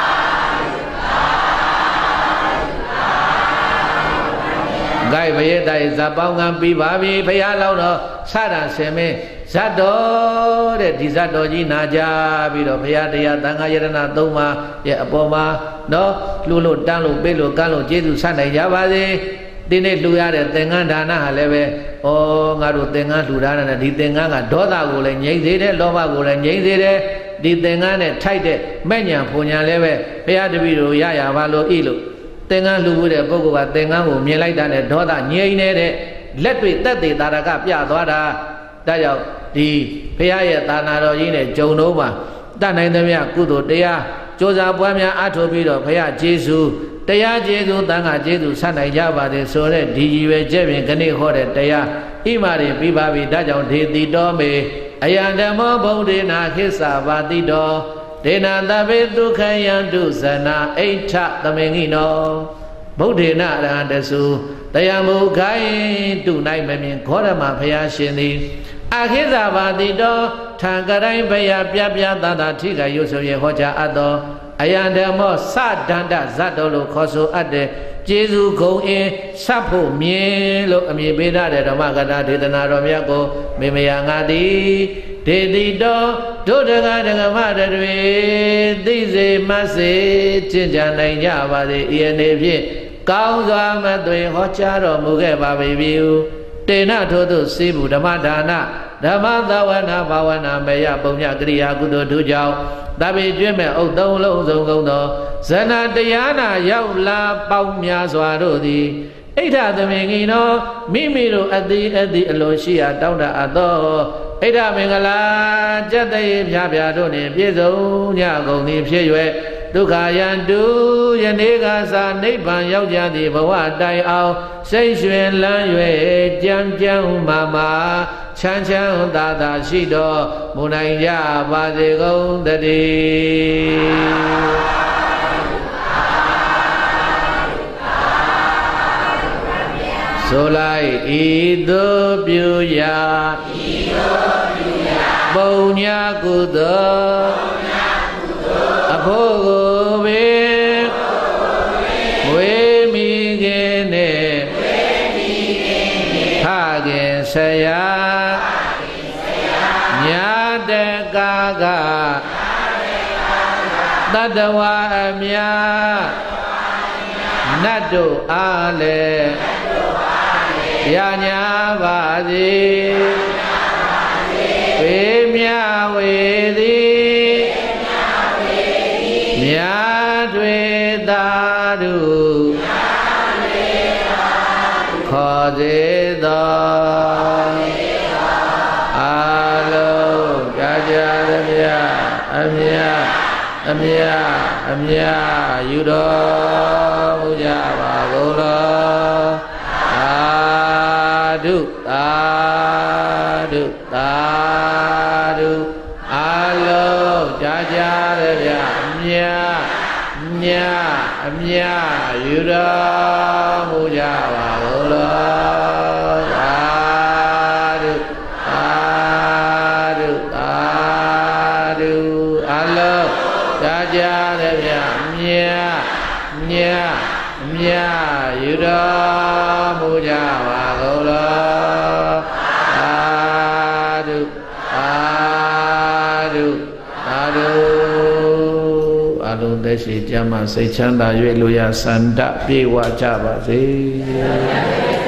ဂိုက်ဘယေတိုင်ဇပေါင်းကံပြီးပါပြီဘုရားလောင်းတော်စတာဆင်မင်းဇတ်တော်တဲ့ဒီဇတ်တော်ကြီးနာကြပြီးတော့ဘုရားတရားသံဃာယရဏသုံးပါးရဲ့အပေါ်မှာနော်လှူလို့တန်းလို့ပေးလို့ကမ်းလို့ကျေးဇူးဆက်နိုင်ကြပါစေဒီနေ့လှူရတဲ့သင်္ကန်းဒါနဟာလည်းပဲဩငါတို့သင်္ကန်းလှူထားတဲ့ဒီသင်္ကန်းကဒေါသကိုလည်းငြိမ့်စေတယ်လောဘကိုလည်းငြိမ့်စေတယ်ဒီသင်္ကန်းနဲ့ထိုက်တဲ့မဲ့ညာဖွညာလည်းပဲဘုရားတပည့်တို့ရရပါလို့ဤလို့သင်္ကန်းလှူဖို့တဲ့ပုဂ္ဂိုလ်ကသင်္ကန်းကိုမြင်လိုက်တာနဲ့ဒေါသငြိမ့်နေတဲ့လက်တွေတက်သေးတာရကပြသွားတာဒါကြောင့်ဒီဘုရားရဲ့သာနာတော်ကြီးနဲ့ဂျုံတို့မှာတတ်နိုင်သမျှကုသိုလ်တရားကြိုးစားပွားများအားထုတ်ပြီးတော့ဘုရားကျေးဇူးတရားကျေးဇူးသံဃာကျေးဇူးဆက်နိုင်ကြပါစေဆိုတဲ့ဒီကြီးပဲကျက်ပြင်ခဏဟောတဲ့တရားဣမာရင်ပြီးပါပြီဒါကြောင့်ဒေတိတော်မေအယံဓမ္မောဗုဒ္ဓေနာခိစ္ဆာပါတိတော်ဒေနာတပေဒုက္ခယံတုဇနာအိဋ္ဌသမင်္ဂိနောဗုဒ္ဓေနအရဟံတစုတရားမူခိုင်းတုနိုင်မမြင်ခောရမဘုရားရှင်သည်အခိစ္ဆာပါတိတော်ထံကတိုင်းဘယပြပြသာသာထိကရုပ်ဆိုရဟောကြားအပ်သောအယံဓမ္မောစဒန္တဇတ်တော်လို့ခေါ်ဆိုအပ်တဲ့ကျေးဇူးဂုဏ်အင်းဆက်ဖို့မြင်လို့အမည်ပေးထားတဲ့ဓမ္မကထာဒေသနာတော်မြတ်ကိုမေမယငါသည်ဒေတိတော်ဒုဒကဒကမတတွေသိစေမစေကျင့်ကြံနိုင်ကြပါစေဤအနေဖြင့်ကောင်းစွာမသွေဟောကြားတော်မူခဲ့ပါပြီတေနထို့သို့စေဘူးဓမ္မဒါနဓမ္မသဝနာဘာဝနာမေယပုံညကရိယာကုသိုလ်တို့ကြောင့်တပိကျွဲ့မဲ့ဥဒ္သုံးလုံးစုံကုန်သောဇဏတရားနာရောက်လာပေါင်းများစွာတို့သည်ဣဋ္ဌသမင်္ဂိနောမိမိတို့အတိအတိအလိုရှိရာတောင်းတအပ်သောဣဋ္ဌမင်္ဂလာကျက်တရေဖြာဖြာတို့နှင့်ပြည့်စုံညကုန်သည်ဖြစ်၍ဒုက္ခယံတုယနေ့ကသာနိဗ္ဗာန်ရောက်ကြသည့်ဘဝတိုင်အောင်စိတ်ရွှင်လန်း၍ကြံကြံမာမာချမ်းချမ်းသာသာရှိတော်မူနိုင်ကြပါစေကုန်သတည်းဆိုလိုက်ဤသို့ပြုရာဤသို့ပြုရာပုံညာကုသိုလ်ပုံညာကုသိုလ်အဖို့ကိုပင်ဝေမိခင်နဲ့ဝေမိခင်နဲ့ခခင်ဆရာခခင်ဆရာညာတကာကတတဝအမြနတ်တို့အားလည်းရညာပါစေပေမြဝေသည်မြာတွေသာတို့ခေါ်စေသောအာလုံးကြာကြာမြတ်အမြတ်အမြတ်ယူတော်မူကြပါကုန်လောသာဓုသာဓုသာဓုအလုံးကြာကြာတဲ့ဗျာအမြတ်မြတ်အမြတ်ယူတော်မူကြပါကုန်လောသာဓုသာဓုသာဓုအလုံးကြာကြာတဲ့ဗျာမြတ်မြတ်မြတ်ယူတော်မူကြပါကုန်လောသာဓုသာဓုသာဓုအလုံးသက်ရှိကြမှာစိတ်ချမ်းသာ၍လူရစန္ဒပြေဝကြပါစေ